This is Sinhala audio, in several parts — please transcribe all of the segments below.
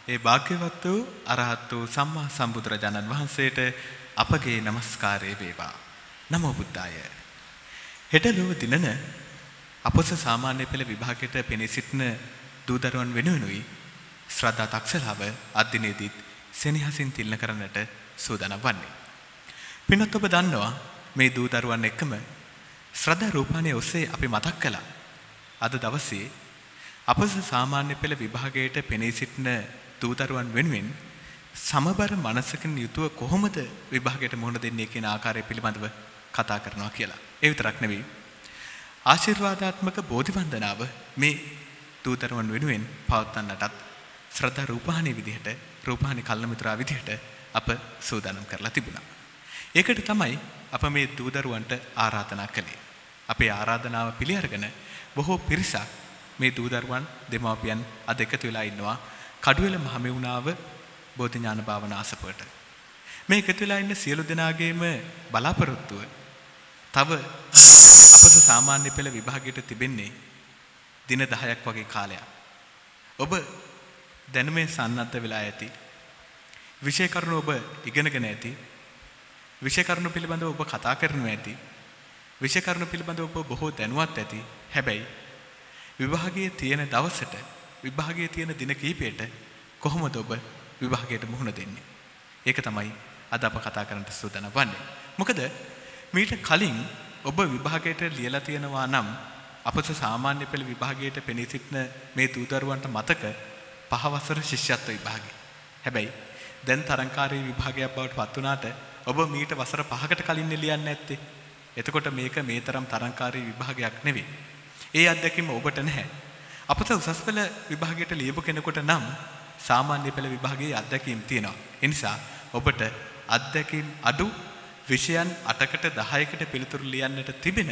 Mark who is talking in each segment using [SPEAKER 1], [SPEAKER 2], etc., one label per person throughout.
[SPEAKER 1] ඒ භාග්‍යවත් වූ අරහත් වූ සම්මා සම්බුදුරජාණන් වහන්සේට අපගේ নমස්කාරය වේවා. නමෝ බුද්ධාය. හෙටලෝ දිනන අපොස සාමාන්‍ය පෙළ විභාගයට පෙනී සිටින දූ දරුවන් වෙනුවෙනුයි ශ්‍රද්ධා තක්ෂලාව අද්දිනේදීත් සෙනෙහසින් තිලන කරන්නට සූදානම් වන්නේ. පින්වත් ඔබ දන්නවා මේ දූ දරුවන් එක්කම ශ්‍රද්ධා රූපాని ඔස්සේ අපි මතක් කළා. අද දවසේ අපොස සාමාන්‍ය පෙළ විභාගයට පෙනී සිටින දූ දරුවන් වෙනුවෙන් සමබර මනසකින් යුතුව කොහොමද විභාගයට මුහුණ දෙන්නේ කියන ආකාරය පිළිබඳව කතා කරනවා කියලා. ඒ විතරක් නෙවෙයි. ආශිර්වාදාත්මක බෝධි වන්දනාව මේ දූ දරුවන් වෙනුවෙන් පවත්වන්නටත් ශ්‍රද්ධා රූපాని විදිහට රූපాని කල්මිත්‍රා විදිහට අප සූදානම් කරලා තිබුණා. ඒකට තමයි අප මේ දූ දරුවන්ට ආරාධනා කළේ. අපේ ආරාධනාව පිළි අරගෙන බොහෝ පිරිසක් මේ දූ දරුවන් දෙමාපියන් අද එකතු වෙලා ඉන්නවා කඩුවෙල මහමෙවුනාව බෝධි ඥාන භාවනා ආසපුවට. මේ එකතු වෙලා ඉන්න සියලු දෙනාගේම බලාපොරොත්තුව තව අපස සාමාන්‍ය පෙළ විභාගයට තිබෙන්නේ දින 10ක් වගේ කාලයක්. ඔබ දැනුමේ සන්නද්ධ වෙලා ඇති. විෂය කරුණු ඔබ ඉගෙනගෙන ඇති. විෂය කරුණු පිළිබඳව ඔබ කතා කරනවා ඇති. විෂය කරුණු පිළිබඳව ඔබ බොහෝ දැනුවත් ඇති. හැබැයි විභාගයේ තියෙන දවසට විභාගයේ තියෙන දින කිහිපයට කොහොමද ඔබ විභාගයට මුහුණ දෙන්නේ? ඒක තමයි අද අප කතා කරන්නට සූදානම් වන්නේ. මොකද මීට කලින් ඔබ විභාගයට ලියලා තියෙනවා නම් අපස සාමාන්‍ය පෙළ විභාගයට පෙනී සිටින මේ දූ දරුවන්ට මතක 5 වසර ශිෂ්‍යත්ව විභාගය. හැබැයි දැන් තරංකාරී විභාගයක් බවට පත් වුණාට ඔබ මීට වසර 5කට කලින් ලියන්නේ නැත්තේ. එතකොට මේක මේ තරම් තරංකාරී විභාගයක් නෙවෙයි. ඒ අත්දැකීම ඔබට නැහැ. අපත උසස් පෙළ විභාගයට ලියපු කෙනෙකුට නම් සාමාන්‍ය පෙළ විභාගයේ අත්දැකීම් තියෙනවා. ඒ නිසා ඔබට අත්දැකීම් අඩු විෂයන් 8කට 10කට පිළිතුරු ලියන්නට තිබෙන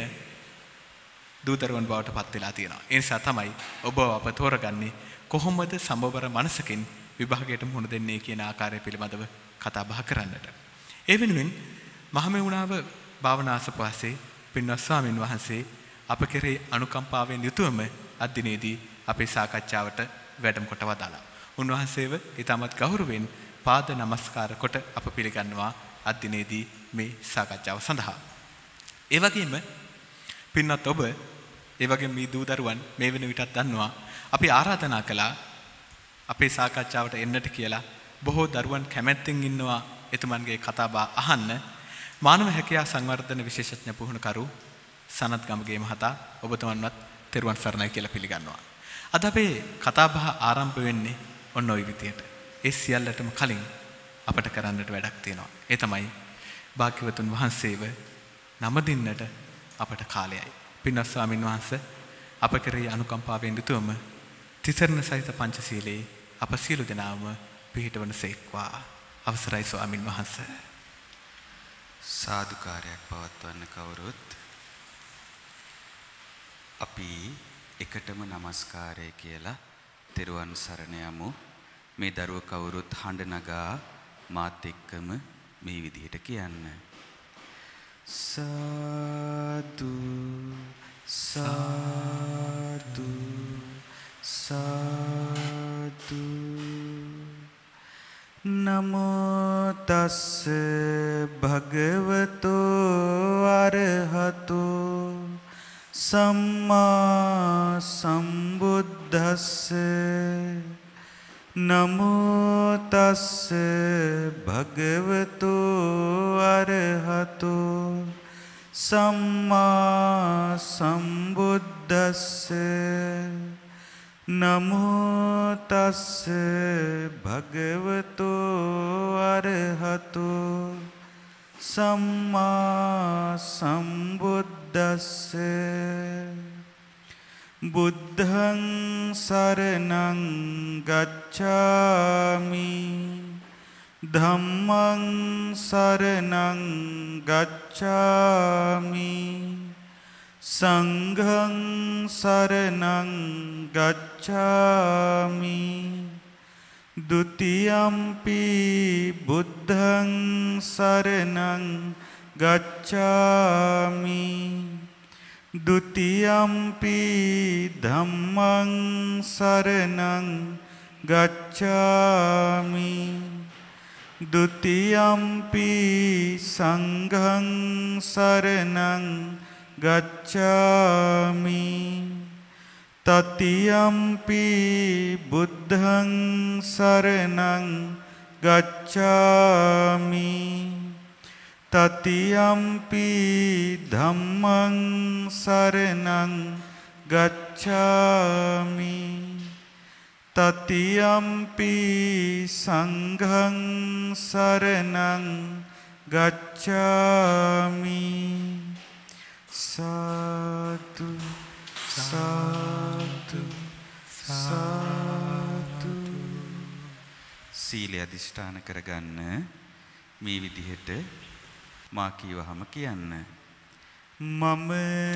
[SPEAKER 1] දූ දරුවන් බවට පත් වෙලා තියෙනවා. ඒ නිසා තමයි ඔබ අප තෝරගන්නේ කොහොමද සමබර මනසකින් විභාගයට මුහුණ දෙන්නේ කියන ආකාරය පිළිබඳව කතා බහ කරන්නට. ඒ වෙනුවෙන් මහමෙවුනාව භාවනාසපවාසේ පින්වත් ස්වාමින් වහන්සේ අප කෙරෙහි අනුකම්පාවෙන් යුතුවම අද දිනේදී අපේ සාකච්ඡාවට වැඩම කොට වදාළා. උන්වහන්සේව ඊටමත් ගෞරවයෙන් පාද නමස්කාර කොට අප පිළිගන්නවා අද දිනේදී මේ සාකච්ඡාව සඳහා. ඒ වගේම පින්වත් ඔබ ඒ වගේම මේ දූ දරුවන් මේ වෙන විටත් දන්නවා අපි ආරාධනා කළා අපේ සාකච්ඡාවට එන්නට කියලා. බොහෝ දරුවන් කැමැත්තෙන් ඉන්නවා එතුමන්ගේ කතා බහ අහන්න. මානව හැකියා සංවර්ධන විශේෂඥ පුහුණුකරු සනත් ගමගේ මහතා ඔබතුමන්වත් තෙරුවන් සරණයි කියලා පිළිගන්නවා. අද අපේ කතා බහ ආරම්භ වෙන්නේ ඔන්න ඔය විදියට. ඒ සියල්ලටම කලින් අපට කරන්නට වැඩක් තියෙනවා. ඒ තමයි භාග්‍යවතුන් වහන්සේව නමදින්නට අපට කාලයයි. පින්වත් ස්වාමින් වහන්සේ අප කෙරෙහි අනුකම්පාවෙන් යුතුවම තිසරණ සහිත පංචශීලයේ අප සියලු දෙනාම පිහිටවන සේක්වා. අවසරයි ස්වාමින් වහන්සේ.
[SPEAKER 2] සාදුකාරයක් පවත්වන්න කවුරුත් අපි එකටම নমස්කාරය කියලා තෙරුවන් සරණ යමු. මේ දරුව කවුරුත් හඬ නගා මාත් එක්කම මේ විදිහට කියන්න. සාදු සාදු සාදු නමෝ තස්ස භගවතෝ අරහතෝ සම්මා සම්බුද්දස්ස නමෝ තස්ස භගවතෝ අරහතෝ සම්මා සම්බුද්දස්ස නමෝ තස්ස භගවතෝ අරහතෝ සම්මා සම්බුද්දස්ස බුද්ධං සරණං ගච්ඡාමි ධම්මං සරණං ගච්ඡාමි සංඝං සරණං ගච්ඡාමි ဒုတိယံ පි බුද්ධං සරණං ගච්ඡාමි ဒုတိယံ පි ධම්මං සරණං
[SPEAKER 3] ගච්ඡාමි ဒ ුතියම්පි සංඝං සරණං ගච්ඡාමි තතියම්පි බුද්ධං සරණං ගච්ඡාමි තතියම්පි ධම්මං සරණං ගච්ඡාමි තතියම්පි සංඝං සරණං ගච්ඡාමි සාදු සාදු සාදු
[SPEAKER 2] සීලය අධිෂ්ඨාන කරගන්න මේ විදිහට මා කීවහම කියන්න
[SPEAKER 3] මම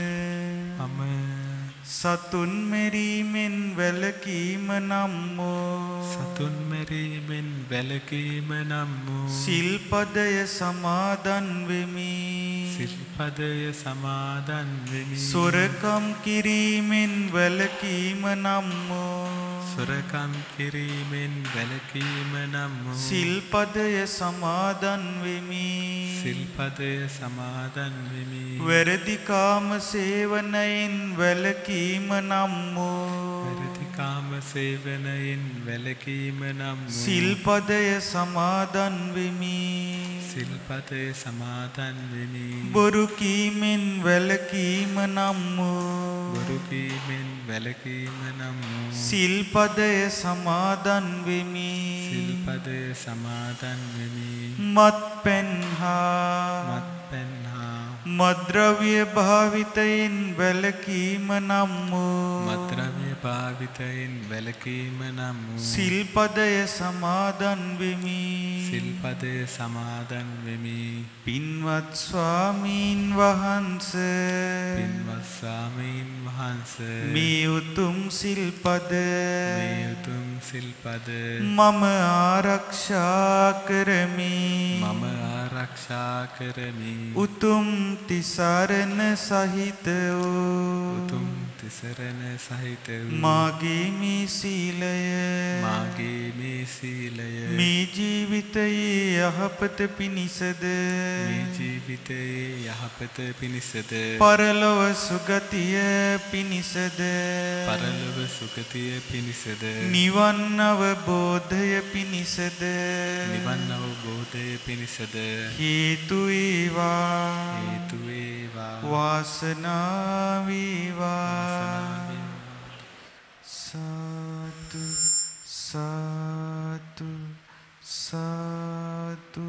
[SPEAKER 3] සතුන් මෙරීමෙන් වැළකීම නම් වූ
[SPEAKER 1] සතුන් මෙරීමෙන් වැළකීම නම් වූ
[SPEAKER 3] සිල්පදය සමාදන් වෙමි
[SPEAKER 1] සිල්පදය සමාදන් වෙමි
[SPEAKER 3] සොරකම් කිරීමෙන් වැළකීම නම් වූ
[SPEAKER 1] සොරකම් කිරීමෙන් වැළකීම නම් වූ
[SPEAKER 3] සිල්පදය සමාදන් වෙමි
[SPEAKER 1] සිල්පදය සමාදන් වෙමි
[SPEAKER 3] වැරදි කාම සේවනයෙන් වැළකීම නම් වූ
[SPEAKER 1] වැරදි කාම සේවනයෙන් වැළකීම නම් වූ
[SPEAKER 3] සිල්පදය සමාදන් වෙමි
[SPEAKER 1] සිල්පදය සමාදන් වෙමි
[SPEAKER 3] බොරු කීමෙන් වැළකීම නම් වූ
[SPEAKER 1] බොරු කීමෙන් වැළකීම නම් වූ
[SPEAKER 3] සිල්පදය සමාදන් වෙමි
[SPEAKER 1] සිල්පදය සමාදන් වෙමි
[SPEAKER 3] මත්පැන් හා
[SPEAKER 1] මත්පැන් හා
[SPEAKER 3] මද්ද්‍රව්‍ය භාවිතයෙන් වැළකීම නම් වූ
[SPEAKER 1] මත්ද්‍රව්‍ය භාවිතයෙන් වැළකීම නම් වූ
[SPEAKER 3] සිල්පදය සමාදන් වෙමි
[SPEAKER 1] සිල්පදය සමාදන් වෙමි
[SPEAKER 3] පින්වත් ස්වාමීන් වහන්සේ
[SPEAKER 1] පින්වත් ස්වාමීන් වහන්සේ
[SPEAKER 3] මේ උතුම් සිල්පද
[SPEAKER 1] මේ උතුම් සිල්පද
[SPEAKER 3] මම ආරක්ෂා කරමි
[SPEAKER 1] මම ආරක්ෂා කරමි
[SPEAKER 3] උතුම් තිසරණ සහිත වූ
[SPEAKER 1] උතුම් තිසරණ සහිත වූ
[SPEAKER 3] මාගේ මේ සීලය
[SPEAKER 1] මාගේ මේ සීලය
[SPEAKER 3] මේ ජීවිතයේ යහපත පිණිසද
[SPEAKER 1] මේ ජීවිතයේ යහපත පිණිසද
[SPEAKER 3] පරලොව සුගතිය පිණිසද
[SPEAKER 1] පරලොව සුගතිය පිණිසද
[SPEAKER 3] නිවන් අවබෝධය පිණිසද
[SPEAKER 1] නිවන් අවබෝධය පිණිසද
[SPEAKER 3] හේතු වේවා
[SPEAKER 1] හේතු වේවා
[SPEAKER 3] වාසනාව වේවා සාදු සාදු සාදු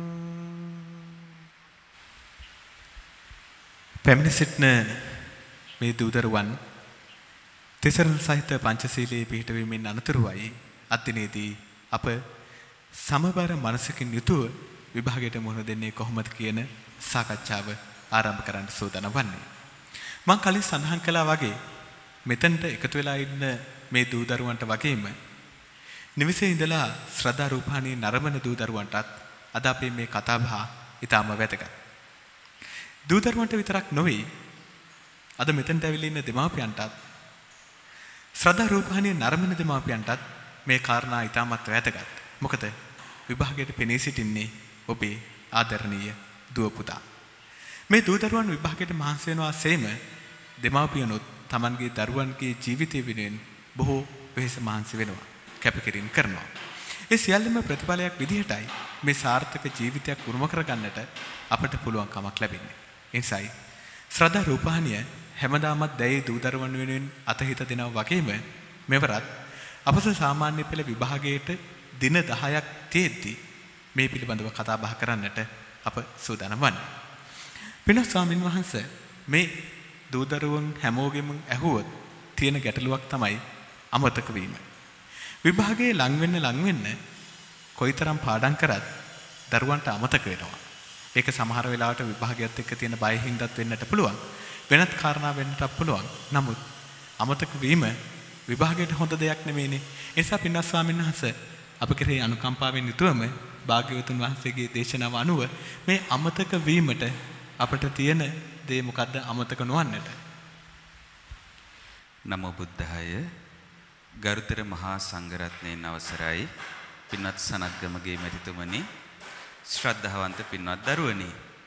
[SPEAKER 1] පැමිණ සිටින මේ දූදරුවන් තිසරණ සහිත පංචශීලයේ පිහිටවීමෙන් අනතුරුවයි අත්දිනේදී අප සමබර මනසකින් යුතුව විභාගයට මුහුණ දෙන්නේ කොහොමද කියන සාකච්ඡාව ආරම්භ කරන්න සූදානම් වන්නේ. මම කලින් සඳහන් කළා වගේ මෙතනට එකතු වෙලා ඉන්න මේ දූදරුවන්ට වගේම නිවසේ ඉඳලා ශ්‍රද්ධා රූපాని නරඹන දූදරුවන්ටත් අද අපේ මේ කතාබහ ඉතාම වැදගත්. දූදරුවන්ට විතරක් නොවේ අද මෙතනට ඇවිල්ලා ඉන්න දෙමාපියන්ටත් ශ්‍රද්ධා රූපాని නරඹන දෙමාපියන්ටත් මේ කාරණා ඉතාමත් වැදගත්. මොකද විභාගයට පෙනී සිටින්නේ ඔබේ ආදරණීය දුව පුතා. මේ දූදරුවන් විභාගයට මහන්සි වෙනවා සේම දෙමාපියනොත් Tamanගේ දරුවන්ගේ ජීවිතය වෙනුවෙන් බොහෝ වෙහෙස මහන්සි වෙනවා. කැපකිරීම කරනවා. ඒ සියල්ලම ප්‍රතිඵලයක් විදිහටයි මේ සාර්ථක ජීවිතයක් උරුම කරගන්නට අපට පුළුවන්කමක් ලැබෙන්නේ. ඒ නිසායි ශ්‍රද්ධා රූපానిය හැමදාමත් දැයේ දූදරුවන් වෙනුවෙන් අතහිත දෙනවා වගේම මෙවරත් අපස සාමාන්‍ය පෙළ විභාගයට දින 10ක් තියෙද්දි මේ පිළිබඳව කතා බහ කරන්නට අප සූදානම් වන්නේ. පින්වත් ස්වාමින් වහන්සේ මේ දූදරුවන් හැමෝගෙම ඇහුවොත් තියෙන ගැටලුවක් තමයි අමතක වීම. විභාගයේ ලං වෙන්න කොයිතරම් පාඩම් කරත් දරුවන්ට අමතක වෙනවා. ඒක සමහර වෙලාවට විභාගයත් එක්ක තියෙන බය හින්දාත් වෙන්නට පුළුවන්. වෙනත් කාරණා වෙන්නත් පුළුවන්. නමුත් අමතක වීම විභාගයට හොඳ දෙයක් නෙමෙයිනේ. ඒ නිසා පින්වත් ස්වාමීන් වහන්සේ අප කෙරෙහි අනුකම්පාවෙන් යුතුවම භාග්‍යවතුන් වහන්සේගේ දේශනාව අනුව මේ අමතක වීමට අපට තියෙන දේ මොකද්ද අමතක නොවන්නට?
[SPEAKER 2] නමෝ බුද්ධාය ගරුතර මහා සංඝරත්නයන් අවසරයි පින්වත් සනත්ගමගේ මැතිතුමනි ශ්‍රද්ධාවන්ත පින්වත් දරුවනි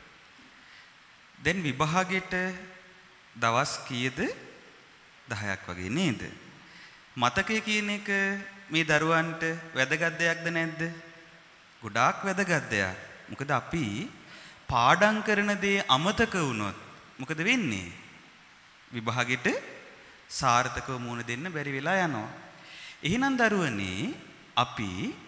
[SPEAKER 2] දැන් විභාගයට දවස් කීයද 10ක් වගේ නේද මතකය කියන එක මේ දරුවන්ට වැදගත් දෙයක්ද නැද්ද ගොඩාක් වැදගත් දෙයක් මොකද අපි පාඩම් කරන දේ අමතක වුණොත් මොකද වෙන්නේ විභාගෙට සාර්ථකව මුහුණ දෙන්න බැරි වෙලා යනවා. එහෙනම් දරුවනේ අපි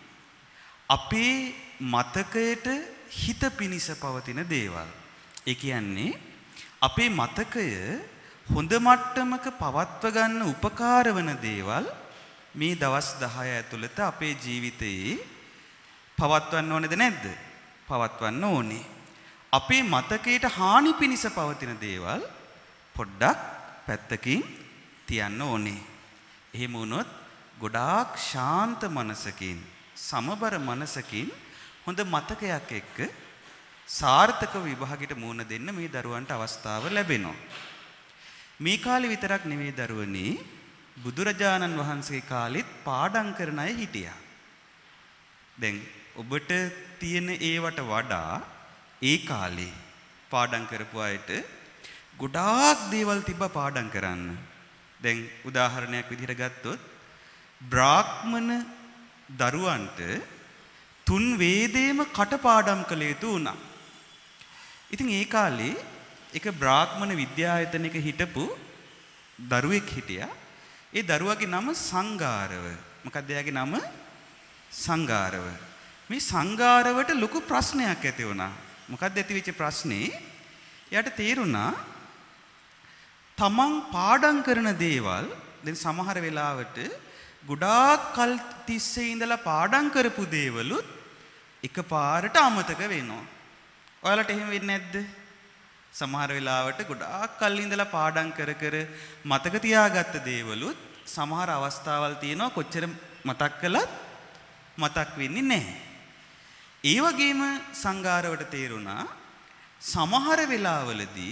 [SPEAKER 2] අපේ මතකයට හිත පිනිස පවතින දේවල්. ඒ කියන්නේ අපේ මතකය හොඳ මට්ටමක පවත්ව ගන්න උපකාර වන දේවල් මේ දවස් 10 ඇතුළත අපේ ජීවිතයේ පවත්වන්න ඕනේද නැද්ද? පවත්වන්න ඕනේ. අපේ මතකයට හානි පිනිස පවතින දේවල් පොඩ්ඩක් පැත්තකින් තියන්න ඕනේ. එහෙම වුණොත් ගොඩාක් ශාන්ත මනසකින් සමබර මනසකින් හොඳ මතකයක් එක්ක සාර්ථක විභාගයට මුහුණ දෙන්න මේ දරුවන්ට අවස්ථාව ලැබෙනවා. මේ කාලේ විතරක් නෙවෙයි දරුවනේ බුදුරජාණන් වහන්සේ කාලෙත් පාඩම් කරන අය හිටියා. දැන් ඔබට තියෙන ඒවට වඩා ඒ කාලේ පාඩම් කරපු අයට ගොඩාක් දේවල් තිබ්බා පාඩම් කරන්න. දැන් උදාහරණයක් විදිහට ගත්තොත් බ්‍රාහ්මණ දරුවන්ට 3 වේදේම කටපාඩම් කළ යුතු වුණා. ඉතින් ඒ කාලේ එක බ්‍රාහ්මණ විද්‍යායතනයක හිටපු දරුවෙක් හිටියා. ඒ දරුවාගේ නම සංගාරව. මොකක්ද එයාගේ නම? සංගාරව. මේ සංගාරවට ලොකු ප්‍රශ්නයක් ඇති වුණා. මොකක්ද ඇතිවෙච්ච ප්‍රශ්නේ? එයාට තේරුණා තමන් පාඩම් කරන දේවල් දැන් සමහර වෙලාවට ගොඩාක් කල් තිස්සේ ඉඳලා පාඩම් කරපු දේවලුත් එකපාරට අමතක වෙනවා. ඔයාලට එහෙම වෙන්නේ නැද්ද? සමහර වෙලාවට ගොඩාක් කල් ඉඳලා පාඩම් කර කර මතක තියාගත්ත දේවලුත් සමහර අවස්ථාවල් තියෙනවා කොච්චර මතක් කළත් මතක් වෙන්නේ නැහැ. ඒ වගේම සංගාරවට තේරුණා සමහර වෙලාවලදී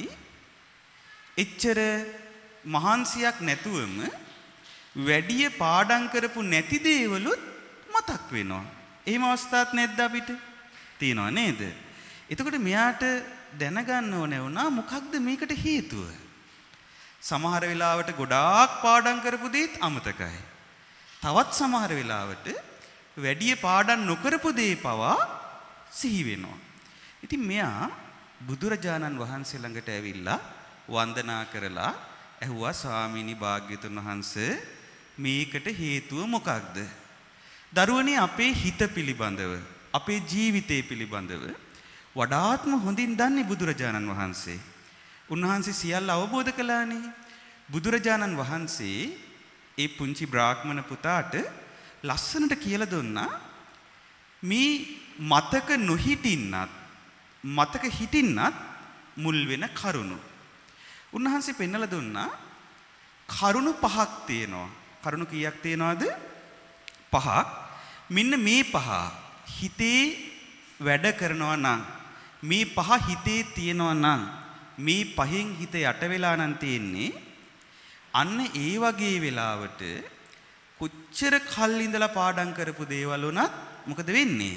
[SPEAKER 2] එච්චර මහන්සියක් නැතුවම වැඩි පාඩම් කරපු නැති දේවලුත් මතක් වෙනවා. එහෙම අවස්ථාවක් නැද්ද අපිට? තියෙනව නේද? එතකොට මෙයාට දැනගන්න ඕනේ වුණා මොකක්ද මේකට හේතුව? සමහර වෙලාවට ගොඩාක් පාඩම් කරපු දේත් අමතකයි. තවත් සමහර වෙලාවට වැඩි පාඩම් නොකරපු දේ පවා සිහි වෙනවා. ඉතින් මෙයා බුදුරජාණන් වහන්සේ ළඟට ඇවිල්ලා වන්දනා කරලා ඇහුවා ස්වාමීනි භාග්‍යතුන් වහන්සේ මේකට හේතුව මොකක්ද? දරුවනේ අපේ හිත පිළිබඳව අපේ ජීවිතය පිළිබඳව වඩාත්ම හොඳින් දන්නේ බුදුරජාණන් වහන්සේ. උන්වහන්සේ සියල්ල අවබෝධ කළානේ. බුදුරජාණන් වහන්සේ ඒ පුංචි බ්‍රාහ්මණ පුතාට ලස්සනට කියලා දුන්නා මේ මතක නොහිටින්නත් මතක හිටින්නත් මුල් වෙන කරුණු. උන්වහන්සේ පෙන්නලා දුන්නා කරුණු 5ක් තියෙනවා. කරුණු කීයක් තියෙනවද? 5ක්. මෙන්න මේ 5 හිතේ වැඩ කරනවා නම් මේ 5 හිතේ තියෙනවා නම් මේ 5න් හිත යට වෙලා නම් තියෙන්නේ අන්න ඒ වගේ වෙලාවට කොච්චර කල් ඉඳලා පාඩම් කරපු දේවල් උනත් මොකද වෙන්නේ?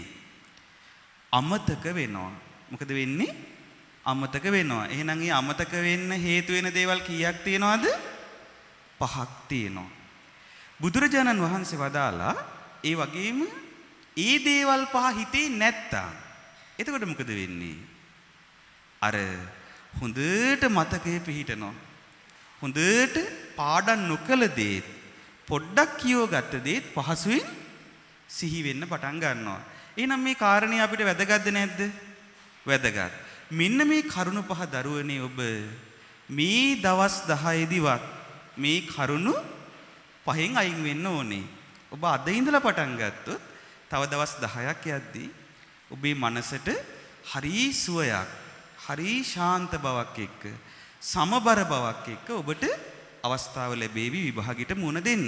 [SPEAKER 2] අමතක වෙනවා. මොකද වෙන්නේ? අමතක වෙනවා. එහෙනම් මේ අමතක වෙන්න හේතු වෙන දේවල් කීයක් තියෙනවද? 5ක් තියෙනවා. බුදුරජාණන් වහන්සේ වදාලා ඒ වගේම ඒ දේවල් 5 හිතේ නැත්තම් එතකොට මොකද වෙන්නේ? අර හොඳට මතකයේ පිහිටනවා. හොඳට පාඩම් නොකළ දේ පොඩ්ඩක් කියවගත්ත දේ පහසුවෙන් සිහි වෙන්න පටන් ගන්නවා. එහෙනම් මේ කාරණේ අපිට වැදගත්ද නැද්ද? වැදගත්. මෙන්න මේ කරුණු 5 දරුවනේ ඔබ මේ දවස් 10 දිවත් මේ කරුණු 5න් අයින් වෙන්න ඕනේ. ඔබ අද ඉඳලා පටන් ගත්තොත් තව දවස් 10ක් යද්දී ඔබේ මනසට හරි සුවයක්, හරි ශාන්ත බවක් එක්ක, සමබර බවක් එක්ක ඔබට අවස්ථාව ලැබෙවි විභාගයට මුහුණ දෙන්න.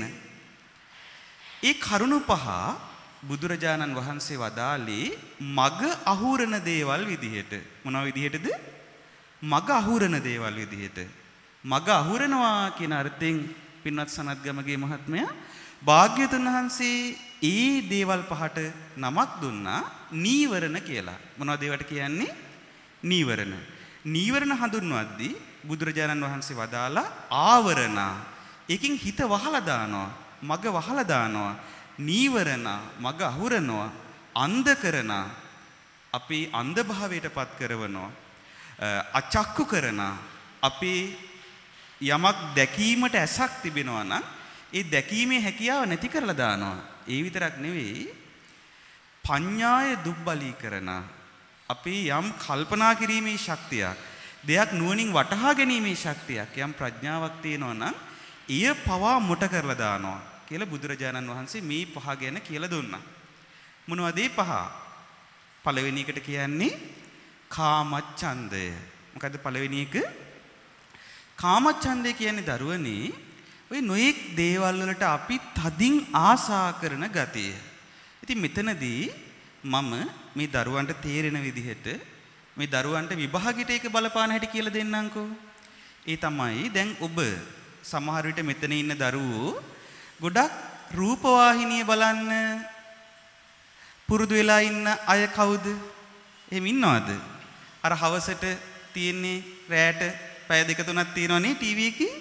[SPEAKER 2] ඒ කරුණු 5 බුදුරජාණන් වහන්සේ වදාළේ මග අහුරන දේවල් විදිහට. මොනවා විදිහටද? මග අහුරන දේවල් විදිහට. මග අහුරනවා කියන අර්ථයෙන් පින්වත් සනත්ගමගේ මහත්මයා භාග්‍යවතුන් වහන්සේ ඒ දේවල් පහට නමක් දුන්නා නීවරණ කියලා. මොනවද ඒවට කියන්නේ? නීවරණ. නීවරණ හඳුන්වද්දී බුදුරජාණන් වහන්සේ වදාලා ආවරණ. ඒකින් හිත වහලා දානවා, මග වහලා දානවා. නීවරණ මග අහුරනවා, අන්ධ කරන, අපි අන්ධ භාවයටපත් කරනවා, අචක්කු කරන, අපි යමක් දැකීමට ඇසක් තිබෙනවා නම් ඒ දැකීමේ හැකියාව නැති කරලා දානවා. ඒ විතරක් නෙවෙයි, පඤ්ඤාය දුබ්බලී කරන, අපි යම් කල්පනා කිරීමේ ශක්තියක්, දෙයක් නුවණින් වටහා ගැනීමේ ශක්තියක්, යම් ප්‍රඥාවක් තියෙනවා නම් එය පවා මොට කරලා දානවා කියලා බුදුරජාණන් වහන්සේ මේ පහ ගැන කියලා දුන්නා. මොනවද මේ පහ? පළවෙනි එකට කියන්නේ කාමච්ඡන්දය. මොකද්ද පළවෙනි එක? කාමච්ඡන්දය කියන්නේ දරුවනේ ඔය නොඑක් දේවල් වලට අපි තදින් ආසා කරන ගතිය. ඉතින් මෙතනදී මම මේ දරුවන්ට තේරෙන විදිහට මේ දරුවන්ට විභාගයට ඒක බලපාන හැටි කියලා දෙන්නම්කෝ. ඒ තමයි දැන් ඔබ සමහර විට මෙතන ඉන්න දරුවෝ ගොඩක් රූපවාහිනිය බලන්න පුරුදු වෙලා ඉන්න අය කවුද? එහෙම ඉන්නවද? අර හවසට තියෙන්නේ රැට පැය දෙක තුනක් තියෙනවනේ ටීවී එකේ.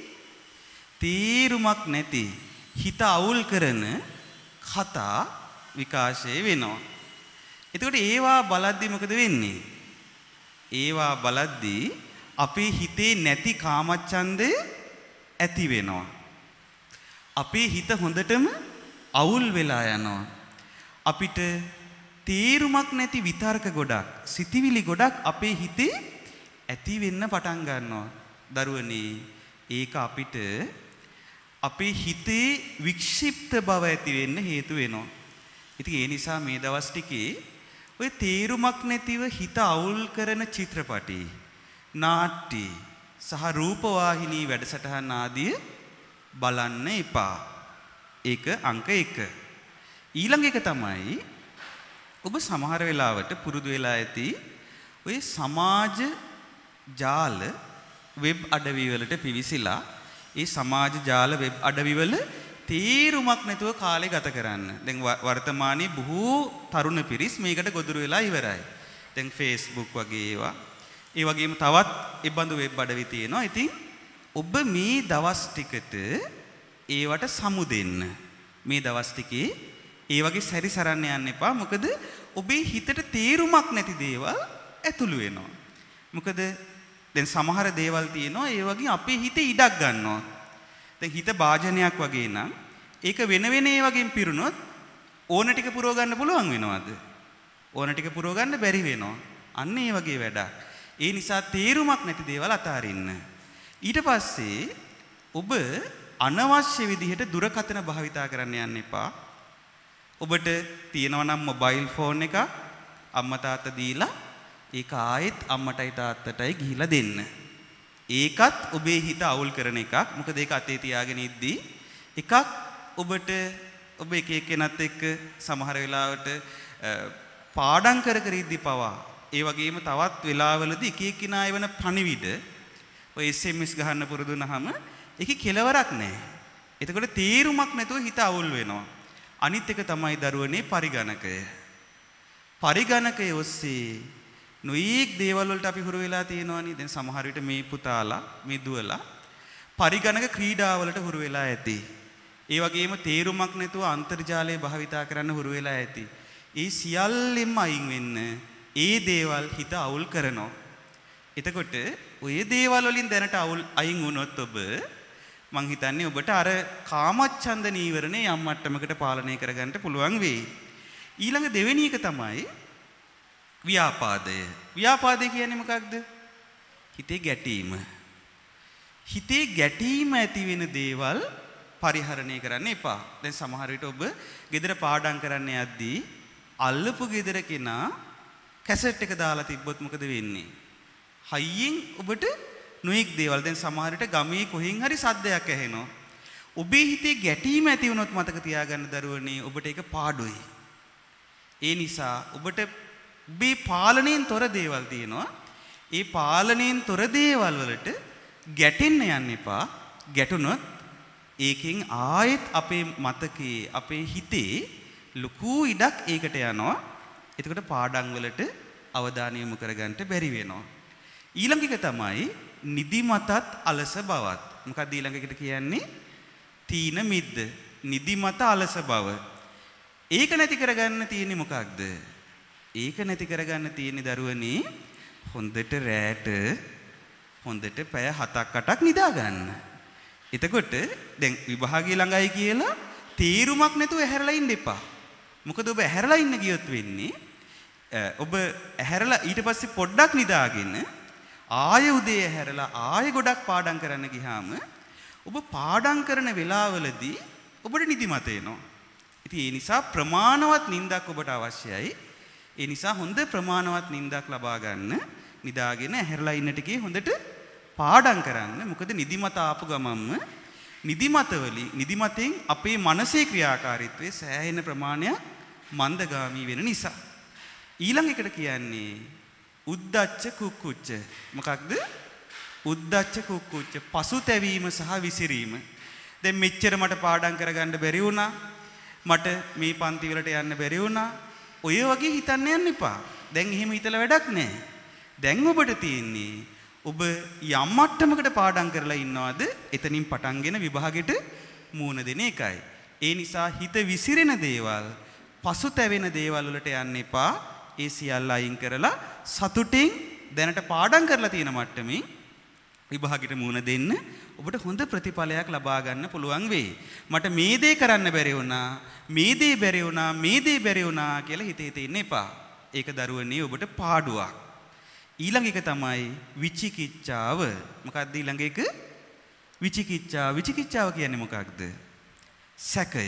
[SPEAKER 2] තීරුමක් නැති හිත අවුල් කරන කතා විකාශය වෙනවා. එතකොට ඒවා බලද්දි මොකද වෙන්නේ? ඒවා බලද්දි අපේ හිතේ නැති කාමච්ඡන්දය ඇති වෙනවා. අපේ හිත හොඳටම අවුල් වෙලා යනවා. අපිට තීරුමක් නැති විතර්ක ගොඩක්, සිතිවිලි ගොඩක් අපේ හිතේ ඇති වෙන්න පටන් ගන්නවා. දරුවනේ ඒක අපිට අපේ හිතේ වික්ෂිප්ත බව ඇති වෙන්න හේතු වෙනවා. ඉතින් ඒ නිසා මේ දවස් ටිකේ ඔය තීරුමක් නැතිව හිත අවුල් කරන චිත්‍රපටි, නාට්‍ය සහ රූපවාහිනී වැඩසටහන් ආදී බලන්න එපා. ඒක අංක 1. ඊළඟ එක තමයි ඔබ සමහර වෙලාවට පුරුදු වෙලා ඇති ඔය සමාජ ජාල වෙබ් අඩවි වලට පිවිසිලා ඒ සමාජ ජාල වෙබ් අඩවි වල තීරුමක් නැතුව කාලය ගත කරන්න. දැන් වර්තමානයේ බොහෝ තරුණ පිරිස් මේකට ගොදුරු වෙලා ඉවරයි. දැන් Facebook වගේ ඒවා, ඒ වගේම තවත් ඒ බඳු වෙබ් අඩවි තියෙනවා. ඉතින් ඔබ මේ දවස් ටිකට ඒවට සමු දෙන්න. මේ දවස් ටිකේ ඒ වගේ සැරිසරන්න යන්න එපා. මොකද ඔබේ හිතට තීරුමක් නැති දේවල් ඇතුළු වෙනවා. මොකද දැන් සමහර දේවල් තියෙනවා ඒ වගේ අපේ හිතේ ඉඩක් ගන්නවා. දැන් හිත භාජනයක් වගේ නම් ඒක වෙන වෙන ඒ වගේම පිරුණොත් ඕන ටික පුරව ගන්න පුළුවන් වෙනවද? ඕන ටික පුරව ගන්න බැරි වෙනවා. අන්න ඒ වගේ වැඩක්. ඒ නිසා තීරුමක් නැති දේවල් අතාරින්න. ඊට පස්සේ ඔබ අනවශ්‍ය විදිහට දුරකථන භාවිතා කරන්න යන්න එපා. ඔබට තියෙනවා නම් මොබයිල් ෆෝන් එකක් අම්මා තාත්තා දීලා ඒක ආයෙත් අම්මටයි තාත්තටයි ගිහිලා දෙන්න. ඒකත් ඔබේ හිත අවුල් කරන එකක්. මොකද ඒක අතේ තියාගෙන ඉද්දී එකක් ඔබට ඔබ එක එක්කෙනත් එක්ක සමහර වෙලාවට පාඩම් කර කර ඉද්දී පවා ඒ වගේම තවත් වෙලාවලදී එක එක්කිනා එවන පණිවිඩ ඔය SMS ගහන්න පුරුදු වුණාම ඒකේ කෙලවරක් නැහැ. එතකොට තීරුමක් නැතුව හිත අවුල් වෙනවා. අනිත් එක තමයි දරුවනේ පරිගණකය. පරිගණකය ඔස්සේ නොයේක් දේවල් වලට අපි හුරු වෙලා තියෙනවානේ. දැන් සමහර විට මේ පුතාලා මේ දුවලා පරිගණක ක්‍රීඩාවලට හුරු වෙලා ඇති. ඒ වගේම තේරුමක් නැතුව අන්තර්ජාලය භාවිතා කරන්න හුරු වෙලා ඇති. ඒ සියල්ලෙම අයින් වෙන්න ඒ දේවල් හිත අවුල් කරනවා. එතකොට ඔය දේවල් වලින් දැනට අයින් වුණොත් ඔබ මං හිතන්නේ ඔබට අර කාමච්ඡන්ද නීවරණේ යම් මට්ටමකට පාලනය කරගන්න පුළුවන් වෙයි. ඊළඟ දෙවෙනි එක තමයි ව්‍යාපාදය. ව්‍යාපාදය කියන්නේ මොකක්ද? හිතේ ගැටීම. හිතේ ගැටීම ඇති වෙන දේවල් පරිහරණය කරන්න එපා. දැන් සමහර විට ඔබ ගෙදර පාඩම් කරන්න යද්දී අල්ලපු ගෙදර කෙනා කැසට් එක දාලා තිබ්බොත් මොකද වෙන්නේ? හයියෙන් ඔබට නොඑක් දේවල් දැන් සමහර විට ගමේ කොහෙන් හරි සද්දයක් ඇහෙනවා. ඔබේ හිතේ ගැටීම ඇති වුණොත් මතක තියාගන්න දරුවනේ ඔබට ඒක පාඩුයි. ඒ නිසා ඔබට ඔබේ පාලනයෙන් තොර දේවල් තියෙනවා. ඒ පාලනයෙන් තොර දේවල් වලට ගැටෙන්න යන්න එපා. ගැටුණොත් ඒකෙන් ආයෙත් අපේ මතකයේ අපේ හිතේ ලොකු ඉඩක් ඒකට යනවා. එතකොට පාඩම් වලට අවධානය යොමු කරගන්න බැරි වෙනවා. ඊළඟ එක තමයි නිදිමතත් අලස බවත්. මොකක්ද ඊළඟ එකට කියන්නේ? තීන මිද්ද. නිදිමත අලස බව. ඒක නැති කරගන්න තියෙන්නේ මොකක්ද? ඒක නැති කරගන්න තියෙන්නේ දරුවනේ හොඳට රැට හොඳට පැය 7-8ක් නිදා ගන්න. එතකොට දැන් විභාගය ළඟයි කියලා තීරුමක් නැතුව ඇහැරලා ඉන්න එපා. මොකද ඔබ ඇහැරලා ඉන්න ගියොත් වෙන්නේ ඔබ ඇහැරලා ඊට පස්සේ පොඩ්ඩක් නිදාගෙන ආයෙ උදේ ඇහැරලා ආයෙ ගොඩක් පාඩම් කරන්න ගියාම ඔබ පාඩම් කරන වෙලාවලදී ඔබට නිදිමත එනවා. ඉතින් ඒ නිසා ප්‍රමාණවත් නිින්දක් ඔබට අවශ්‍යයි. ඒ නිසා හොඳ ප්‍රමාණවත් නිින්දක් ලබා ගන්න නිදාගෙන ඇහැරලා ඉන්න ටිකේ හොඳට පාඩම් කරන්න. මොකද නිදිමත ආපු ගමන්ම නිදිමතෙන් අපේ මනසේ ක්‍රියාකාරීත්වයේ සෑහෙන ප්‍රමාණයක් මන්දගාමී වෙන නිසා. ඊළඟ එකට කියන්නේ උද්දච්ච කුක්කුච්ච. මොකක්ද? උද්දච්ච කුක්කුච්ච පසුතැවීම සහ විසිරීම. දැන් මෙච්චර මට පාඩම් කරගන්න බැරි වුණා. මට මේ පන්ති වලට යන්න බැරි වුණා. ඔය වගේ හිතන්න යන්න එපා. දැන් එහෙම හිතලා වැඩක් නැහැ. දැන් ඔබට තියෙන්නේ ඔබ යම් මට්ටමකට පාඩම් කරලා ඉන්නවද එතනින් පටන්ගෙන විභාගෙට මූණ දෙන එකයි. ඒ නිසා හිත විසිරෙන දේවල් පසුතැවෙන දේවල් වලට යන්න එපා. ඒ සියල්ල අයින් කරලා සතුටින් දැනට පාඩම් කරලා තියෙන මට්ටමින් විභාගෙට මූණ දෙන්න ඔබට හොඳ ප්‍රතිඵලයක් ලබා ගන්න පුළුවන් වෙයි. මට මේ දේ කරන්න බැරි වුණා, මේ දේ බැරි වුණා, මේ දේ බැරි වුණා කියලා හිතේ තියෙන්න එපා. ඒක දරුවනේ ඔබට පාඩුවක්. ඊළඟ එක තමයි විචිකිච්ඡාව. මොකක්ද ඊළඟ එක? විචිකිච්ඡාව. විචිකිච්ඡාව කියන්නේ මොකක්ද? සැකය.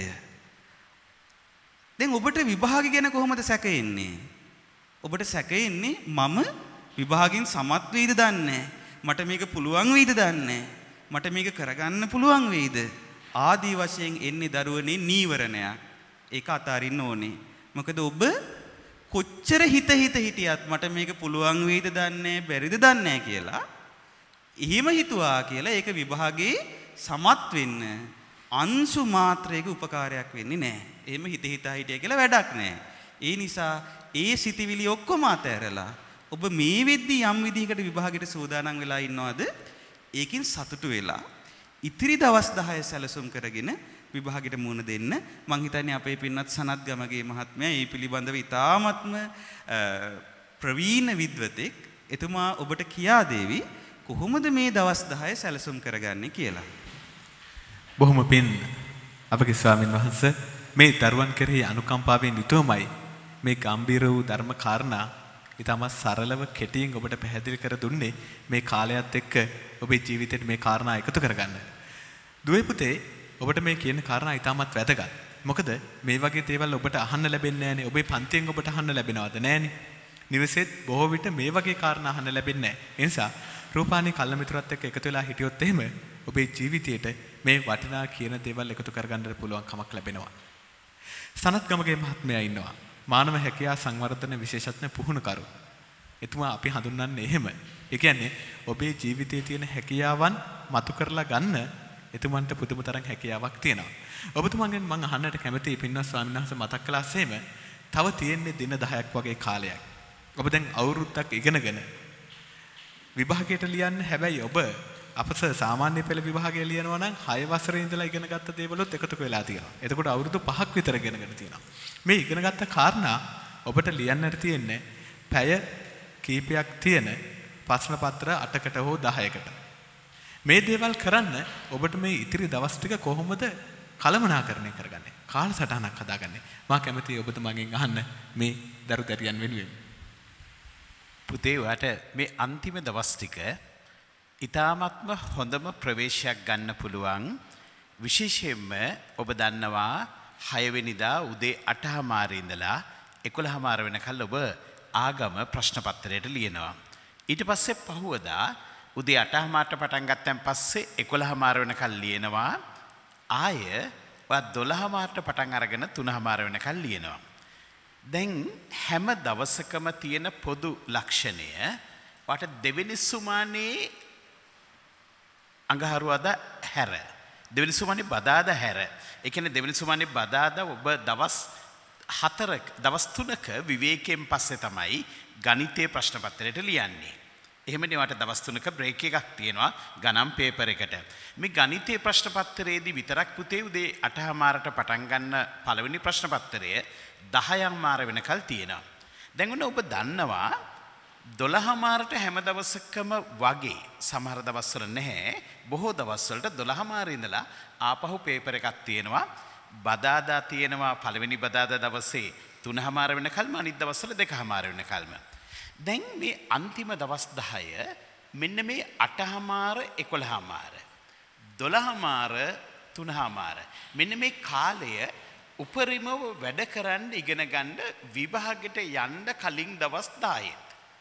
[SPEAKER 2] දැන් ඔබට විභාගය ගැන කොහොමද සැකය එන්නේ? ඔබට සැකය එන්නේ මම විභාගයෙන් සමත් වෙයිද දන්නේ, මට මේක පුළුවන් වෙයිද දන්නේ, මට මේක කරගන්න පුළුවන් වෙයිද ආදී වශයෙන් එන්නේ දරුවනේ නීවරණයක්. ඒක අතාරින්න ඕනේ. මොකද ඔබ කොච්චර හිතියත් මට මේක පුළුවන් වෙයිද දන්නේ බැරිද දන්නේ කියලා එහෙම හිතුවා කියලා ඒක විභාගේ සමත් වෙන්න අංශු මාත්‍රයක උපකාරයක් වෙන්නේ නැහැ. එහෙම හිතා හිටිය කියලා වැඩක් නැහැ. ඒ නිසා ඒ සිතිවිලි ඔක්කොම අතහැරලා ඔබ මේ වෙද්දී යම් විදිහකට විභාගෙට සූදානම් වෙලා ඉන්නවද ඒකින් සතුටු වෙලා ඉතිරි දවස් 10 සැලසුම් කරගෙන විභාගෙට මුහුණ දෙන්න. මං හිතන්නේ අපේ පින්වත් සනත් ගමගේ මහත්මයා මේ පිළිබඳව ඉතාමත්ම ප්‍රවීණ විද්වතෙක්. එතුමා ඔබට කියා දෙවි කොහොමද මේ දවස් 10 සැලසුම් කරගන්නේ කියලා.
[SPEAKER 1] බොහොම පින් අපගේ ස්වාමින් වහන්සේ මේ දරුවන් කෙරෙහි අනුකම්පාවෙන් යුතුවමයි මේ ගැඹීර වූ ධර්ම කාරණා ඊටමත් සරලව කෙටියෙන් ඔබට පැහැදිලි කර දුන්නේ මේ කාලයත් එක්ක ඔබේ ජීවිතේට මේ කාරණා එකතු කරගන්න. දුවේ පුතේ ඔබට මේ කියන කාරණා ඊටමත් වැදගත්. මොකද මේ වගේ දේවල් ඔබට අහන්න ලැබෙන්නේ නැහනේ. ඔබේ පන්තියෙන් ඔබට අහන්න ලැබෙනවද නැහනේ. නිවසේත් බොහෝ විට මේ වගේ කාරණා අහන්න ලැබෙන්නේ නැහැ. ඒ නිසා රූපානී කල්මිතුරත් එක්ක එකතු වෙලා හිටියොත් එහෙම ඔබේ ජීවිතයට මේ වටිනා කියන දේවල් එකතු කරගන්න පුළුවන් කමක් ලැබෙනවා. සනත් ගමගේ මහත්මයා ඉන්නවා. මානව හැකියා සංවර්ධන විශේෂඥ පුහුණුකරු. එතුමා අපි හඳුන්වන්නේ එහෙම. ඒ කියන්නේ ඔබේ ජීවිතයේ තියෙන හැකියාවන් මතු කරලා ගන්න එතුමන්ට පුදුම තරම් හැකියාවක් තියෙනවා. ඔබතුමන්ගෙන් මම අහන්නට කැමතියි පින්වත් ස්වාමීන් වහන්සේ මතක් කළාseම තව තියෙන්නේ දින 10ක් වගේ කාලයක්. ඔබ දැන් අවුරුද්දක් ඉගෙනගෙන විභාගයට ලියන්න හැබැයි ඔබ අපස සාමාන්‍ය පෙළ විභාගය ලියනවා නම් 6 වසරේ ඉඳලා ඉගෙන ගත්ත දේවලුත් එකතු වෙලා තියෙනවා. එතකොට අවුරුදු 5ක් විතර ඉගෙනගෙන තියෙනවා. මේ ඉගෙනගත්ත කාරණා ඔබට ලියන්නට තියෙන්නේ පැය කීපයක් තියෙන ප්‍රශ්න පත්‍ර 8කට හෝ 10කට. මේ දේවල් කරන්න ඔබට මේ ඉතිරි දවස් ටික කොහොමද කළමනාකරණය කරගන්නේ? කාලසටහනක් හදාගන්නේ. මා කැමතියි ඔබතුමාගෙන් අහන්න මේ දරු දැරියන් වෙනුවෙන්.
[SPEAKER 4] පුතේ ඔයාට මේ අන්තිම දවස් ටික ඊ타මත්ම හොඳම ප්‍රවේශයක් ගන්න පුළුවන්. විශේෂයෙන්ම ඔබ දන්නවා 6 වෙනිදා උදේ 8:00 ඉඳලා 11:00 වෙනකල් ඔබ ආගම ප්‍රශ්න පත්‍රයට ලියනවා. ඊට පස්සේ පහුවදා උදේ 8:00ට පටන් ගත්තන් පස්සේ 11:00 වෙනකල් ලියනවා. ආය ඔයා 12:00ට පටන් අරගෙන 3:00 වෙනකල් ලියනවා. දැන් හැම දවසකම තියෙන පොදු ලක්ෂණය වට දෙවෙනි සුමානේ අඟහරුවාදා හැර දෙවෙනි සුමානේ බදාදා හැර. ඒ කියන්නේ දෙවෙනි සුමානේ බදාදා ඔබ දවස් 3ක විවේකයෙන් පස්සේ තමයි ගණිතයේ ප්‍රශ්න පත්‍රයට ලියන්නේ. එහෙමනේ වට දවස් 3ක බ්‍රේක් එකක් තියෙනවා ගණන් පේපර් එකට. මේ ගණිතයේ ප්‍රශ්න පත්‍රයේදී විතරක් පුතේ උදේ 8:00ට පටන් ගන්න පළවෙනි ප්‍රශ්න පත්‍රය 10:00 වෙනකල් තියෙනවා. දැන් ඔන්න ඔබ දන්නවා 12:00ට හැම දවසකම වගේ සමහර දවස්වල නැහැ. බොහෝ දවස්වලට 12:00 ඉඳලා ආපහු පේපර් එකක් තියෙනවා. බදාදා තියෙනවා පළවෙනි බදාදා දවසේ 3:00 වෙනකල්ම අනිත් දවස්වල 2:00 වෙනකල්ම. දැන් මේ අන්තිම දවස් 10 මෙන්න මේ 8:00 11:00 12:00 3:00 මෙන්න මේ කාලය උපරිමව වැඩ කරන්න ඉගෙන ගන්න විභාගෙට යන්න කලින් දවස් 10.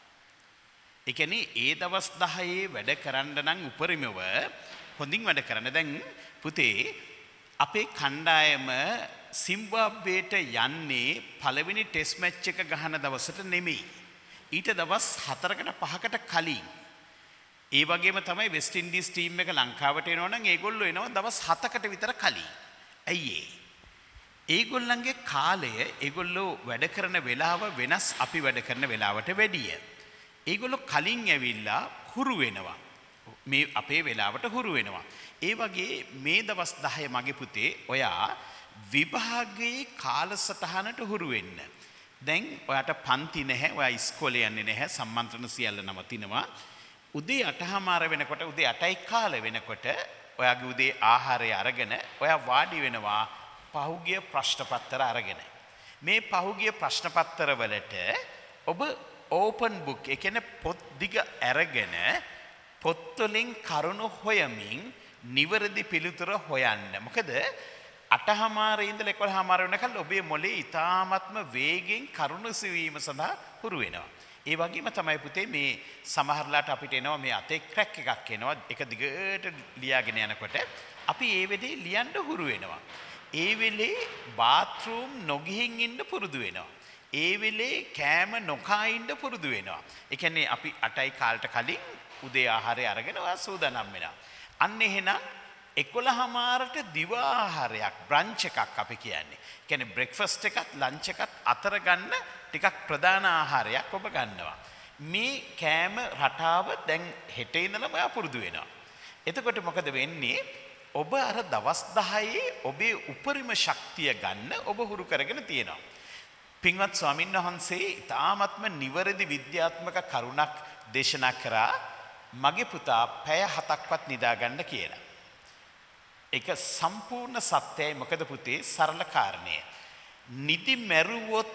[SPEAKER 4] ඒ කියන්නේ ඒ දවස් 10 වැඩ කරන්න නම් උපරිමව හොඳින් වැඩ කරන්න. දැන් පුතේ අපේ කණ්ඩායම සිම්බාබ්වේට යන්නේ පළවෙනි ටෙස්ට් මැච් එක ගහන දවසට නෙමෙයි. ඊට දවස් 4කට 5කට කලින්. ඒ වගේම තමයි වෙස්ට් ඉන්ඩීස් ටීම් එක ලංකාවට එනවා නම් ඒගොල්ලෝ එනවා දවස් 7කට විතර කලින්. ඇයි ඒගොල්ලන්ගේ කාලය ඒගොල්ලෝ වැඩ කරන වෙලාව වෙනස් අපි වැඩ කරන වෙලාවට වැඩිය. ඒගොල්ලෝ කලින් ඇවිල්ලා හුරු වෙනවා. මේ අපේ වෙලාවට හුරු වෙනවා. ඒ වගේ මේ දවස් 10 මගේ පුතේ ඔයා විභාගයේ කාලසටහනට හුරු වෙන්න. දැන් ඔයාට පන්ති නැහැ, ඔයා ඉස්කෝලේ යන්නේ නැහැ, සම්මන්ත්‍රණ සියල්ල නවතිනවා. උදේ 8:00 වෙනකොට උදේ 8:15 වෙනකොට ඔයාගේ උදේ ආහාරය අරගෙන ඔයා වාඩි වෙනවා පහුගිය ප්‍රශ්න පත්‍ර අරගෙන. මේ පහුගිය ප්‍රශ්න පත්‍ර වලට ඔබ ඕපන් බුක් ඒ කියන්නේ පොත් දිග අරගෙන පොත් වලින් කරුණු හොයමින් නිවැරදි පිළිතුර හොයන්න. මොකද 8:00 ඉඳලා 11:00 වෙනකල් ඔබේ මොලේ ඊ타ත්ම වේගෙන් කරුණු සිවීම සඳහා හුරු වෙනවා. ඒ වගේම තමයි පුතේ මේ සමහරලාට අපිට එනවා මේ අතේ ක්‍රැක් එකක් එනවා. එක දිගට ලියාගෙන යනකොට අපි ඒ වෙලේ ලියන්න හුරු වෙනවා. ඒ වෙලේ බාත්රූම් නොගිහින් ඉන්න පුරුදු වෙනවා. ඒ වෙලේ කෑම නොකා ඉන්න පුරුදු වෙනවා. ඒ කියන්නේ අපි 8යි කාලට කලින් උදේ ආහාරය අරගෙන ඔයා සූදානම් වෙනවා. අන්න එහෙනම් 11:00ට දිවා ආහාරයක් බ්‍රන්ච් එකක් අපි කියන්නේ. කියන්නේ බ්‍රෙක්ෆාස්ට් එකත් ලන්ච් එකත් අතර ගන්න ටිකක් ප්‍රධාන ආහාරයක් ඔබ ගන්නවා. මේ කෑම රටාව දැන් හෙට ඉඳලම ඔයා පුරුදු වෙනවා. එතකොට මොකද වෙන්නේ? ඔබ අර දවස් 10 ඔබේ උපරිම ශක්තිය ගන්න ඔබ හුරු කරගෙන තියෙනවා. පින්වත් ස්වාමීන් වහන්සේ ඊ타ත්ම නිවැරදි විද්‍යාත්මක කරුණක් දේශනා කරා මගේ පුතා පැය 7ක්වත් නිදා ගන්න කියලා. ඒක සම්පූර්ණ සත්‍යයි. මොකද පුතේ සරල කාරණය. නිදි මැරුවොත්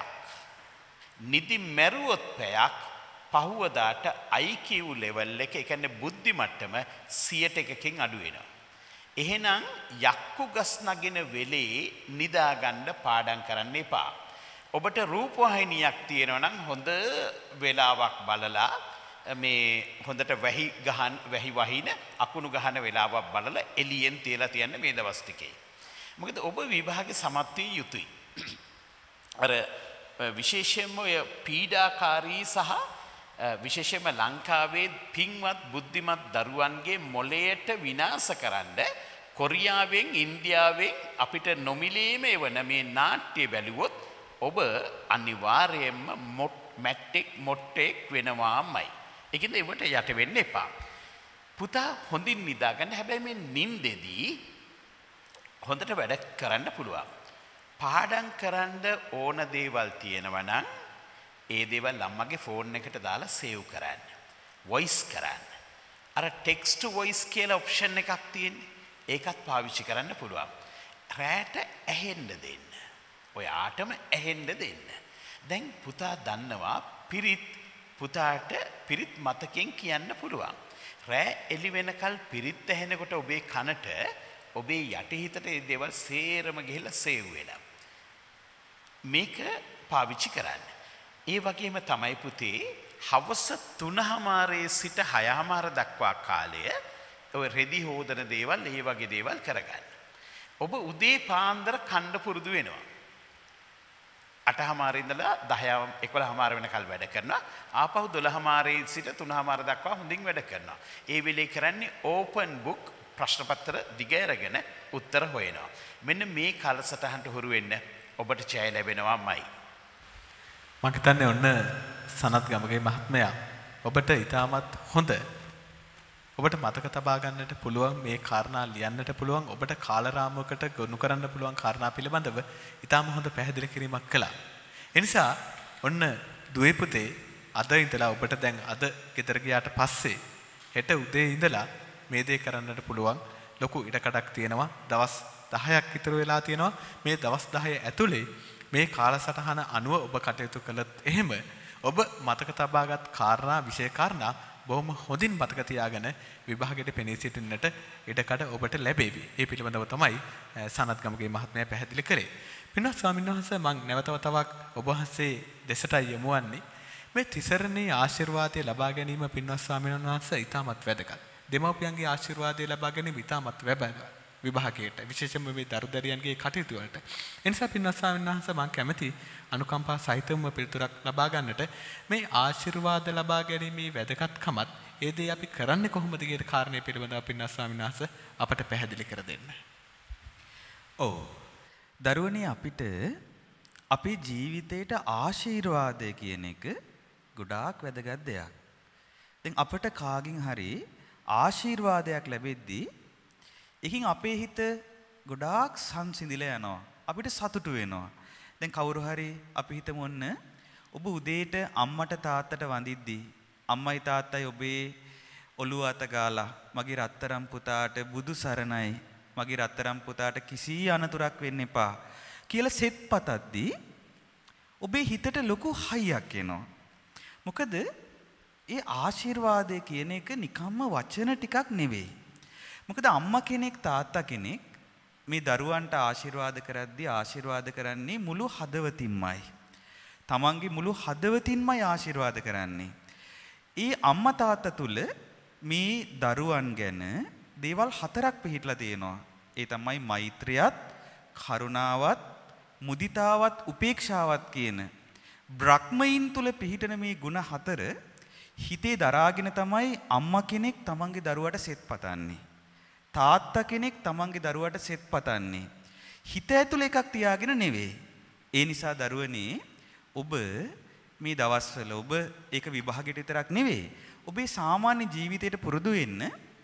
[SPEAKER 4] පැයක් පහුවදාට IQ level එක, ඒ කියන්නේ බුද්ධි මට්ටම 100%කින් අඩු වෙනවා. එහෙනම් යක්කු ගස් නගින වෙලේ නිදා ගන්න පාඩම් කරන්න එපා. ඔබට රූපවාහිනියක් තියෙනවා නම් හොඳ වෙලාවක් බලලා මේ හොඳට වැහි වහින අකුණු ගහන වෙලාවක් බලලා එළියෙන් තියලා තියන්න මේ දවස් ටිකේ. මොකද ඔබ විභාගේ සමත් විය යුතුයි. අර විශේෂයෙන්ම ඔය පීඩාකාරී සහ විශේෂයෙන්ම ලංකාවේ පින්වත් බුද්ධිමත් දරුවන්ගේ මොළයට විනාශ කරන්න කොරියාවෙන් ඉන්දියාවෙන් අපිට නොමිලේම එවන මේ නාට්‍ය බැලුවොත් ඔබ අනිවාර්යයෙන්ම මොට්ටෙක් වෙනවාමයි. ඒකෙන්ද ඒවට යට වෙන්න එපා. පුතා හොඳින් නිදා ගන්න. හැබැයි මේ නිින්දෙදී හොඳට වැඩ කරන්න පුළුවන්. පාඩම් කරන්න ඕන දේවල් තියෙනවා නම් ඒ දේවල් අම්මගේ ෆෝන් එකට දාලා සේව් කරන්න. වොයිස් කරන්න. අර ටෙක්ස්ට් ටු වොයිස් කියලා ඔප්ෂන් එකක් තියෙන්නේ. ඒකත් පාවිච්චි කරන්න පුළුවන්. රැට ඇහෙන්න දෙන්න. ඔයාටම ඇහෙන්න දෙන්න. දැන් පුතා දන්නවා පුතාට පිරිත් මතකෙන් කියන්න පුළුවන්. රෑ එළි වෙනකල් පිරිත් ඇහෙනකොට ඔබේ කනට ඔබේ යටිහිතට මේ දේවල් සේරම ගිහිල්ලා සේව් වෙනවා. මේක පාවිච්චි කරන්න. ඒ වගේම තමයි පුතේ හවස 3:00 සිට 6:00 දක්වා කාලය ඔය රෙදි හොදන දේවල් ඒ වගේ දේවල් කරගන්න. ඔබ උදේ පාන්දර කන්න පුරුදු වෙනවා. 8:00 ඉඳලා 11:00 වෙනකල් වැඩ කරනවා. ආපහු 12:00 සිට 3:00 දක්වා හොඳින් වැඩ කරනවා. ඒ වෙලේ කරන්නේ ඕපන් බුක් ප්‍රශ්න පත්‍ර දිගෑරගෙන උත්තර හොයනවා. මෙන්න මේ කාලසටහනට හුරු වෙන්න ඔබට ජය ලැබෙනවාමයි.
[SPEAKER 1] මම හිතන්නේ ඔන්න සනත් ගමගේ මහත්මයා ඔබට ඊටමත් හොඳ ඔබට මතක තබා ගන්නට පුළුවන් මේ කාරණා ලියන්නට පුළුවන් ඔබට කාලරාමයකට ගොනු කරන්න පුළුවන් කාරණා පිළිබඳව ඊටම හොඳ පැහැදිලි කිරීමක් කළා. ඒ නිසා ඔන්න දුවේ පුතේ අද ඉඳලා ඔබට දැන් අද ගෙදර ගියාට පස්සේ හෙට උදේ ඉඳලා මේ දේ කරන්නට පුළුවන් ලොකු ඉඩකඩක් තියෙනවා. දවස් 10ක් විතර වෙලා තියෙනවා. මේ දවස් 10 ඇතුලේ මේ කාලසටහන අනුව ඔබ කටයුතු කළත් එහෙම ඔබ මතක තබාගත් කාරණා විශේෂ කාරණා බොහොම හොඳින් මතක තියාගෙන විභාගයට පෙනී සිටින්නට ඉඩකඩ ඔබට ලැබෙවි. ඒ පිළිබඳව තමයි සනත් ගමගේ මහත්මයා පැහැදිලි කළේ. පින්වත් ස්වාමීන් වහන්සේ මම නැවත වතාවක් ඔබ වහන්සේ දෙසටයි යමු වන්නේ. මේ තිසරණේ ආශිර්වාදය ලබා ගැනීම පින්වත් ස්වාමීන් වහන්සේ ඉතාමත් වැදගත්. දෙමව්පියන්ගේ ආශිර්වාදය ලබා ගැනීම ඉතාමත් වැදගත්. විභාගයට විශේෂයෙන්ම මේ දරුදරියන්ගේ කටයුතු වලට. ඒ නිසා පින්වත් ස්වාමීන් වහන්සේ මම කැමැති අනුකම්පා සහිතවම පිළිතුරක් ලබා ගන්නට මේ ආශිර්වාද ලබා ගැනීමේ වැදගත්කමත් ඒ දේ අපි කරන්නේ කොහොමද කියන කාරණේ පිළිබඳව පින්වත් ස්වාමීන් වහන්සේ අපට පැහැදිලි කර දෙන්න.
[SPEAKER 2] ඔව්. දරුවනේ අපිට අපේ ජීවිතේට ආශිර්වාදය කියන එක ගොඩාක් වැදගත් දෙයක්. දැන් අපට කාගෙන් හරි ආශිර්වාදයක් ලැබෙද්දී එකින් අපේ හිත ගොඩාක් සංසිඳිලා යනවා. අපිට සතුටු වෙනවා. දැන් කවුරු හරි අපි හිතමු ඔන්න ඔබ උදේට අම්මට තාත්තට වඳිද්දී අම්මයි තාත්තයි ඔබේ ඔළුව අත ගාලා මගේ රත්තරන් පුතාට බුදු සරණයි මගේ රත්තරන් පුතාට කිසි අනතුරක් වෙන්න එපා කියලා සෙත් පතද්දී ඔබේ හිතට ලොකු හයියක් එනවා. මොකද ඒ ආශිර්වාදය කියන එක නිකම්ම වචන ටිකක් නෙවෙයි. මොකද අම්මා කෙනෙක් තාත්තා කෙනෙක් මේ දරුවන්ට ආශිර්වාද කරද්දී ආශිර්වාද කරන්නේ මුළු හදවතින්මයි. තමන්ගේ මුළු හදවතින්මයි ආශිර්වාද කරන්නේ. ඒ අම්මා තාත්තා තුල මේ දරුවන් ගැන දේවල් 4ක් පිළිහිట్లా තියෙනවා. ඒ තමයි මෛත්‍රියත්, කරුණාවත්, මුදිතාවත්, උපේක්ෂාවත් කියන බ්‍රහ්මයින් තුල පිහිටන මේ ගුණ 4 හිතේ දරාගෙන තමයි අම්මා කෙනෙක් තමන්ගේ දරුවට සෙත් පතන්නේ. තාත්තා කෙනෙක් තමන්ගේ දරුවට සෙත් පතන්නේ. හිත ඇතුළේ එකක් තියාගෙන නෙවෙයි. ඒ නිසා දරුවනේ ඔබ මේ දවස්වල ඔබ ඒක විභාගයට විතරක් නෙවෙයි. ඔබේ සාමාන්‍ය ජීවිතයට පුරුදු වෙන්න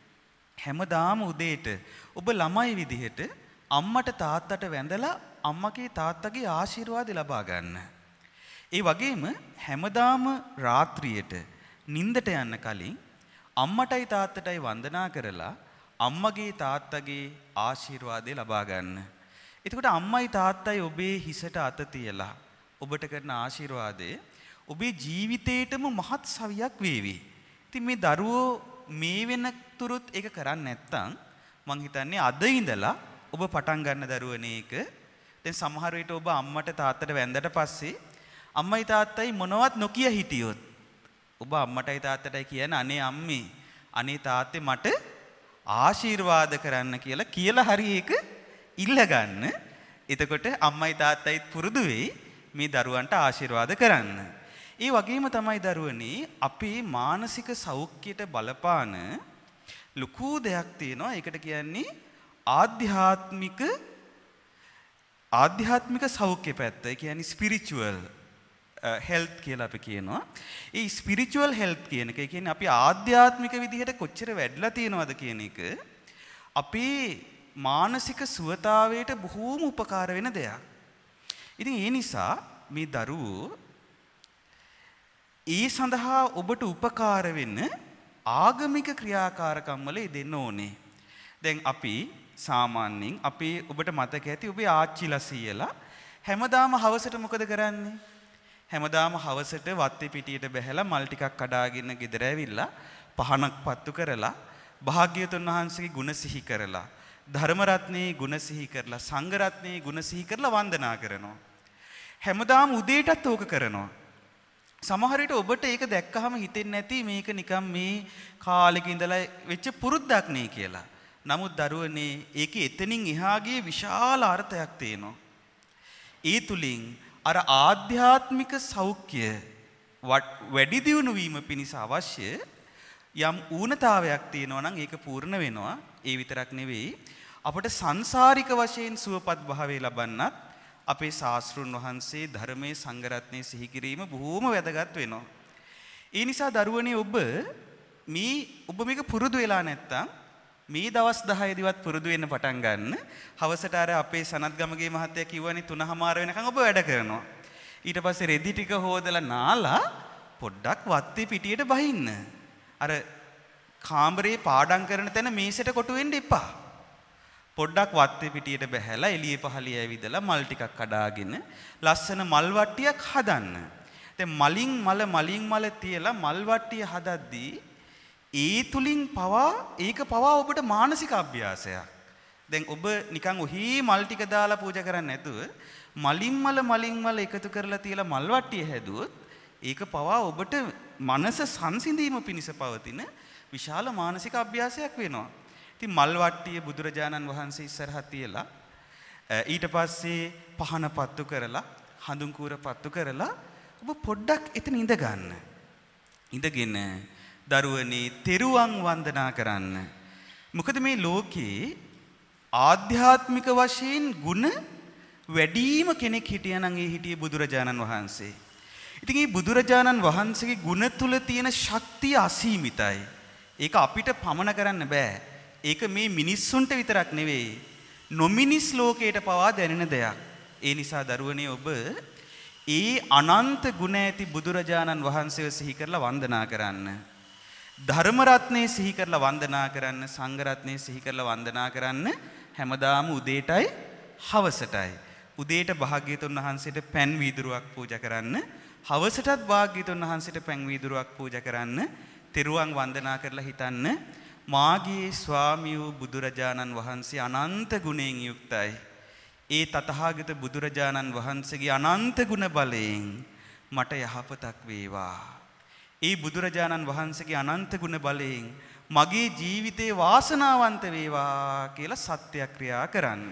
[SPEAKER 2] හැමදාම උදේට ඔබ ළමයි විදිහට අම්මට තාත්තට වැඳලා අම්මගේ තාත්තගේ ආශිර්වාද ලබා ගන්න. ඒ වගේම හැමදාම රාත්‍රියට නිින්දට යන්න කලින් අම්මටයි තාත්තටයි වන්දනා කරලා අම්මගේ තාත්තගේ ආශිර්වාදය ලබා ගන්න. එතකොට අම්මයි තාත්තයි ඔබේ හිසට අත තියලා ඔබට කරන ආශිර්වාදය ඔබේ ජීවිතේටම මහත් සවියක් වේවි. ඉතින් මේ දරුවෝ මේ වෙනතුරුත් ඒක කරන්නේ නැත්නම් මං හිතන්නේ අද ඉඳලා ඔබ පටන් ගන්න දරුවනේ ඒක. දැන් සමහර විට ඔබ අම්මට තාත්තට වැඳලා පස්සේ අම්මයි තාත්තයි මොනවත් නොකිය හිටියොත් ඔබ අම්මටයි තාත්තටයි කියන අනේ අම්මේ අනේ තාත්තේ මට ආශිර්වාද කරන්න කියලා හරි ඒක ඉල්ල ගන්න. එතකොට අම්මයි තාත්තයිත් පුරුදු වෙයි මේ දරුවන්ට ආශිර්වාද කරන්න. ඒ වගේම තමයි දරුවනේ අපේ මානසික සෞඛ්‍යයට බලපාන ලොකු දෙයක් තියෙනවා. ඒකට කියන්නේ ආධ්‍යාත්මික සෞඛ්‍ය පැත්ත. ඒ කියන්නේ ස්පිරිචුවල් හෙල්ත් කියලා අපි කියනවා. ඒ ස්පිරිචුවල් හෙල්ත් කියන එක කියන්නේ අපි ආධ්‍යාත්මික විදිහට කොච්චර වැඩිලා තියෙනවද කියන එක අපේ මානසික සුවතාවයට බොහෝම උපකාර වෙන දෙයක්. ඉතින් ඒ නිසා මේ දරුවෝ ඒ සඳහා ඔබට උපකාර වෙන්න ආගමික ක්‍රියාකාරකම් වල යෙදෙන්න ඕනේ. දැන් අපි සාමාන්‍යයෙන් අපේ ඔබට මතක ඇති ඔබේ ආච්චිලා සීයලා හැමදාම හවසට මොකද කරන්නේ? හැමදාම හවසට වත්තේ පිටියට බැහැලා මල් ටිකක් කඩාගෙන ගෙදර ඇවිල්ලා පහනක් පත්තු කරලා භාග්‍යවතුන් වහන්සේගේ ගුණ සිහි කරලා ධර්ම රත්නයේ ගුණ සිහි කරලා සංඝ රත්නයේ ගුණ සිහි කරලා වන්දනා කරනවා. හැමදාම උදේටත් ඕක කරනවා. සමහර විට ඔබට ඒක දැක්කහම හිතෙන්නේ නැති මේක නිකන් මේ කාලෙක ඉඳලා වෙච්ච පුරුද්දක් නේ කියලා. නමුත් දරුවනේ ඒකේ එතනින් එහාගේ විශාල අර්ථයක් තියෙනවා. ඒ තුලින් අර ආධ්‍යාත්මික සෞඛ්‍ය වැඩි දියුණු වීම පිණිස අවශ්‍ය යම් ඌනතාවයක් තියෙනවා නම් ඒක පූර්ණ වෙනවා. ඒ විතරක් නෙවෙයි අපට සංසාරික වශයෙන් සුවපත් භාවය ලබන්නත් අපේ ශාස්ත්‍රුන් වහන්සේ ධර්මයේ සංඝ රත්නයේ සිහි කිරීම බොහෝම වැදගත් වෙනවා. ඒ නිසා දරුවනේ ඔබ මේක පුරුදු වෙලා නැත්තම් මේ දවස් 10 දිවත් පුරුදු වෙන්න පටන් ගන්න. හවසට අර අපේ සනත්ගමගේ මහත්තයා කිව්වනේ 3:00 වෙනකන් ඔබ වැඩ කරනවා. ඊට පස්සේ රෙදි ටික හොදලා නාලා පොඩ්ඩක් වත්තේ පිටියට බහින්න. අර කාමරේ පාඩම් කරන තැන මේසෙට කොටු වෙන්න එපා. පොඩ්ඩක් වත්තේ පිටියට බැහැලා එළියේ පහළිය ඇවිදලා මල් ටිකක් කඩාගෙන ලස්සන මල් වට්ටියක් හදන්න. දැන් මලින් මල තියලා මල් වට්ටිය හදද්දී ඒ තුලින් ඒක පවා ඔබට මානසික අභ්‍යාසයක්. දැන් ඔබ නිකන් ඔහි මල් ටික දාලා පූජා කරන්නේ නැතුව මලින් මල එකතු කරලා තියලා මල් වට්ටිය හැදුවොත් ඒක පවා ඔබට මනස සංසිඳීම පිණිස පවතින විශාල මානසික අභ්‍යාසයක් වෙනවා. ඉතින් මල් වට්ටිය බුදුරජාණන් වහන්සේ ඉස්සරහා තියලා ඊට පස්සේ පහන පත්තු කරලා හඳුන් කූර පත්තු කරලා ඔබ පොඩ්ඩක් එතන ඉඳ ගන්න. ඉඳගෙන දරුවනේ තෙරුවන් වන්දනා කරන්න. මොකද මේ ලෝකේ ආධ්‍යාත්මික වශයෙන් ගුණ වැඩිම කෙනෙක් හිටියනම් ඒ හිටියේ බුදුරජාණන් වහන්සේ. ඉතින් මේ බුදුරජාණන් වහන්සේගේ ගුණ තුල තියෙන ශක්තිය අසීමිතයි. ඒක අපිට පමන කරන්න බෑ. ඒක මේ මිනිස්සුන්ට විතරක් නෙවෙයි නොමිනිස් ලෝකයට පවා දැනෙන දෙයක්. ඒ නිසා දරුවනේ ඔබ ඒ අනන්ත ගුණ ඇති බුදුරජාණන් වහන්සේව සිහි කරලා වන්දනා කරන්න. ධර්ම රත්නේ සිහි කරලා වන්දනා කරන්න, සංඝ රත්නේ සිහි කරලා වන්දනා කරන්න හැමදාම උදේටයි හවසටයි. උදේට භාග්‍යවතුන් වහන්සේට පැන් වීදුරුවක් පූජා කරන්න, හවසටත් භාග්‍යවතුන් වහන්සේට පැන් වීදුරුවක් පූජා කරන්න, තෙරුවන් වන්දනා කරලා හිතන්න මාගේ ස්වාමී වූ බුදුරජාණන් වහන්සේ අනන්ත ගුණයෙන් යුක්තයි. ඒ තථාගත බුදුරජාණන් වහන්සේගේ අනන්ත ගුණ බලයෙන් මට යහපතක් වේවා. ඒ බුදුරජාණන් වහන්සේගේ අනන්ත ගුණ බලයෙන් මගේ ජීවිතේ වාසනාවන්ත වේවා කියලා සත්‍යක්‍රියා කරන්න.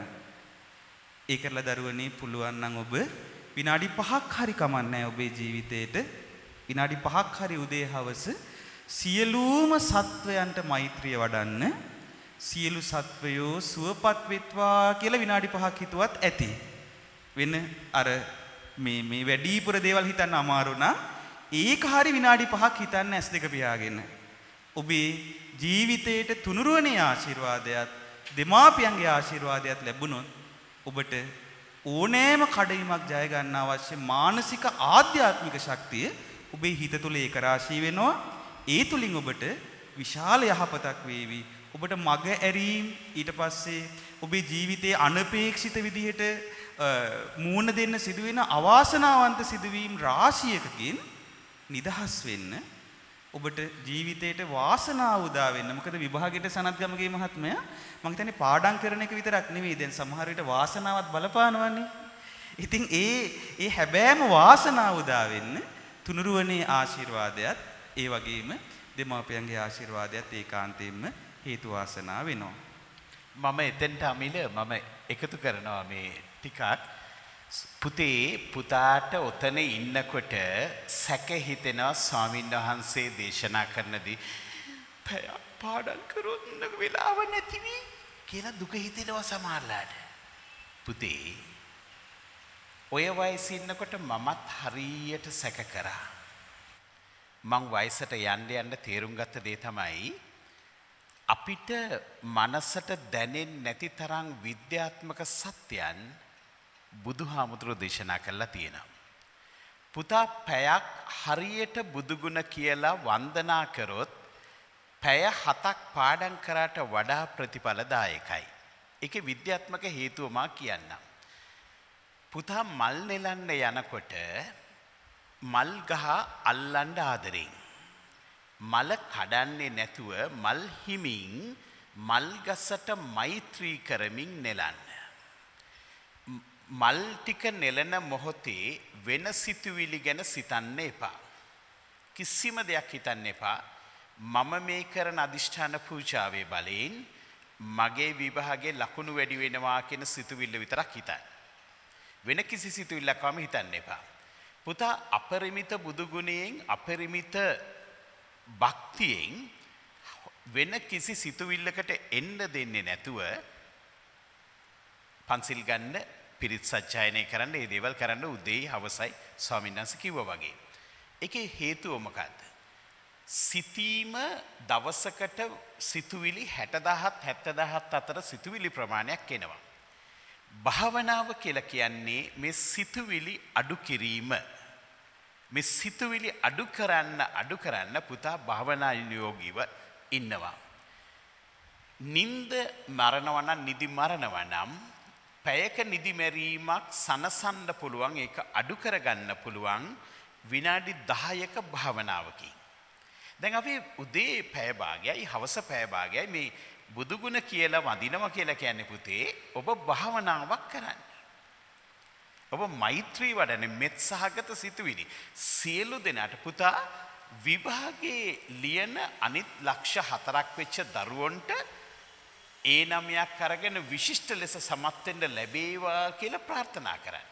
[SPEAKER 2] ඒ කරලා දරුවනේ පුළුවන් නම් ඔබ විනාඩි 5ක් හරි කමන්නේ ඔබේ ජීවිතේට විනාඩි 5ක් හරි උදේ හවස සියලුම සත්වයන්ට මෛත්‍රිය වඩන්න. සියලු සත්වයෝ සුවපත් වෙත්වා කියලා විනාඩි 5ක් හිතුවත් ඇති. වෙන අර මේ වැඩිපුර දේවල් හිතන්න අමාරු නම් ඒක හරි විනාඩි 5ක් හිතන්න ඇස් දෙක පියාගෙන. ඔබේ ජීවිතේට තුනුරුවනේ ආශිර්වාදයක්, දෙමාපියන්ගේ ආශිර්වාදයක් ලැබුණොත් ඔබට ඕනෑම කඩයිමක් ජය ගන්න අවශ්‍ය මානසික ආධ්‍යාත්මික ශක්තිය ඔබේ හිත තුළ ඒක රාශී වෙනවා. ඒ තුලින් ඔබට විශාල යහපතක් වේවි. ඔබට මග ඇරීම් ඊට පස්සේ ඔබේ ජීවිතයේ අනපේක්ෂිත විදිහට මූණ දෙන්න සිදුවෙන අවාසනාවන්ත සිදුවීම් රාශියකකින් නිදහස් වෙන්න ඔබට ජීවිතේට වාසනාව උදා වෙන්න. මොකද විභාගයට සනත්ගමගේ මහත්මයා මම හිතන්නේ පාඩම් කරන එක විතරක් නෙවෙයි දැන් සමහර විට වාසනාවත් බලපානවනේ. ඉතින් ඒ හැබෑම වාසනාව උදා වෙන්න තුනුරුවනේ ආශිර්වාදයත් ඒ වගේම දෙමාපියන්ගේ ආශිර්වාදයත් ඒකාන්තයෙන්ම හේතු වාසනා වෙනවා.
[SPEAKER 4] මම එතෙන්ට අමිල මම එකතු කරනවා මේ ටිකක්. පුතාට ඔතන ඉන්නකොට සැක හිතෙනවා ස්වාමීන් වහන්සේ දේශනා කරනදී පැයක් පාඩම් කරොත් වෙලාව නැතිවි කියලා දුක හිතෙනවා සමහරලාට. පුතේ ඔය වයසේ ඉන්නකොට මමත් හරියට සැක කරා. මං වයසට යන්න තේරුම් ගත්ත දේ තමයි අපිට මනසට දැනෙන්නේ නැති තරම් විද්‍යාත්මක සත්‍යයන් බුදුහාමුදුරුවෝ දේශනා කළා තියෙනවා. පුතා පැයක් හරියට බුදුගුණ කියලා වන්දනා කරොත් පැය 7ක් පාඩම් කරාට වඩා ප්‍රතිඵලදායකයි. ඒකේ විද්‍යාත්මක හේතුව මා කියන්නම්. පුතා මල් නෙලන්න යනකොට මල් ගහ අල්ලන්න ආදරෙන් මල කඩන්නේ නැතුව මල් හිමින් මල් ගසට මෛත්‍රී කරමින් නෙලන්න. මල් ටික නෙලන මොහොතේ වෙන සිතුවිලි ගැන සිතන්න එපා. කිසිම දෙයක් හිතන්න එපා. මම මේ කරන අදිෂ්ඨාන පූජාවේ බලයෙන් මගේ විභාගයේ ලකුණු වැඩි වෙනවා කියන සිතුවිල්ල විතරක් හිතන්න. වෙන කිසි සිතුවිල්ලක්වම හිතන්න එපා. පුතා අපරිමිත බුදු ගුණයෙන් අපරිමිත භක්තියෙන් වෙන කිසි සිතුවිල්ලකට එන්න දෙන්නේ නැතුව පන්සිල් ගන්න පිරිත් සජ්ජායනය කරන්න මේ දේවල් කරන්න උදේ හවසයි ස්වාමීන් වහන්සේ කිව්වා වගේ. ඒකේ හේතුව මොකද්ද? සිතීම දවසකට සිතුවිලි 60000 70000 අතර සිතුවිලි ප්‍රමාණයක් එනවා. භාවනාව කියලා කියන්නේ මේ සිතුවිලි අඩු කිරීම. මේ සිතුවිලි අඩු කරන්න පුතා භාවනා යෝගීව ඉන්නවා. නිින්ද මරනවා නම් නිදි මරනවා නම් පැයක නිදි මැරීමක් සනසන්න පුළුවන්, ඒක අඩු කරගන්න පුළුවන් විනාඩි 10ක භාවනාවකින්. දැන් අපි උදේ පැය භාගයයි හවස පැය භාගයයි මේ බුදුගුණ කියලා වඳිනවා කියලා කියන්නේ පුතේ ඔබ භාවනාවක් කරන්නේ. ඔබ මෛත්‍රී වඩන මෙත් සහගත සිතුවිලි සියලු දෙනාට පුතා විභාගයේ ලියන අනිත් ලක්ෂ 4ක් වෙච්ච දරුවන්ට ඒ නමයක් අරගෙන විශිෂ්ට ලෙස සමත් වෙන්න ලැබේවා කියලා ප්‍රාර්ථනා කරන්න.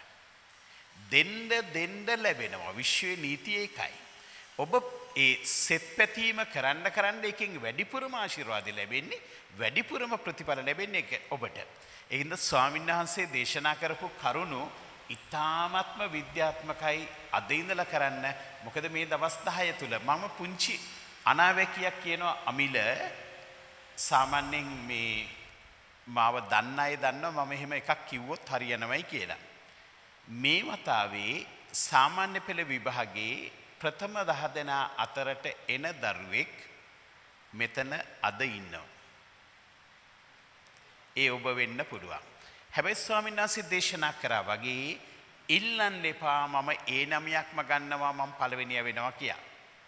[SPEAKER 4] දෙන්න ලැබෙනවා. විශ්වයේ නීතිය ඒකයි. ඔබ ඒ සෙත් පැතීම කරන්න එකෙන් වැඩිපුරම ආශිර්වාද ලැබෙන්නේ, වැඩිපුරම ප්‍රතිඵල ලැබෙන්නේ ඔබට. ඒ හින්දා ස්වාමීන් වහන්සේ දේශනා කරපු කරුණු ඉතාමත්ම විද්‍යාත්මකයි අද ඉඳලා කරන්න. මොකද මේ දවස් 10 තුල මම පුංචි අනාවැකියක් කියනවා අමිල සාමාන්‍යයෙන් මේ මාව දන්න අය දන්නවා මම එහෙම එකක් කිව්වොත් හරියනවයි කියලා. මේ වතාවේ සාමාන්‍ය පෙළ විභාගයේ ප්‍රථම 10 දෙනා අතරට එන දරුවෙක් මෙතන අද ඉන්නවා. ඒ ඔබ වෙන්න පුළුවන්. හැබැයි ස්වාමීන් වහන්සේ දේශනා කරා වගේ ඉල්ලන්න එපා මම ඒ නමයක්ම ගන්නවා මම පළවෙනිය වෙනවා කියලා.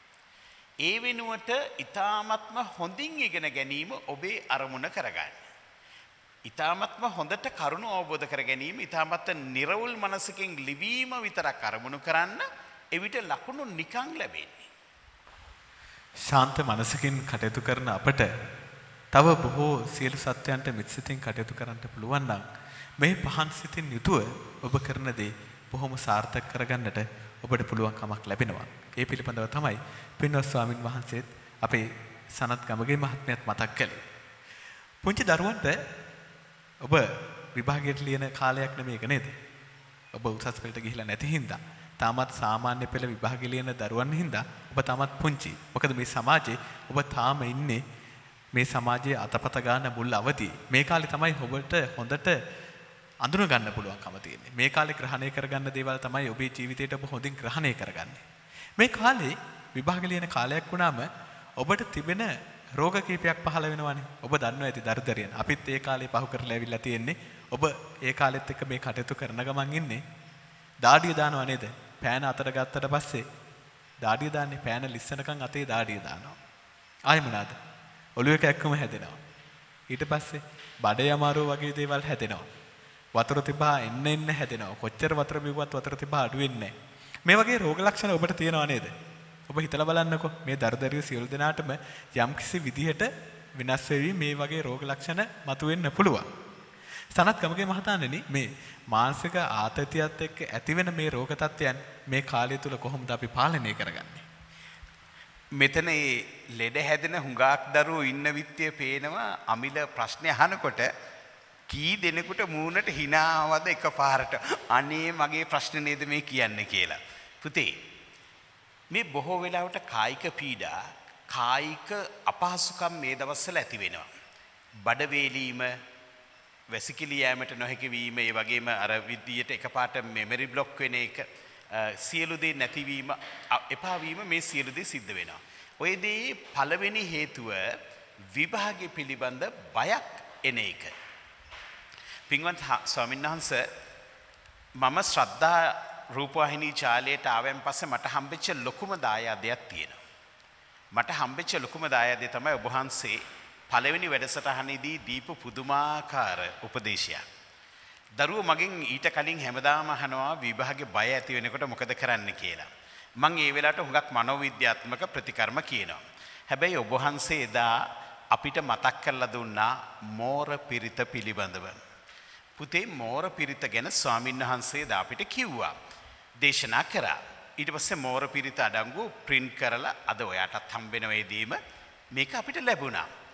[SPEAKER 4] ඒ වෙනුවට ඊ타ත්ම හොඳින් ඉගෙන ගැනීම ඔබේ අරමුණ කරගන්න. ඊ타ත්ම හොඳට කරුණ අවබෝධ කර ගැනීම, ඊ타ත්ම නිර්වුල් මනසකින් ලිවීම විතරක් අරමුණු කරන්න. එවිට ලකුණු නිකං ලැබෙන්නේ.
[SPEAKER 1] ශාන්ත මනසකින් කටයුතු කරන අපට තව බොහෝ සියලු සත්‍යයන්ට මිත්සිතින් කටයුතු කරන්න පුළුවන් නම් මේ පහන් සිතින් යුතුව ඔබ කරන දේ බොහොම සාර්ථක කරගන්නට ඔබට පුළුවන් කමක් ලැබෙනවා. ඒ පිළිබඳව තමයි පින්වත් ස්වාමින් වහන්සේත් අපේ සනත් ගමගේ මහත්මයාත් මතක් කළේ. පුංචි දරුවන්ට ඔබ විභාගයට ලියන කාලයක් නෙමේක නේද? ඔබ උසස් පෙළට ගිහිලා නැති හින්දා තාමත් සාමාන්‍ය පෙළ විභාගය ලියන දරුවන් හින්දා ඔබ තාමත් පුංචි. මොකද මේ සමාජයේ ඔබ තාම ඉන්නේ මේ සමාජයේ අතපත ගන්න මුල් අවදී. මේ කාලේ තමයි ඔබට හොඳට අඳුන ගන්න පුළුවන්කම තියෙන්නේ. මේ කාලේ ග්‍රහණය කරගන්න දේවල් තමයි ඔබේ ජීවිතයට ඔබ හොඳින් ග්‍රහණය කරගන්නේ. මේ කාලේ විභාග ලියන කාලයක් වුණාම ඔබට තිබෙන රෝග කීපයක් පහළ වෙනවානේ. ඔබ දන්නවා ඇති දරුදරියන්. අපිත් ඒ කාලේ පහු කරලා ඇවිල්ලා තියෙන්නේ. ඔබ ඒ කාලෙත් එක්ක මේ කටයුතු කරන ගමන් ඉන්නේ. දාඩිය දානවා නේද? පෑන අතට ගත්තට පස්සේ දාඩිය දාන්නේ පෑන ලිස්සනකන් අතේ දාඩිය දානවා. ආයෙ මොනවාද? ඔළුවේ කැක්කම හැදෙනවා. ඊට පස්සේ බඩේ අමාරුව වගේ දේවල් හැදෙනවා. වතුර තිබා එන්න හැදෙනවා. කොච්චර වතුර බිව්වත් වතුර තිබා අඩු වෙන්නේ නැහැ. මේ වගේ රෝග ලක්ෂණ ඔබට තියෙනව නේද? ඔබ හිතලා බලන්නකෝ මේ දරුදරිය සියලු දෙනාටම යම්කිසි විදිහට වෙනස් වෙවි මේ වගේ රෝග ලක්ෂණ මතුවෙන්න පුළුවන්. සනත් ගමගේ මහතාණෙනි මේ මානසික ආතතියත් එක්ක ඇතිවෙන මේ රෝග තත්ත්වයන් මේ කාලය තුල කොහොමද අපි පාලනය කරගන්නේ?
[SPEAKER 4] මෙතන ඒ ලෙඩ හැදෙන හුඟක් දරුවෝ ඉන්න විත්තිය පේනවා. අමිල ප්‍රශ්නේ අහනකොට කී දෙනෙකුට මූණට hinaවද එකපාරට අනේ මගේ ප්‍රශ්න නේද මේ කියන්නේ කියලා. පුතේ මේ බොහෝ වෙලාවට කායික පීඩා, කායික අපහසුකම් මේ දවස්වල ඇති වෙනවා. බඩ වේලීම, වැසිකිලි යෑමට නොහැකි වීම, ඒ වගේම අර විදියට එකපාරට මෙමරි බ්ලොක් වෙන එක, සියලු දේ නැතිවීම, එපා වීම, මේ සියලු දේ සිද්ධ වෙනවා. ඔය දේ පළවෙනි හේතුව විභාගය පිළිබඳ බයක් එන එක. පින්වත් ස්වාමීන් වහන්සේ මම ශ්‍රද්ධා රූපවාහිනී ජාලයට ආවෙන් පස්සේ මට හම්බෙච්ච ලොකුම දායාදයක් තියෙනවා. මට හම්බෙච්ච ලොකුම දායාදය තමයි ඔබ වහන්සේ පළවෙනි වැඩසටහනේදී දීපු පුදුමාකාර උපදේශයක්. දරුවෝ මගෙන් ඊට කලින් හැමදාම අහනවා විභාගේ බය ඇති වෙනකොට මොකද කරන්න කියලා. මම ඒ වෙලාවට හුඟක් මනෝවිද්‍යාත්මක ප්‍රතිකර්ම කියනවා. හැබැයි ඔබ වහන්සේ එදා අපිට මතක් කරලා දුන්නා මෝර පිරිත පිළිබඳව. පුතේ මෝර පිරිත ගැන ස්වාමීන් වහන්සේ දා අපිට කිව්වා. දේශනා කරා. ඊට පස්සේ මෝර පිරිත අඩංගු print කරලා අද ඔයාටත් හම්බ වෙන වෙදීම මේක අපිට ලැබුණා.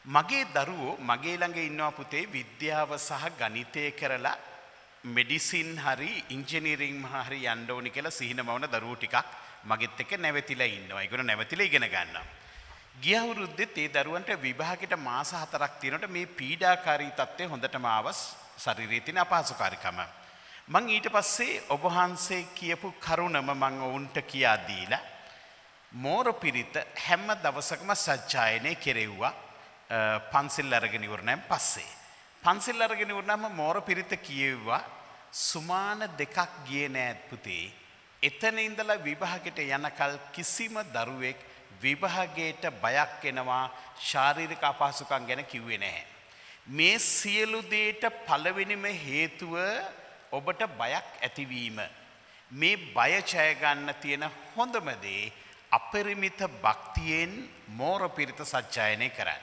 [SPEAKER 4] මගේ දරුවෝ මගේ ළඟ ඉන්නවා පුතේ විද්‍යාව සහ ගණිතය කරලා මෙඩිසින් හරි ඉංජිනේරින්ග් හරි යන්න ඕනි කියලා සිහින මවන දරුවෝ ටිකක් මගෙත් එක්ක නැවතිලා ඉන්නවා. ඒගොල්ලෝ නැවතිලා ඉගෙන ගන්නවා. ගිය අවුරුද්දේ ඒ දරුවන්ට විභාගෙට මාස 4ක් තියෙනකොට මේ පීඩාකාරී තත්ත්වය හොඳටම ආවස් ශරීරයේ තියෙන අපහසුකාරීකම. මං ඊට පස්සේ ඔබ වහන්සේ කියපු කරුණම මං ඔවුන්ට කියා දීලා මෝරපිරිත හැම දවසකම සජ්ජායනය කෙරෙව්වා. පන්සිල් අරගෙන ඉවරනන් පස්සේ. පන්සිල් අරගෙන ඉවරනම මෝරපිරිත කියෙව්වා සුමාන 2ක් ගියේ නෑත් පුතේ. එතන ඉඳලා විභාගෙට යනකල් කිසිම දරුවෙක් විභාගයට බයක් එනවා ශාරීරික අපහසුකම් ගැන කිව්වේ නැහැ. මේ සියලු දේට පළවෙනිම හේතුව ඔබට බයක් ඇතිවීම. මේ බය ඡය ගන්න තියෙන හොඳම දේ අපරිමිත භක්තියෙන් මෝරපිරිත සජ්ජායනය කරන්න.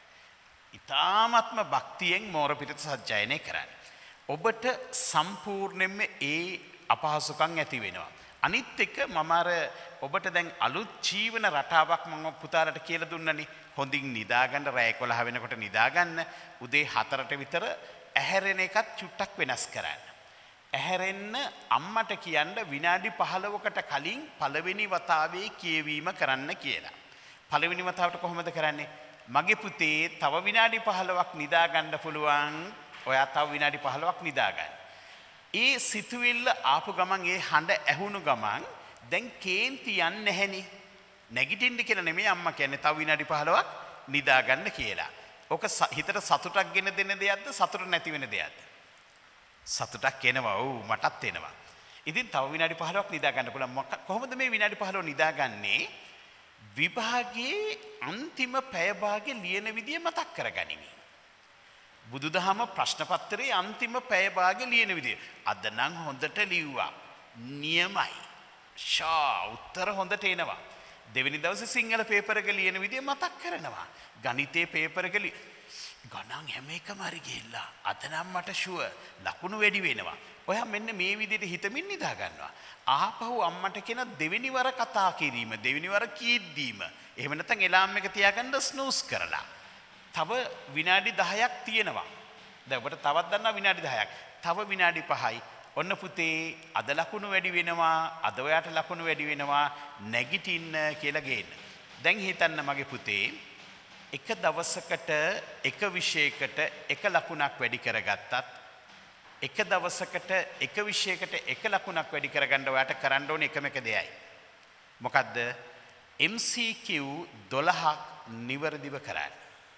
[SPEAKER 4] ඉතාමත්ම භක්තියෙන් මෝරපිරිත සජ්ජායනය කරන්න. ඔබට සම්පූර්ණයෙන්ම ඒ අපහසුකම් ඇති වෙනවා. අනිත් එක මම අර ඔබට දැන් අලුත් ජීවන රටාවක් මම පුතාලට කියලා දුන්නනේ. හොඳින් නිදාගන්න රෑ 11 වෙනකොට නිදාගන්න. උදේ 4ට විතර ඇහැරෙන එකත් චුට්ටක් වෙනස් කරන්න. ඇහැරෙන්න අම්මට කියන්න විනාඩි 15කට කලින් පළවෙනි වතාවේ කියවීම කරන්න කියලා. පළවෙනි වතාවට කොහොමද කරන්නේ? මගේ පුතේ තව විනාඩි 15ක් නිදාගන්න පුළුවන්. ඔයා තව විනාඩි 15ක් නිදාගන්න. ඒ සිතුවිල්ල ආපු ගමන් ඒ හඬ ඇහුණු ගමන් දැන් කේන්ති යන්නේ නැහෙනේ. නැගිටින්න කියලා නෙමෙයි අම්මා කියන්නේ තව විනාඩි 15ක් නිදාගන්න කියලා. ඕක හිතට සතුටක් ගෙන දෙන දෙයක්ද සතුට නැති වෙන දෙයක්ද? සතුටක් එනවා. ඔව් මටත් එනවා. ඉතින් තව විනාඩි 15ක් නිදාගන්න පුළුවන්. කොහොමද මේ විනාඩි 15 නිදාගන්නේ? විභාගයේ අන්තිම පැය භාගේ ලියන විදිය මතක් කරගනිමි. බුදුදහම ප්‍රශ්න පත්‍රයේ අන්තිම පැය භාගේ ලියන විදිය. අද නම් හොඳට ලිව්වා. නියමයි. උත්තර හොඳට එනවා. දෙවෙනි දවසේ සිංහල පේපර් එක ලියන විදිය මතක් කරනවා. ගණිතයේ පේපර් එක ගණන් හැම එකම හරි ගිහිල්ලා. අද නම් මට ෂුවර් ලකුණු වැඩි වෙනවා. ඔයා මෙන්න මේ විදිහට හිතමින් නිදා ගන්නවා. ආපහු අම්මට කියන දෙවෙනි වර කතා කිරීම, දෙවෙනි වර කීද්දීම. එහෙම නැත්නම් එලාම් එක තියාගන්න ස්නූස් කරලා. තව විනාඩි 10ක් තියෙනවා. දැන් ඔබට තවත් දන්නා විනාඩි 10ක්. තව විනාඩි 5යි. ඔන්න පුතේ අද ලකුණු වැඩි වෙනවා. අද ඔයාට ලකුණු වැඩි වෙනවා. නැගිටින්න කියලා ගේන්න. දැන් හිතන්න මගේ පුතේ එක දවසකට එක විෂයකට එක ලකුණක් වැඩි කරගත්තත් එක දවසකට එක විෂයකට එක ලකුණක් වැඩි කරගන්න ඔයාට කරන්න ඕනේ එකම එක දෙයයි. මොකද්ද? MCQ 12ක් නිවැරදිව කරන්න.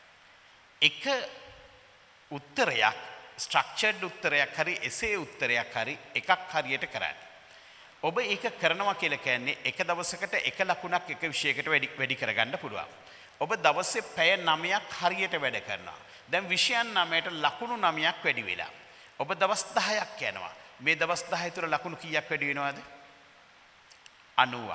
[SPEAKER 4] එක උත්තරයක් ස්ට්‍රක්චර්ඩ් උත්තරයක් හරි එසේ උත්තරයක් හරි එකක් හරියට කරන්න. ඔබ ඒක කරනවා කියලා කියන්නේ එක දවසකට එක ලකුණක් එක විෂයකට වැඩි කරගන්න පුළුවන්. ඔබ දවසේ පැය 9ක් හරියට වැඩ කරනවා. දැන් විෂයන් 9ට ලකුණු 9ක් වැඩි වෙලා. ඔබ දවස් 10ක් යනවා. මේ දවස් 10 තුර ලකුණු කීයක් වැඩි වෙනවද? 90ක්.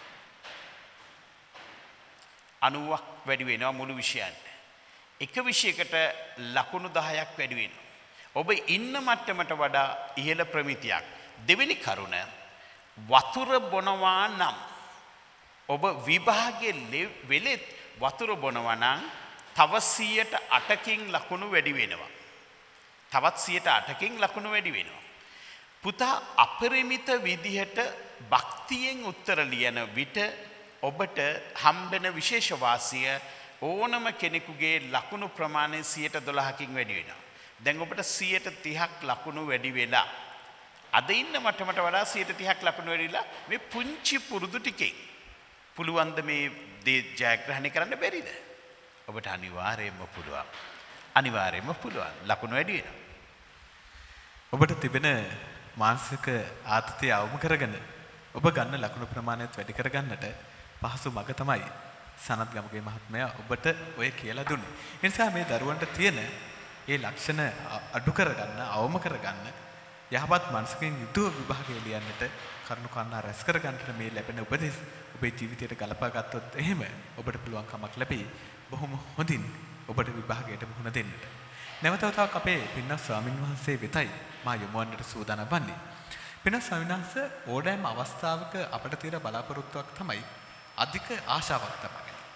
[SPEAKER 4] 90ක් වැඩි වෙනවා මුළු විෂයන්ට. එක විෂයකට ලකුණු 10ක් වැඩි වෙනවා. ඔබ ඉන්න මට්ටමට වඩා ඉහළ ප්‍රමිතියක්. දෙවෙනි කරුණ වතුර බොනවා නම් ඔබ විභාගයේ වෙලෙත් වතුර බොනවා නම් තව 108කින් ලකුණු වැඩි වෙනවා. තවත් 108කින් ලකුණු වැඩි වෙනවා. පුතා අපරිමිත විදිහට භක්තියෙන් උත්තර ලියන විට ඔබට හම්බෙන විශේෂ වාසිය ඕනම කෙනෙකුගේ ලකුණු ප්‍රමාණය 112කින් වැඩි වෙනවා. දැන් ඔබට 130ක් ලකුණු වැඩි වෙලා අද ඉන්න මට්ටමට වඩා 130ක් ලකුණු වැඩිලා මේ පුංචි පුරුදු ටිකෙන් පුළුවන් ද මේ දේ ජයග්‍රහණය කරන්න බැරිද? ඔබට අනිවාර්යයෙන්ම පුළුවන්. අනිවාර්යයෙන්ම පුළුවන්. ලකුණු වැඩි වෙනවා.
[SPEAKER 1] ඔබට තිබෙන මානසික ආතතිය අවම කරගෙන ඔබ ගන්න ලකුණු ප්‍රමාණයත් වැඩි කරගන්නට පහසු මඟ තමයි සනත් ගමගේ මහත්මයා ඔබට ඔය කියලා දුන්නේ. ඒ නිසා මේ දරුවන්ට තියෙන ඒ ලක්ෂණ අඩු කරගන්න, අවම කරගන්න, යහපත් මනසකින් යුතුව විභාගය ලියන්නට කරුණු කන්නා රැස් කරගන්නට මේ ලැබෙන උපදෙස් ඔබේ ජීවිතයට ගලපා ගත්තොත් එහෙම ඔබට පුළුවන් කමක් ලැබෙයි. බොහොම හොඳින් ඔබට විභාගයට මුහුණ දෙන්නට. නැවත වතාවක් අපේ පින්වත් ස්වාමින් වහන්සේ වෙතයි මා යොමු වන්නට සූදානම් වන්නේ. පින්වත් ස්වාමීන් වහන්සේ ඕනෑම අවස්ථාවක අපට තියෙන බලාපොරොත්තුවක් තමයි අධික ආශාවක් තමයි.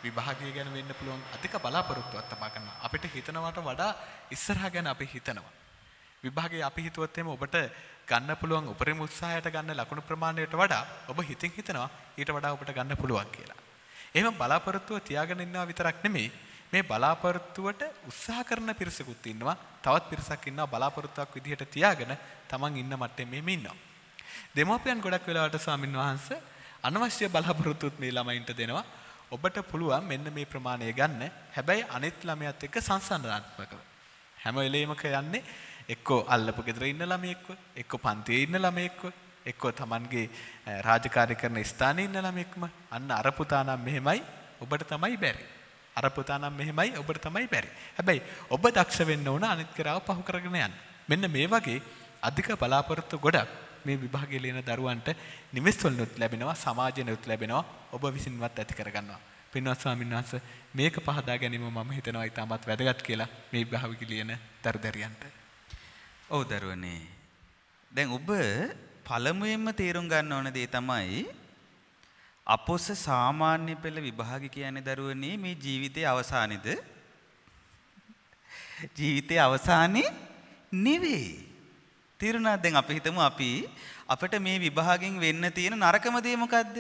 [SPEAKER 1] විභාගය ගැන වෙන්න පුළුවන් අධික බලාපොරොත්තුවක් තබා ගන්නවා. අපිට හිතනවට වඩා ඉස්සරහා ගැන අපි හිතනවා. විභාගයේ අපි හිතුවත් එහෙම ඔබට ගන්න පුළුවන් උපරිම උත්සාහයට ගන්න ලකුණු ප්‍රමාණයට වඩා ඔබ හිතින් හිතනවා ඊට වඩා ඔබට ගන්න පුළුවන් කියලා. එහෙම බලාපොරොත්තුව තියාගෙන ඉන්නවා විතරක් නෙමෙයි මේ බලාපොරොත්තුවට උත්සාහ කරන පිරිසකුත් ඉන්නවා. තවත් පිරිසක් ඉන්නවා බලාපොරොත්තුවක් විදිහට තියාගෙන තමන් ඉන්න මට්ටමේ මෙහෙම ඉන්නවා. දෙමෝපියන් ගොඩක් වෙලාවට ස්වාමින් වහන්සේ අනවශ්‍ය බලාපොරොත්තුත් මේ ළමයින්ට දෙනවා. ඔබට පුළුවන් මෙන්න මේ ප්‍රමාණය ගන්න. හැබැයි අනිත් ළමයාත් එක්ක සංසන්දනාත්මකව. හැම වෙලෙම කියන්නේ එක්කෝ අල්ලපු ගෙදර ඉන්න ළමයෙක්ව, එක්කෝ පන්තියේ ඉන්න ළමයෙක්ව, එක්කෝ Tamanගේ රාජකාරී කරන ස්ථානයේ ඉන්න ළමයෙක්ම අන්න අර පුතා නම් මෙහෙමයි ඔබට තමයි බැරි. අර පුතා නම් මෙහෙමයි ඔබට තමයි බැරි. හැබැයි ඔබ දක්ෂ වෙන්න ඕන අනිත් කරාව පහු කරගෙන යන්න. මෙන්න මේ වගේ අධික බලාපොරොත්තු ගොඩක් මේ විභාගයේ ලියන දරුවන්ට නිවෙස්වලුත් ලැබෙනවා, සමාජෙනුත් ලැබෙනවා. ඔබ විසින්වත් ඇති කරගන්නවා. පින්වත් ස්වාමීන් වහන්සේ මේක පහදා ගැනීම මම හිතනවා ඉතාමත් වැදගත් කියලා මේ විභාගයේ ලියන දරුදරියන්ට.
[SPEAKER 2] ඔව් දරුවනේ. දැන් ඔබ පළමුවෙන්ම තේරුම් ගන්න ඕන දේ තමයි අපොස සාමාන්‍ය පෙළ විභාග කියන්නේ දරුවනේ මේ ජීවිතයේ අවසානයේද? ජීවිතයේ අවසානයේ නෙවෙයි. තේරුණාද? දැන් අපි හිතමු අපිට මේ විභාගෙන් වෙන්න තියෙන නරකම දේ මොකද්ද?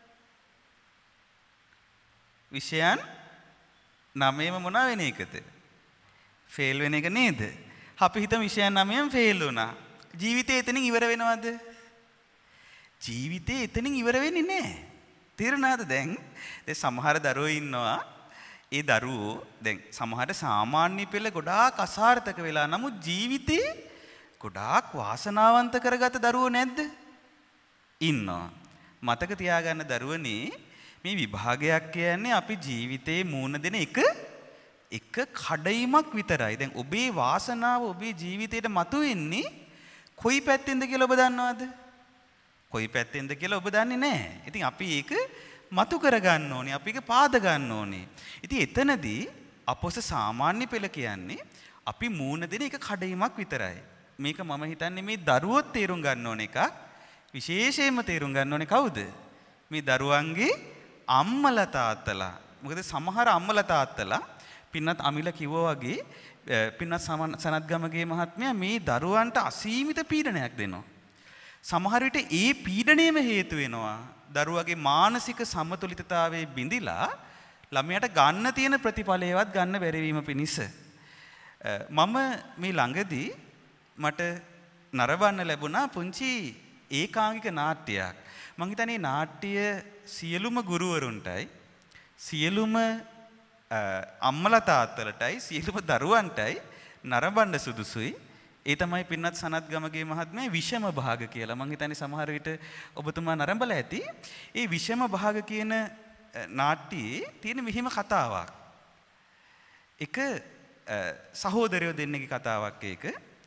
[SPEAKER 2] විෂයන් 9ම මොනවා වෙන එකද? ෆේල් වෙන එක නේද? අපි හිතමු විෂයන් 9ම ෆේල් වුණා. ජීවිතේ එතනින් ඉවර වෙනවද? ජීවිතේ එතනින් ඉවර වෙන්නේ නැහැ. තේරුණාද? දැන් සමහර දරුවෝ ඉන්නවා. ඒ දරුවෝ දැන් සමහර සාමාන්‍ය පෙළ ගොඩාක් අසාර්ථක වෙලා නමුත් ජීවිතේ ගොඩාක් වාසනාවන්ත කරගත දරුවෝ නැද්ද? ඉන්නවා. මතක තියාගන්න දරුවනේ මේ විභාගයක් කියන්නේ අපි ජීවිතේ මූණ දෙන එක කඩයිමක් විතරයි. දැන් ඔබේ වාසනාව ඔබේ ජීවිතේට මතුවෙන්නේ කොයි පැත්තෙන්ද කියලා ඔබ දන්නවද? කොයි පැත්තෙන්ද කියලා ඔබ දන්නේ නැහැ. ඉතින් අපි ඒක මතු කරගන්න ඕනේ. අපි ඒක පාද ගන්න ඕනේ. ඉතින් එතනදී අපොස සාමාන්‍ය පෙළ කියන්නේ අපි මූණ දෙන එක කඩයිමක් විතරයි. මේක මම හිතන්නේ මේ දරුවොත් තේරුම් ගන්න ඕන එකක්. විශේෂයෙන්ම තේරුම් ගන්න ඕනේ කවුද? මේ දරුවන්ගේ අම්මලා තාත්තලා. මොකද සමහර අම්මලා තාත්තලා පින්නත් අමිල කිව්වා වගේ පින්නත් සනත්ගමගේ මහත්මයා මේ දරුවන්ට අසීමිත පීඩනයක් දෙනවා. සමහර විට ඒ පීඩණයම හේතු වෙනවා දරුවගේ මානසික සමතුලිතතාවයේ බිඳිලා ළමයාට ගන්න තියෙන ප්‍රතිඵලයවත් ගන්න බැරි වීම පිණිස මම මේ ළඟදී මට නරඹන්න ලැබුණා පුංචි ඒකාංගික නාට්‍යයක්. මං හිතන්නේ නාට්‍ය සියලුම ගුරුවරුන්ටයි සියලුම අම්මලා තාත්තලටයි සියලුම දරුවන්ටයි නරඹන්න සුදුසුයි. ඒ තමයි පින්නත් සනත්ගමගේ මහත්මයා විෂම භාග කියලා. මං හිතන්නේ සමහර විට ඔබතුමා නරඹලා ඇති. ඒ විෂම භාග කියන නාට්‍යයේ තියෙන මෙහිම කතාවක්. එක සහෝදරයෝ දෙන්නගේ කතාවක් ඒක.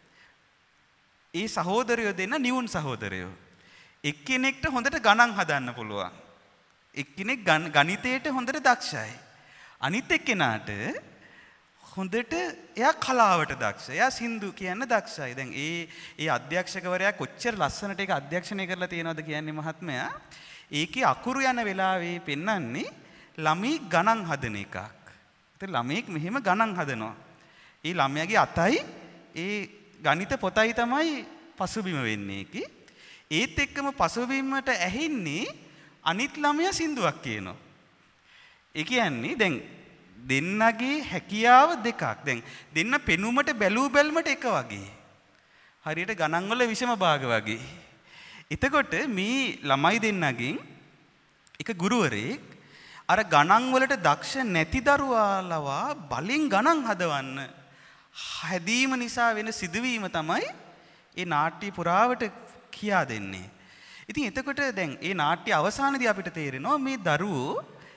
[SPEAKER 2] ඒ සහෝදරයෝ දෙන්න නිවුන් සහෝදරයෝ. එක්කෙනෙක්ට හොඳට ගණන් හදන්න පුළුවන්. එක්කෙනෙක් ගණිතයට හොඳට දක්ෂයි. අනිත් එක්කෙනාට හොඳට එයා කලාවට දක්ෂ. එයා සින්දු කියන්න දක්ෂයි. දැන් ඒ අධ්‍යක්ෂකවරයා කොච්චර ලස්සනට ඒක අධ්‍යක්ෂණය කරලා තියෙනවද කියන්නේ මහත්මයා. ඒකේ අකුරු යන වෙලාවේ පෙන්වන්නේ ළමයි ගණන් හදන එකක්. ඒත් ළමෙක් මෙහෙම ගණන් හදනවා. ඒ ළමයාගේ අතයි ඒ ගණිත පොතයි තමයි පසුබිම වෙන්නේ ඒකේ. ඒත් එක්කම පසුබිමට ඇහින්නේ අනිත් ළමයා සින්දුවක් කියනවා. ඒ කියන්නේ දැන් දෙන්නගේ හැකියාව දෙකක්. දැන් දෙන්න පෙනුමට බැලූ බැල්මට එක වගේ. හරියට ගණන් වල විෂම භාග වගේ. එතකොට මේ ළමයි දෙන්නගෙන් එක ගුරුවරයෙක් අර ගණන් වලට දක්ෂ නැති දරුවාලවා බලෙන් ගණන් හදවන්න හැදීම නිසා වෙන සිදුවීම තමයි ඒ නාට්‍ය පුරාවට කියා දෙන්නේ. ඉතින් එතකොට දැන් ඒ නාට්‍ය අවසානයේදී අපිට තේරෙනවා මේ දරුවෝ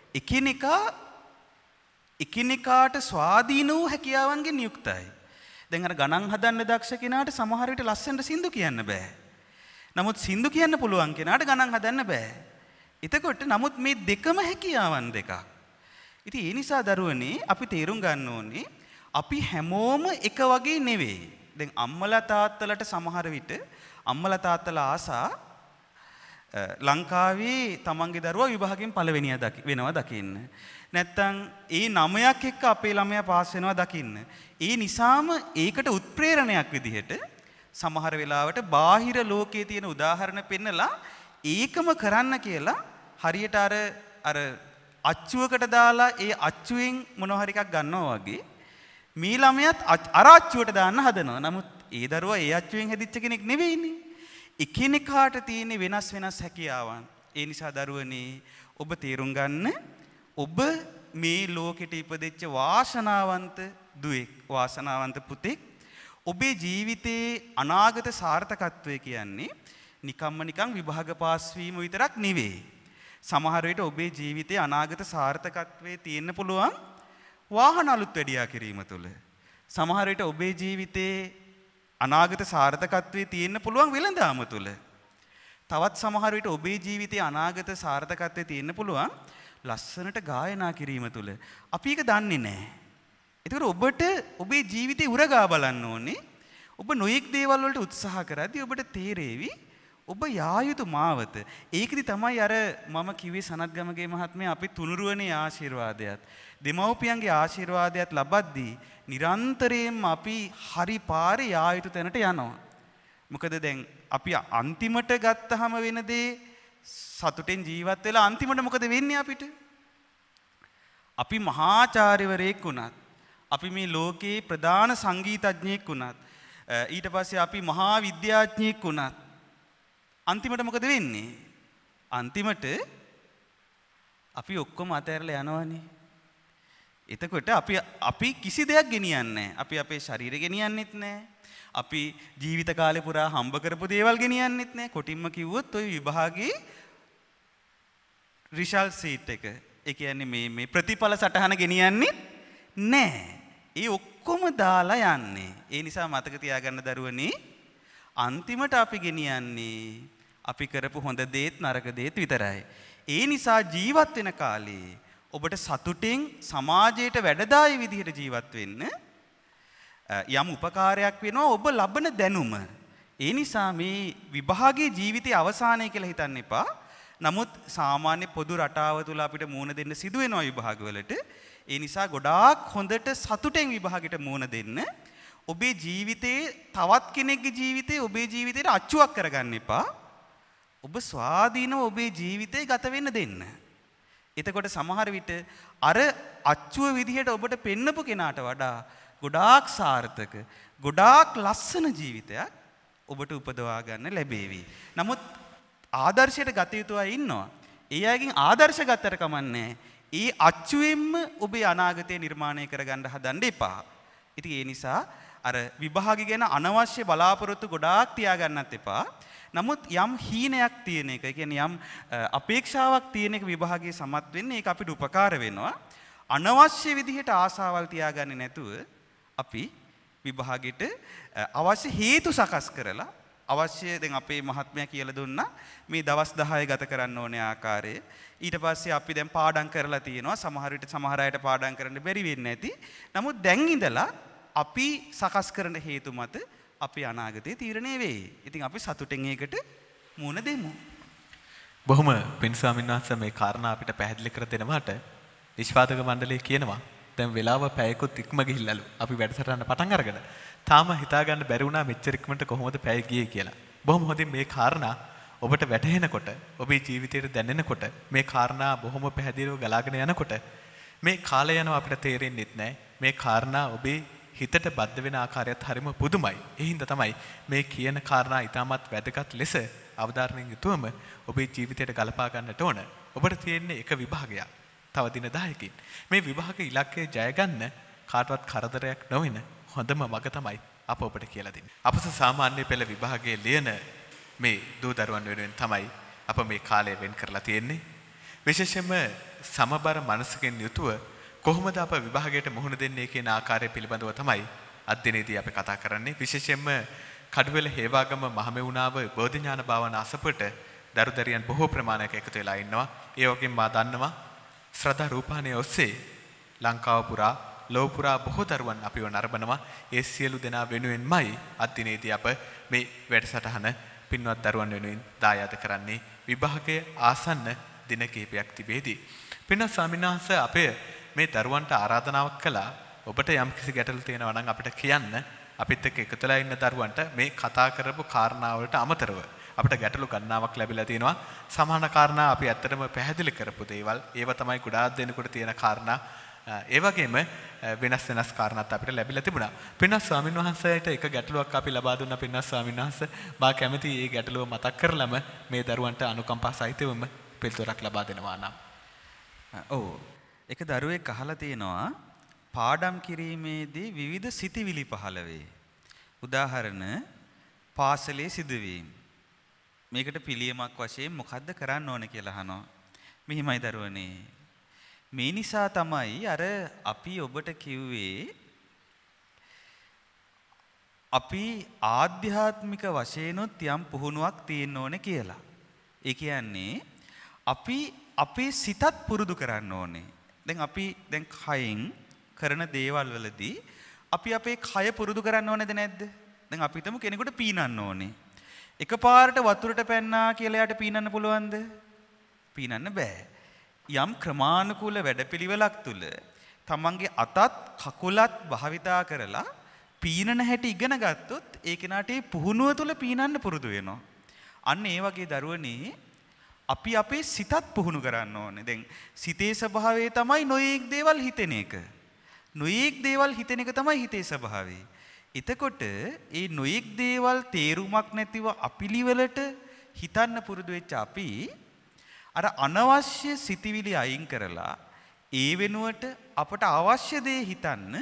[SPEAKER 2] එකිනෙකාට ස්වාධීන වූ හැකියාවන්ගෙන් යුක්තයි. දැන් අර ගණන් හදන්න දක්ෂ කෙනාට සමහර විට ලස්සනට සින්දු කියන්න බෑ. නමුත් සින්දු කියන්න පුළුවන් කෙනාට ගණන් හදන්න බෑ. එතකොට නමුත් මේ දෙකම හැකියාවන් දෙකක්. ඉතින් ඒ නිසා දරුවනේ අපි තේරුම් ගන්න ඕනේ අපි හැමෝම එක වගේ නෙවෙයි. දැන් අම්මලා තාත්තලාට සමහර විට අම්මලා තාත්තලා ආසා ලංකාවේ තමන්ගේ දරුවා විභාගයෙන් පළවෙනියා වෙනවා දකින්න. නැත්තම් ඒ 9ක් එක්ක අපේ ළමයා පාස් වෙනවා දකින්න. ඒ නිසාම ඒකට උත්ප්‍රේරණයක් විදිහට සමහර වෙලාවට බාහිර ලෝකයේ තියෙන උදාහරණ පෙන්නලා ඒකම කරන්න කියලා හරියට අර අච්චුවකට දාලා ඒ අච්චුවෙන් මොනවා හරි එකක් ගන්නවා වගේ මේ ළමයාත් අර අච්චුවට දාන්න හදනවා. නමුත් ඒ දරුවා ඒ අච්චුවෙන් හැදිච්ච කෙනෙක් නෙවෙයිනේ. එකිනෙකාට තියෙන වෙනස් වෙනස් හැකියාවන්. ඒ නිසා දරුවනේ ඔබ තේරුම් ගන්න ඔබ මේ ලෝකෙට ඉපදෙච්ච වාසනාවන්ත දුවෙක්, වාසනාවන්ත පුතෙක්. ඔබේ ජීවිතයේ අනාගත සාර්ථකත්වය කියන්නේ නිකන් විභාග පාස් වීම විතරක් නෙවෙයි. සමහර විට ඔබේ ජීවිතයේ අනාගත සාර්ථකත්වයේ තියෙන්න පුළුවන් වාහන අලුත් වැඩියා කිරීම තුළ. සමහර විට ඔබේ ජීවිතයේ අනාගත සාර්ථකත්වයේ තියෙන්න පුළුවන් වෙළඳාම තුළ. තවත් සමහර විට ඔබේ ජීවිතයේ අනාගත සාර්ථකත්වයේ තියෙන්න පුළුවන් ලස්සනට ගායනා කිරීම තුළ. අපි ඒක දන්නේ නැහැ. ඒතකොට ඔබට ඔබේ ජීවිතේ උරගා බලන්න ඕනේ. ඔබ නොයෙක් දේවල් වලට උත්සාහ කරද්දී ඔබට තේරෙවි ඔබ යා යුතු මාවත. ඒකෙදි තමයි අර මම කිව්වේ සනත්ගමගේ මහත්මයා අපි තුනුරුවනේ ආශිර්වාදයක්. දෙමව්පියන්ගේ ආශිර්වාදයක් ලබද්දී නිරන්තරයෙන්ම අපි හරි පාරේ යා යුතු තැනට යනවා. මොකද දැන් අපි අන්තිමට ගත්තාම වෙන දේ සතුටෙන් ජීවත් වෙලා අන්තිමට මොකද වෙන්නේ අපිට? අපි මහාචාර්යවරයෙක් වුණත්, අපි මේ ලෝකේ ප්‍රධාන සංගීතඥයෙක් වුණත්, ඊට පස්සේ අපි මහා විද්‍යාඥයෙක් වුණත් අන්තිමට මොකද වෙන්නේ? අන්තිමට අපි ඔක්කොම අතහැරලා යනවනේ. එතකොට අපි කිසි දෙයක් ගෙනියන්නේ නැහැ. අපි අපේ ශරීරය ගෙනියන්නෙත් නැහැ. අපි ජීවිත කාලේ පුරා හම්බ කරපු දේවල් ගෙනියන්නෙත් නැහැ. කොටින්ම කිව්වොත් ওই විභාගයේ රිසල්ට් සීට් එක, ඒ කියන්නේ මේ ප්‍රතිඵල සටහන ගෙනියන්නෙත් නැහැ. ඒ ඔක්කොම දාලා යන්නේ. ඒ නිසා මතක තියාගන්න දරුවනේ, අන්තිමට අපි ගෙනියන්නේ අපි කරපු හොඳ දේත් නරක දේත් විතරයි. ඒ නිසා ජීවත් වෙන කාලේ ඔබට සතුටින් සමාජයට වැඩදායි විදිහට ජීවත් වෙන්න යම් උපකාරයක් වෙනවා ඔබ ලබන දැනුම. ඒ නිසා මේ විභාගයේ ජීවිතයේ අවසානය කියලා හිතන්න එපා. නමුත් සාමාන්‍ය පොදු රටාව තුළ අපිට මුහුණ දෙන්න සිදු වෙනවා විභාගවලට. ඒ නිසා ගොඩාක් හොඳට සතුටෙන් විභාගෙට මුහුණ දෙන්න. ඔබේ ජීවිතයේ තවත් කෙනෙක්ගේ ජීවිතේ ඔබේ ජීවිතේට අච්චුවක් කරගන්න එපා. ඔබ ස්වාධීනව ඔබේ ජීවිතේ ගත වෙන්න දෙන්න. එතකොට සමහර විට අර අච්චුව විදිහට ඔබට පෙන්නපු කෙනාට වඩා ගොඩාක් සාර්ථක, ගොඩාක් ලස්සන ජීවිතයක් ඔබට උපදවා ගන්න ලැබේවි. නමුත් ආදර්ශයට ගත යුතු අය ඉන්නවා. ඒ අයගෙන් ආදර්ශ ගත්තට කමන්නේ. ඒ අච්චුවෙන්ම ඔබේ අනාගතය නිර්මාණය කරගන්න හදන්න එපා. ඉතින් ඒ නිසා අර විභාගය ගැන අනවශ්‍ය බලාපොරොත්තු ගොඩාක් තියාගන්නත් එපා. නමුත් යම් හීනයක් තියෙන එක, ඒ කියන්නේ යම් අපේක්ෂාවක් තියෙන එක විභාගයේ සමත් වෙන්න ඒක අපිට උපකාර වෙනවා. අනවශ්‍ය විදිහට ආසාවල් තියාගන්නේ නැතුව අපි විභාගෙට අවශ්‍ය හේතු සකස් කරලා අවශ්‍ය දැන් අපේ මහත්මයා කියලා දුන්නා මේ දවස් 10 ගත කරන්න ඕනේ ආකාරය. ඊට පස්සේ අපි දැන් පාඩම් කරලා තියෙනවා. සමහර විට සමහර අයට පාඩම් කරන්න බැරි වෙන්නේ නැති. නමුත් දැන් ඉඳලා අපි සකස් කරන හේතු මත අපේ අනාගතේ තීරණය වෙයි. ඉතින් අපි සතුටෙන් ඒකට මුහුණ දෙමු.
[SPEAKER 1] බොහොම පින් ස්වාමීන් වහන්සේ මේ කාරණා අපිට පැහැදිලි කර දෙනවාට නිෂ්පාදක මණ්ඩලය කියනවා දැන් වෙලාව පැයකුත් ඉක්ම ගිහිල්ලාලු. අපි වැඩසටහන පටන් අරගෙන තාම හිතා ගන්න බැරි වුණා මෙච්චර ඉක්මනට කොහොමද පැය ගියේ කියලා. බොහොම හොඳින් මේ කාරණා ඔබට වැටහෙනකොට, ඔබේ ජීවිතයට දැනෙනකොට, මේ කාරණා බොහොම පැහැදිලිව ගලාගෙන යනකොට මේ කාලය යනවා අපිට තේරෙන්නෙත් නැහැ. මේ කාරණා ඔබේ හිතට බද්ධ වෙන ආකාරයත් හරිම පුදුමයි. ඒ හින්දා තමයි මේ කියන කාරණා ඊටමත් වැදගත් ලෙස අවධාරණයෙන් යුතුවම ඔබේ ජීවිතයට ගලපා ගන්නට ඕන. ඔබට තියෙන්නේ එක විභාගයක්. තව දින 10කින් මේ විභාග ඉලක්කය ජය ගන්න කාටවත් කරදරයක් නොවන හොඳම මඟ තමයි අප ඔබට කියලා දෙන්නේ. අපස සාමාන්‍ය පෙළ විභාගයේ ලියන මේ දූ දරුවන් වෙනුවෙන් තමයි අප මේ කාලය වෙන් කරලා තියෙන්නේ. විශේෂයෙන්ම සමබර මනසකින් යුතුව කොහොමද අප විභාගයට මුහුණ දෙන්නේ කියන ආකාරය පිළිබඳව තමයි අද දිනේදී අපි කතා කරන්නේ. විශේෂයෙන්ම කඩුවෙල හේවාගම මහමෙවුනාව බෝධිඥාන භාවනා අසපට දරුදරියන් බොහෝ ප්‍රමාණයක එකතු වෙලා ඉන්නවා. ඒ වගේම මා දන්නවා ශ්‍රද්ධා රූපానයේ ඔස්සේ ලංකාව පුරා ලෝක පුරා බොහෝ දරුවන් අපිව නරඹනවා. ඒ සියලු දෙනා වෙනුවෙන්මයි අද දිනේදී අප මේ වැඩසටහන පින්වත් දරුවන් වෙනුවෙන් දායාද කරන්නේ. විභාගයේ ආසන්න දින කිහිපයක් තිබේදී. පින්වත් ස්වාමීන් වහන්සේ අපේ මේ දරුවන්ට ආරාධනාවක් කළා ඔබට යම්කිසි ගැටලු තියෙනවා නම් අපිට කියන්න අපිත් එක්ක එකතුලා ඉන්න දරුවන්ට මේ කතා කරපු කාරණාවලට අමතරව අපිට ගැටලු ගණනාවක් ලැබිලා තියෙනවා. සමාන කාරණා අපි ඇත්තටම පැහැදිලි කරපු දේවල් ඒව තමයි ගොඩාක් දෙනෙකුට තියෙන කාරණා. ඒ වගේම වෙනස් කාරණාත් අපිට ලැබිලා තිබුණා. පින්වත් ස්වාමීන් වහන්සේට එක ගැටලුවක් අපි ලබා දුන්නා. පින්වත් ස්වාමීන් වහන්සේ මා කැමති මේ ගැටලුව මතක් කරලම මේ දරුවන්ට අනුකම්පා සහිතවම පිළිතුරක් ලබා දෙනවා නම්.
[SPEAKER 2] ඔව්. එක දරුවෙක් අහලා තියෙනවා පාඩම් කිරීමේදී විවිධ සිතිවිලි පහළ වේ. උදාහරණ පාසලේ සිදුවීම්. මේකට පිළියමක් වශයෙන් මොකද්ද කරන්න ඕන කියලා අහනවා. මෙහිමයි දරුවනේ. මේ නිසා තමයි අර අපි ඔබට කිව්වේ අපි ආධ්‍යාත්මික වශයෙන්ොත් යම් පුහුණුවක් තියෙන්න ඕනේ කියලා. ඒ කියන්නේ අපි අපේ සිතත් පුරුදු කරන්න ඕනේ. දැන් කයින් කරන දේවල් වලදී අපි අපේ කය පුරුදු කරන්න ඕනේද නැද්ද? දැන් අපි හිතමු කෙනෙකුට පීනන්න ඕනේ. එකපාරට වතුරට පැන්නා කියලා යාට පීනන්න පුළුවන්ද? පීනන්න බෑ. යම් ක්‍රමානුකූල වැඩපිළිවෙලක් තුල තමන්ගේ අතත් කකුලත් භාවිතා කරලා පීනන හැටි ඉගෙන ගත්තොත් ඒ කෙනාට ඒ පුහුණුව තුල පීනන්න පුරුදු වෙනවා. අන්න ඒ වගේ දරුවනේ අපි අපේ සිතත් පුහුණු කරන්න ඕනේ. දැන් සිතේ ස්වභාවය තමයි නොයේක් දේවල් හිතෙන එක. නොයේක් දේවල් හිතෙන එක තමයි හිතේ ස්වභාවය. එතකොට ඒ නොයෙක් දේවල් තේරුමක් නැතිව අපිලිවලට හිතන්න පුරුදු වෙච්ච අපි අර අනවශ්‍ය සිතිවිලි අයින් කරලා ඒ වෙනුවට අපට අවශ්‍ය දේ හිතන්න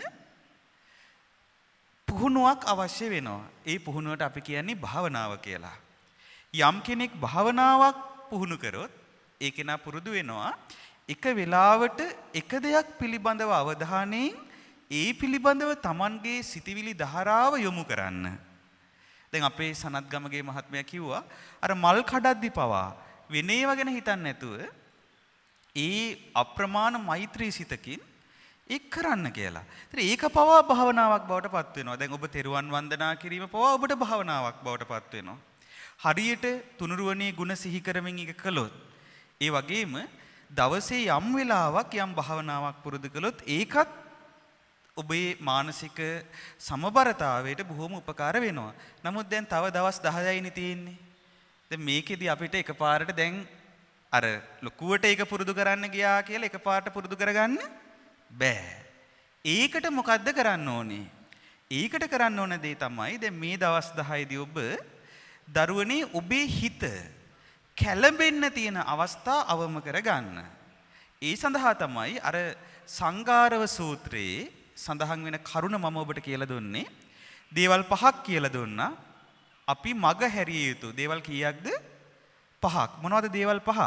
[SPEAKER 2] පුහුණුවක් අවශ්‍ය වෙනවා. ඒ පුහුණුවට අපි කියන්නේ භාවනාව කියලා. යම් කෙනෙක් භාවනාවක් පුහුණු කරොත් ඒ කෙනා පුරුදු වෙනවා එක වෙලාවට එක දෙයක් පිළිබඳව අවධානයෙන් ඒ පිළිබඳව Tamanගේ සිතිවිලි ධාරාව යොමු කරන්න. දැන් අපේ සනත්ගමගේ මහත්මයා කිව්වා අර මල් කඩද්දි පවා වෙන ඒවා ගැන හිතන්නේ නැතුව ඒ අප්‍රමාණ මෛත්‍රී සිතකින් ඒක කරන්න කියලා. ඒතර ඒක පවා භාවනාවක් බවට පත් වෙනවා. දැන් ඔබ තෙරුවන් වන්දනා කිරීම පවා ඔබට භාවනාවක් බවට පත් වෙනවා. හරියට තුනුරුවනේ ගුණ සිහි කරමින් එක කළොත් ඒ වගේම දවසේ යම් වෙලාවක් යම් භාවනාවක් පුරුදු කළොත් ඒකත් ඔබේ මානසික සමබරතාවයට බොහොම උපකාර වෙනවා. නමුත් දැන් තව දවස් 10යිනේ තියෙන්නේ. දැන් මේකෙදි අපිට එකපාරට දැන් අර ලොකුවට ඒක පුරුදු කරන්න ගියා කියලා එකපාරට පුරුදු කරගන්න බෑ. ඒකට මොකද්ද කරන්න ඕනේ? ඒකට කරන්න ඕන දේ තමයි දැන් මේ දවස් 10යිදී ඔබ දරුවනේ ඔබේ හිත කැළඹෙන්න තියෙන අවස්ථා අවම කරගන්න. ඒ සඳහා තමයි අර සංගාරව සූත්‍රයේ සඳහන් වෙන කරුණ මම ඔබට කියලා දුන්නේ. දේවල් 5ක් කියලා දුන්නා. අපි මග හැරිය යුතු දේවල් කීයක්ද? 5ක්. මොනවද දේවල් 5?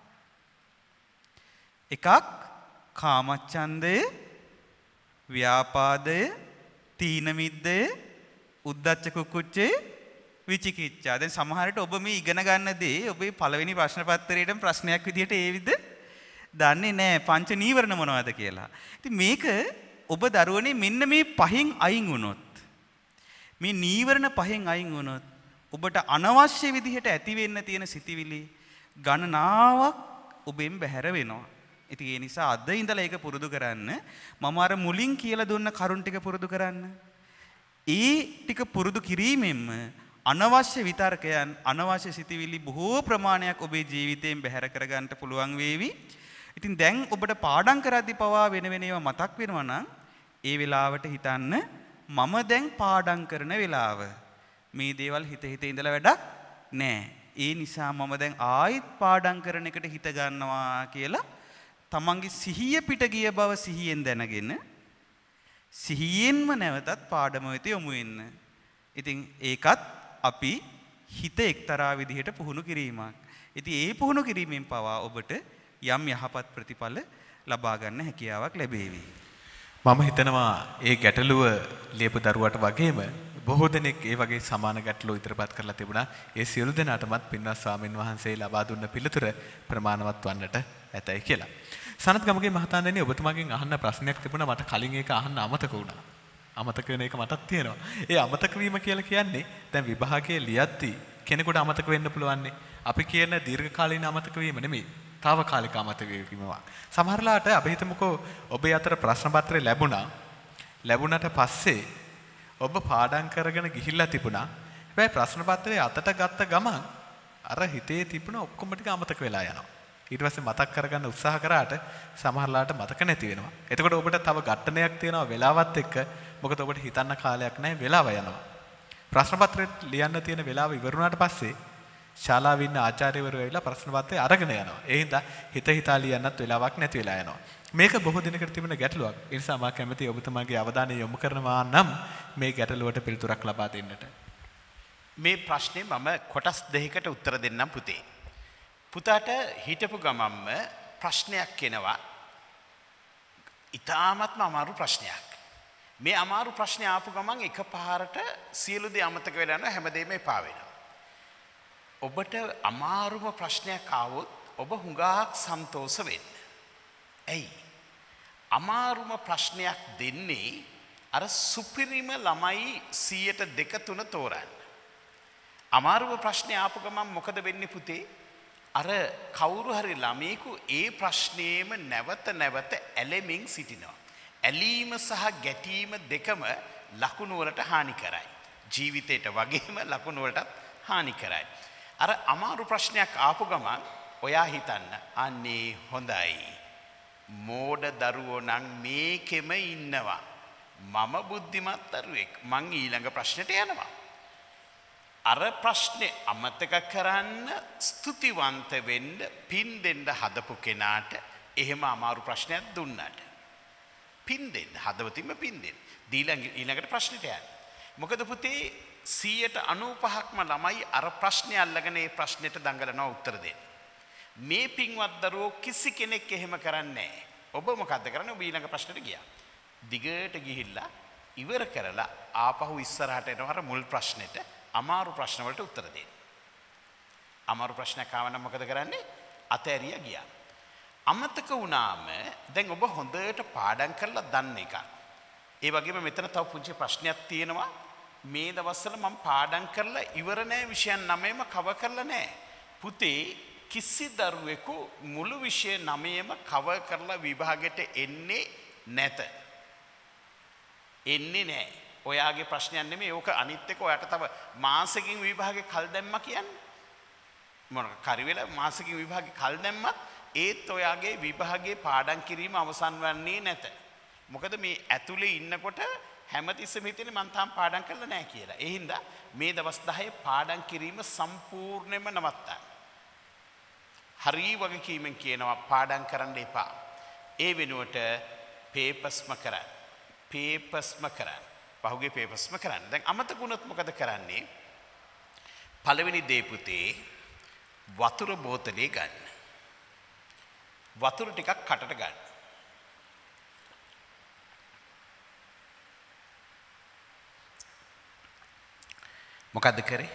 [SPEAKER 2] එකක් කාමච්ඡන්දය, ව්‍යාපාදය, තීන මිද්දය, උද්ධච්ච කුක්කුච්චය, විචිකිච්ඡා. දැන් සමහරට ඔබ මේ ඉගෙන ගන්න දේ ඔබේ පළවෙනි ප්‍රශ්න පත්‍රයේටම ප්‍රශ්නයක් විදිහට ඒ විදිහ දන්නේ නැහැ පංච නීවරණ මොනවද කියලා. ඉතින් මේක ඔබ දරුවනේ මෙන්න මේ පහෙන් අයින් වුණොත් මේ නීවරණ පහෙන් අයින් වුණොත් ඔබට අනවශ්‍ය විදිහට ඇති වෙන්න තියෙන සිතිවිලි ගණනාවක් ඔබෙන් බැහැර වෙනවා. ඉතින් ඒ නිසා අද ඉඳලා ඒක පුරුදු කරන්න. මම අර මුලින් කියලා දුන්න කරුණ ටික පුරුදු කරන්න. ඒ ටික පුරුදු කිරීමෙන්ම අනවශ්‍ය විතර්කයන් අනවශ්‍ය සිතිවිලි බොහෝ ප්‍රමාණයක් ඔබේ ජීවිතයෙන් බැහැර කරගන්න පුළුවන් වේවි. ඉතින් දැන් ඔබට පාඩම් කරද්දී පවා වෙන වෙන ඒවා මතක් වෙනවා නම් ඒ වෙලාවට හිතන්න මම දැන් පාඩම් කරන වෙලාව. මේ දේවල් හිත ඉඳලා වැඩක් නෑ. ඒ නිසා මම දැන් ආයෙත් පාඩම් කරන එකට හිත ගන්නවා කියලා තමන්ගේ සිහිය පිට ගිය බව සිහියෙන් දැනගෙන සිහියෙන්ම නැවතත් පාඩම වෙත යොමු වෙන්න. ඉතින් ඒකත් අපි හිත එක්තරා විදිහට පුහුණු කිරීමක්. ඉතින් ඒ පුහුණු කිරීමෙන් පවා ඔබට යම් යහපත් ප්‍රතිඵල ලබා ගන්න හැකියාවක් ලැබේවි.
[SPEAKER 1] මම හිතනවා ඒ ගැටලුව ලියපු දරුවට වගේම බොහෝ දෙනෙක් ඒ වගේ සමාන ගැටලු ඉදිරිපත් කරලා තිබුණා. ඒ සියලු දෙනාටමත් පින්වත් ස්වාමින් වහන්සේ ලබා දුන්න පිළිතුර ප්‍රමාණවත් වන්නට ඇතයි කියලා. සනත් ගමගේ මහතාණෙනි ඔබතුමාගෙන් අහන්න ප්‍රශ්නයක් තිබුණා මට කලින් ඒක අහන්න අමතක වුණා. අමතක වෙන එක මටත් තියෙනවා. ඒ අමතක වීම කියලා කියන්නේ දැන් විභාගයේ ලියද්දී කෙනෙකුට අමතක වෙන්න පුළුවන් නේ. අපි කියන දීර්ඝකාලීන අමතක වීම නෙමෙයි. తాවකාලික අමතක වීමක්. සමහරලාට අපි හිතමුකෝ ඔබේ අතර ප්‍රශ්න පත්‍රය ලැබුණට පස්සේ ඔබ පාඩම් කරගෙන ගිහිල්ලා තිබුණා. හැබැයි ප්‍රශ්න පත්‍රය අතට ගත්ත ගමන් අර හිතේ තිබුණ ඔක්කොම ටික අමතක වෙලා යනවා. ඊට පස්සේ මතක් කරගන්න උත්සාහ කරාට සමහරලාට මතක නැති වෙනවා. එතකොට ඔබට තව ඝට්ටනයක් තියෙනවා වෙලාවත් එක්ක. මොකද ඔබට හිතන්න කාලයක් නැහැ වෙලාව යනවා. ප්‍රශ්න පත්‍රය ලියන්න තියෙන වෙලාව ඉවරුණාට පස්සේ ශාලාවේ ඉන්න ආචාර්යවරු ඇවිල්ලා ප්‍රශ්න පත්‍රය අරගෙන යනවා. ඒ හින්දා හිතා ලියන්නත් වෙලාවක් නැති වෙලා යනවා. මේක බොහෝ දිනකට තිබෙන ගැටලුවක්. ඒ නිසා මා කැමතියි ඔබතුමාගේ අවධානය යොමු කරනවා නම් මේ ගැටලුවට පිළිතුරක් ලබා දෙන්නට.
[SPEAKER 4] මේ ප්‍රශ්නේ මම කොටස් දෙකකට උත්තර දෙන්නම් පුතේ. පුතාට හිටපු ගමම්ම ප්‍රශ්නයක් එනවා. ඉතාමත්ම අමාරු ප්‍රශ්නයක්. මේ අමාරු ප්‍රශ්නේ ආපු ගමන් එකපාරට සියලු දේ අමතක වෙලා යනවා හැමදේම එපා වෙනවා. ඔබට අමාරුම ප්‍රශ්නයක් ආවොත් ඔබ හුඟක් සන්තෝෂ වෙන්න. ඇයි? අමාරුම ප්‍රශ්නයක් දෙන්නේ අර සුපිරිම ළමයි 100% 3 තෝරන්න. අමාරුම ප්‍රශ්නේ ආපු ගමන් මොකද වෙන්නේ පුතේ? අර කවුරු හරි ළමයෙකු ඒ ප්‍රශ්නේම නැවත ඇලෙමින් සිටිනවා. ඇලීම සහ ගැටීම දෙකම ලකුණු වලට හානි කරයි. ජීවිතයට වගේම ලකුණු වලටත් හානි කරයි. අර අමාරු ප්‍රශ්නයක් ආපු ගමන් ඔයා හිතන්න අනේ හොඳයි. මෝඩ දරුවෝ නම් මේකෙම ඉන්නවා. මම බුද්ධිමත් දරුවෙක්. මං ඊළඟ ප්‍රශ්නෙට යනවා. අර ප්‍රශ්නේ අමතක කරන්න ස්තුතිවන්ත වෙන්න පින් දෙන්න හදපු කෙනාට එහෙම අමාරු ප්‍රශ්නයක් දුන්නාට පින් දෙන්න හදවතින්ම පින් දෙන්න. දීලා ඊළඟට ප්‍රශ්නෙට යන්න. මොකද පුතේ 95%ක්ම ළමයි අර ප්‍රශ්නේ අල්ලගෙන ඒ ප්‍රශ්නෙට දඟලනවා උත්තර දෙන්න. මේ පින්වත් දරුවෝ කිසි කෙනෙක් එහෙම කරන්නේ නැහැ. ඔබ මොකද්ද කරන්නේ? ඔබ ඊළඟ ප්‍රශ්නෙට ගියා. දිගට ගිහිල්ලා ඉවර කරලා ආපහු ඉස්සරහට එනවා අර මුල් ප්‍රශ්නෙට අමාරු ප්‍රශ්න වලට උත්තර දෙන්න. අමාරු ප්‍රශ්නයක් ආවනම් මොකද කරන්නේ? අතෑරියා ගියා. අමතක වුණාම දැන් ඔබ හොඳට පාඩම් කරලා දන්න එක. ඒ වගේම මෙතන තව පුංචි ප්‍රශ්නයක් තියෙනවා. මේ දවස්වල මම පාඩම් කරලා ඉවර නැහැ විෂයන් 9ම කවර් කරලා නැහැ. පුතේ කිසි දරුවෙකු මුළු විෂය 9ම කවර් කරලා විභාගෙට එන්නේ නැත. එන්නේ නැහැ. ඔයාගේ ප්‍රශ්නයක් නෙමෙයි. ඕක අනිත් එක ඔයාට තව මාසෙකින් විභාගේ කල් දැම්මා කියන්නේ. මොන කරි වෙලා මාසෙකින් විභාගේ කල් දැම්මත් ඒත් ඔයාගේ විභාගයේ පාඩම් කිරීම අවසන් වන්නේ නැත. මොකද මේ ඇතුලේ ඉන්නකොට හැමතිස්සෙම හිතන්නේ මං තාම පාඩම් කරලා නැහැ කියලා. ඒ හින්දා මේ දවස් 10 පාඩම් කිරීම සම්පූර්ණයෙන්ම නවත්තන්න. හරි වගකීමෙන් කියනවා පාඩම් කරන්න එපා. ඒ වෙනුවට පේපර්ස්ම කරන්න. පේපර්ස්ම කරන්න. පහුගිය පේපර්ස්ම කරන්න. දැන් අමතක වුණොත් මොකද කරන්නේ? පළවෙනි දේ පුතේ වතුර බෝතලේ ගන්න. වතුර ටිකක් කටට ගන්න. මොකද්ද කරේ?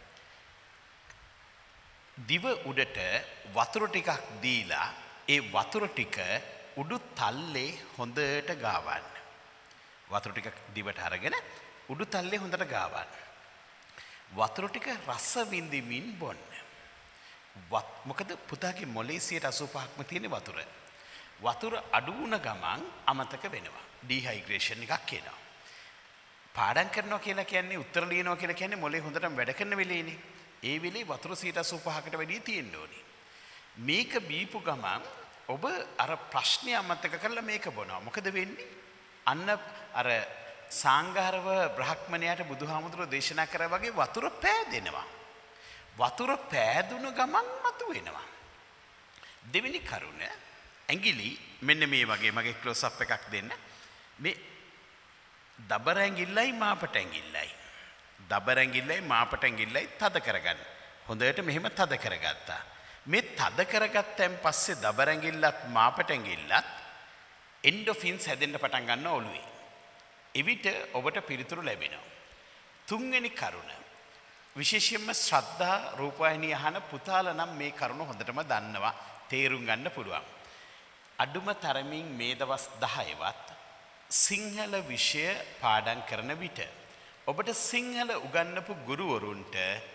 [SPEAKER 4] දිව උඩට වතුර ටිකක් දීලා ඒ වතුර ටික උඩු තල්ලේ හොඳට ගාවන්න. වතුර ටික දිවට අරගෙන උඩු තල්ලේ හොඳට ගාවන්න. වතුර ටික රස විඳින්මින් බොන්න. මොකද පුතාගේ මොලේ 85%ක්ම තියෙන වතුර. වතුර අඩු වුණ ගමන් අමතක වෙනවා. ඩිහයිඩ්‍රේෂන් එකක් එනවා. පාඩම් කරනවා කියලා කියන්නේ උත්තර ලියනවා කියලා කියන්නේ මොලේ හොඳටම වැඩ කරන වෙලේනේ. ඒ වෙලේ වතුර 85%කට වැඩි තියෙන්න ඕනේ. මේක බීපු ගමන් ඔබ අර ප්‍රශ්නේ අමතක කරලා මේක බොනවා. මොකද වෙන්නේ? අන්න අර සංඝාරව බ්‍රහ්මණයාට බුදුහාමුදුරුවෝ දේශනා කරා වගේ වතුර පෑදෙනවා. වතුර පෑදුන ගමන් මතුවෙනවා. දෙවෙනි කරුණ ඇඟිලි මෙන්න මේ වගේ මගේ ක්ලෝස් අප් එකක් දෙන්න. මේ දබර ඇඟිල්ලයි මාපට ඇඟිල්ලයි. දබර ඇඟිල්ලයි මාපට ඇඟිල්ලයි තද කරගන්න. හොඳට මෙහෙම තද කරගත්තා. මේ තද කරගත්තන් පස්සේ දබර ඇඟිල්ලත් මාපට ඇඟිල්ලත් එන්ඩෝෆින්ස් හැදෙන්න පටන් ගන්න ඔළුවේ. එවිට ඔබට පිළිතුරු ලැබෙනවා. තුන්වෙනි කරුණ විශේෂයෙන්ම ශ්‍රද්ධා රූපවාහිනිය අහන පුතාලා නම් මේ කරුණ හොඳටම දන්නවා, තේරුම් ගන්න පුළුවන්. අඩුම තරමින් මේ දවස් 10වත් සිංහල විෂය පාඩම් කරන විට ඔබට සිංහල උගන්වපු ගුරුවරුන්ට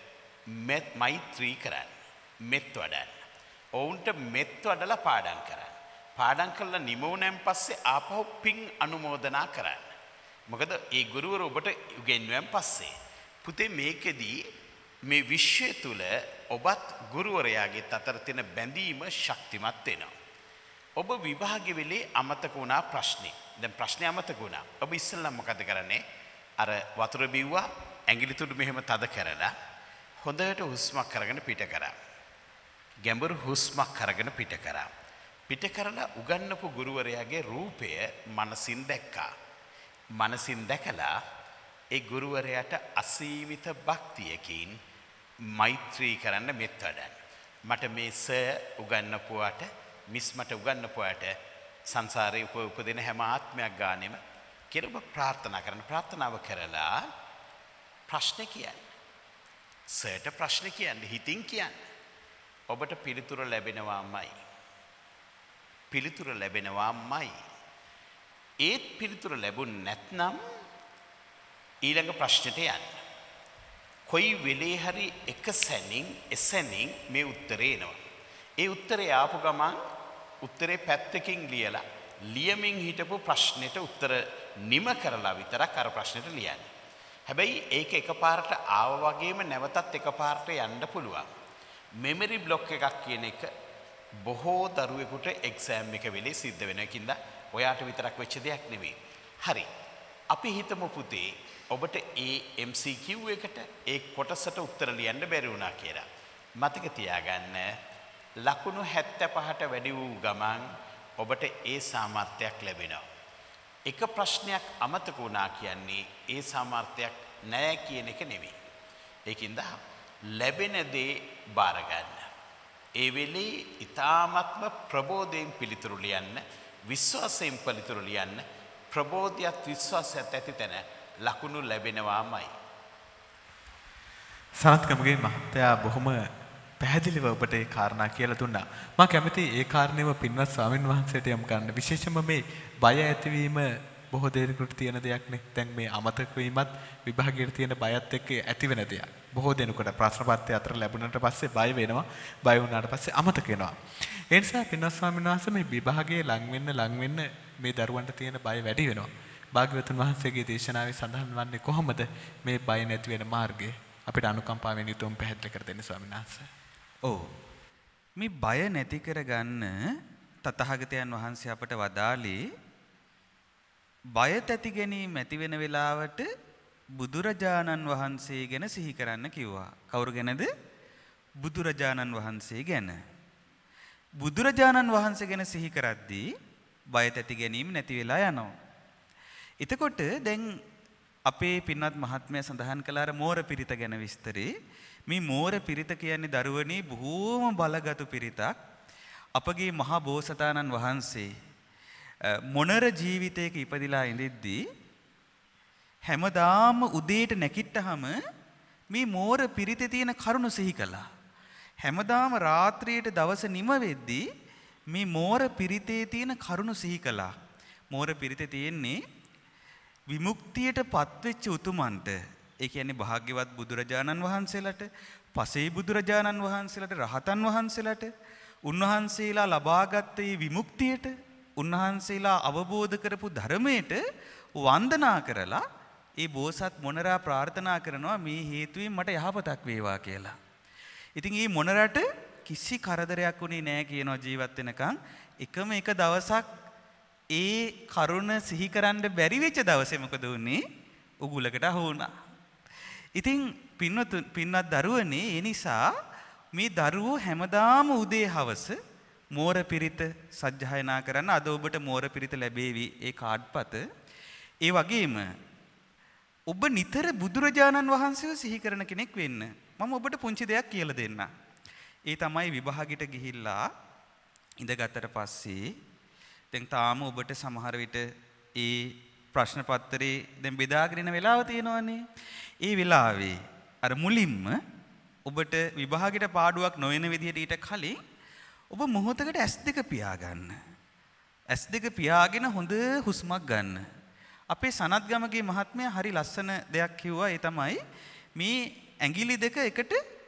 [SPEAKER 4] මෛත්‍රී කරන්න. මෙත් වඩන්න. ඔවුන්ට මෙත් වඩලා පාඩම් කරන්න. පාඩම් කළා නිමෝණයෙන් පස්සේ ආපහු පින් අනුමෝදනා කරන්න. මොකද ඒ ගුරුවරු ඔබට උගෙන්වුවෙන් පස්සේ පුතේ මේකෙදී මේ විශ්වය තුල ඔබත් ගුරුවරයාගේ අතර තියෙන බැඳීම ශක්තිමත් වෙනවා. ඔබ විභාගෙ වෙලේ අමතක වුණා ප්‍රශ්නේ. දැන් ප්‍රශ්නේ අමතක වුණා. ඔබ ඉස්සෙල්ලා මොකද කරන්නේ? අර වතුර බිව්වා ඇඟිලි තුඩු මෙහෙම තද කරලා හොඳට හුස්මක් අරගෙන පිට කරා. ගැඹුරු හුස්මක් අරගෙන පිට කරා. පිට කරලා උගන්වපු ගුරුවරයාගේ රූපය මනසින් දැක්කා. මනසින් දැකලා ඒ ගුරුවරයාට අසීමිත භක්තියකින් මෛත්‍රී කරන්න මෙත් වඩන්න. මට මේ සර් උගන්වපුවාට මිස් මට උගන්වපුවාට සංසාරේ උපදින හැම ආත්මයක් ගානෙම කියලා ඔබ ප්‍රාර්ථනා කරන ප්‍රාර්ථනාව කරලා ප්‍රශ්න කියන්නේ. සර්ට ප්‍රශ්න කියන්නේ හිතින් කියන්නේ. ඔබට පිළිතුර ලැබෙනවාමයි. පිළිතුර ලැබෙනවාමයි. ඒත් පිළිතුර ලැබුණ නැත්නම් ඊළඟ ප්‍රශ්නෙට යන්න. කොයි වෙලේ හරි එක සැනින් එසැනින් මේ උත්තරේ එනවා. ඒ උත්තරේ ආපු ගමන් උත්තරේ පැත්තකින් ලියලා ලියමින් හිටපු ප්‍රශ්නෙට උත්තර නිම කරලා විතරක් අර ප්‍රශ්නෙට ලියන්න. හැබැයි ඒක එකපාරට ආව වගේම නැවතත් එකපාරට යන්න පුළුවන්. මෙමරි බ්ලොක් එකක් කියන එක බොහෝ දරුවෙකුට එක්සෑම් එක වෙලේ සිද්ධ වෙන එකින්ද ඔයාට විතරක් වෙච්ච දෙයක් නෙවෙයි. හරි. අපි හිතමු පුතේ ඔබට ඒ MCQ එකට ඒ කොටසට උත්තර ලියන්න බැරි වුණා කියලා. මතක තියාගන්න ලකුණු 75ට වැඩි වූ ගමන් ඔබට ඒ සාමර්ථ්‍යයක් ලැබෙනවා. එක ප්‍රශ්නයක් අමතක වුණා කියන්නේ ඒ සාමර්ථ්‍යයක් නැහැ කියන එක නෙවෙයි. ඒකින්ද ලැබෙන දේ බාර ගන්න. ඒ වෙලේ ඊ타ත්ම ප්‍රබෝධයෙන් පිළිතුරු ලියන්න, විශ්වාසයෙන් පිළිතුරු ලියන්න. ප්‍රබෝධයත් විශ්වාසයත් ඇති තැන ලකුණු ලැබෙනවාමයි.
[SPEAKER 1] සනත්ගමගේ මහත්තයා බොහොම පැහැදිලිව ඔබට ඒ කාරණා කියලා දුන්නා. මම කැමති ඒ කාරණේම පින්වත් ස්වාමින් වහන්සේට යම් කරන්න. විශේෂයෙන්ම මේ බය ඇතිවීම බොහෝ දෙනෙකුට තියෙන දෙයක් නේ. දැන් මේ අමතක වීමත් විභාගයේ තියෙන බයත් එක්ක ඇති වෙන දෙයක්. බොහෝ දෙනෙකුට ප්‍රශ්න පත්‍රය අතර ලැබුණාට පස්සේ බය වෙනවා. බය වුණාට පස්සේ අමතක වෙනවා. ඒ නිසා පින්වත් ස්වාමින් වහන්සේ මේ විභාගයේ ලං වෙන්න මේ දරුවන්ට තියෙන බය වැඩි වෙනවා. භාග්‍යවතුන් වහන්සේගේ දේශනාවේ සඳහන් වන්නේ කොහොමද මේ බය නැති වෙන මාර්ගය? අපිට අනුකම්පාවෙන් යුතුවම පැහැදිලි කර දෙන්න ස්වාමීන් වහන්සේ.
[SPEAKER 2] ඔව්. මේ බය නැති කරගන්න තථාගතයන් වහන්සේ අපට වදාළේ බය තැති ගැනීම ඇති වෙන වෙලාවට බුදුරජාණන් වහන්සේ ගැන සිහි කරන්න කිව්වා. කවුරු ගැනද? බුදුරජාණන් වහන්සේ ගැන. බුදුරජාණන් වහන්සේ ගැන සිහි කරද්දී බය තැති ගැනීම නැති වෙලා යනවා. එතකොට දැන් අපේ පින්වත් මහත්මයා සඳහන් කළ අර මෝර පිරිත ගැන විස්තරේ මේ මෝර පිරිත කියන්නේ දරුවනේ බොහෝම බලගත් පිරිතක්. අපගේ මහා බෝසතාණන් වහන්සේ මොනර ජීවිතයක ඉපදිලා ඉඳිද්දී හැමදාම උදේට නැගිට්ටහම මේ මෝර පිරිතේ තියෙන කරුණ සිහි කළා. හැමදාම රාත්‍රියට දවස නිම වෙද්දී මේ මෝර පිරිතේ තියෙන කරුණ සිහි කළා. මෝර පිරිතේ තියෙන්නේ විමුක්තියට පත්වෙච්ච උතුමන්ට, ඒ කියන්නේ භාග්‍යවත් බුදුරජාණන් වහන්සේලාට, පසේ බුදුරජාණන් වහන්සේලාට, රහතන් වහන්සේලාට, උන්වහන්සේලා ලබාගත් මේ විමුක්තියට, උන්වහන්සේලා අවබෝධ කරපු ධර්මයට වන්දනා කරලා ඒ බෝසත් මොනරා ප්‍රාර්ථනා කරනවා මේ හේතුවෙන් මට යහපතක් වේවා කියලා. ඉතින් මේ මොනරට කිසි කරදරයක් වුණේ නැහැ කියනවා ජීවත් වෙනකන්. එකම එක දවසක් ඒ කරුණ සිහි කරන්න බැරි වෙච්ච දවසේ මොකද වුනේ? උගුලකට අහු වුණා. ඉතින් පින්වත් දරුවනේ ඒ නිසා මේ දරුවෝ හැමදාම උදේ හවස මෝර පිරිත සජ්ජායනා කරන්න. අද ඔබට මෝර පිරිත ලැබේවි ඒ කාඩ්පත. ඒ වගේම ඔබ නිතර බුදුරජාණන් වහන්සේව සිහි කරන කෙනෙක් වෙන්න. මම ඔබට පුංචි දෙයක් කියලා දෙන්න. ඒ තමයි විභාගෙට ගිහිල්ලා ඉඳගත්තට පස්සේ දැන් තාම ඔබට සමහර විට ඒ ප්‍රශ්න පත්‍රේ දැන් බෙදාගෙන ඉන වෙලාව තියෙනවනේ. ඒ වෙලාවේ අර මුලින්ම ඔබට විභාගෙට පාඩුවක් නොවන විදිහට ඊට කලින් ඔබ මොහොතකට S2 පියාගන්න. S2 පියාගෙන හොඳ හුස්මක් ගන්න. අපේ සනත්ගමගේ මහත්මයා හරි ලස්සන දෙයක් කිව්වා. ඒ තමයි මේ ඇඟිලි දෙක එකට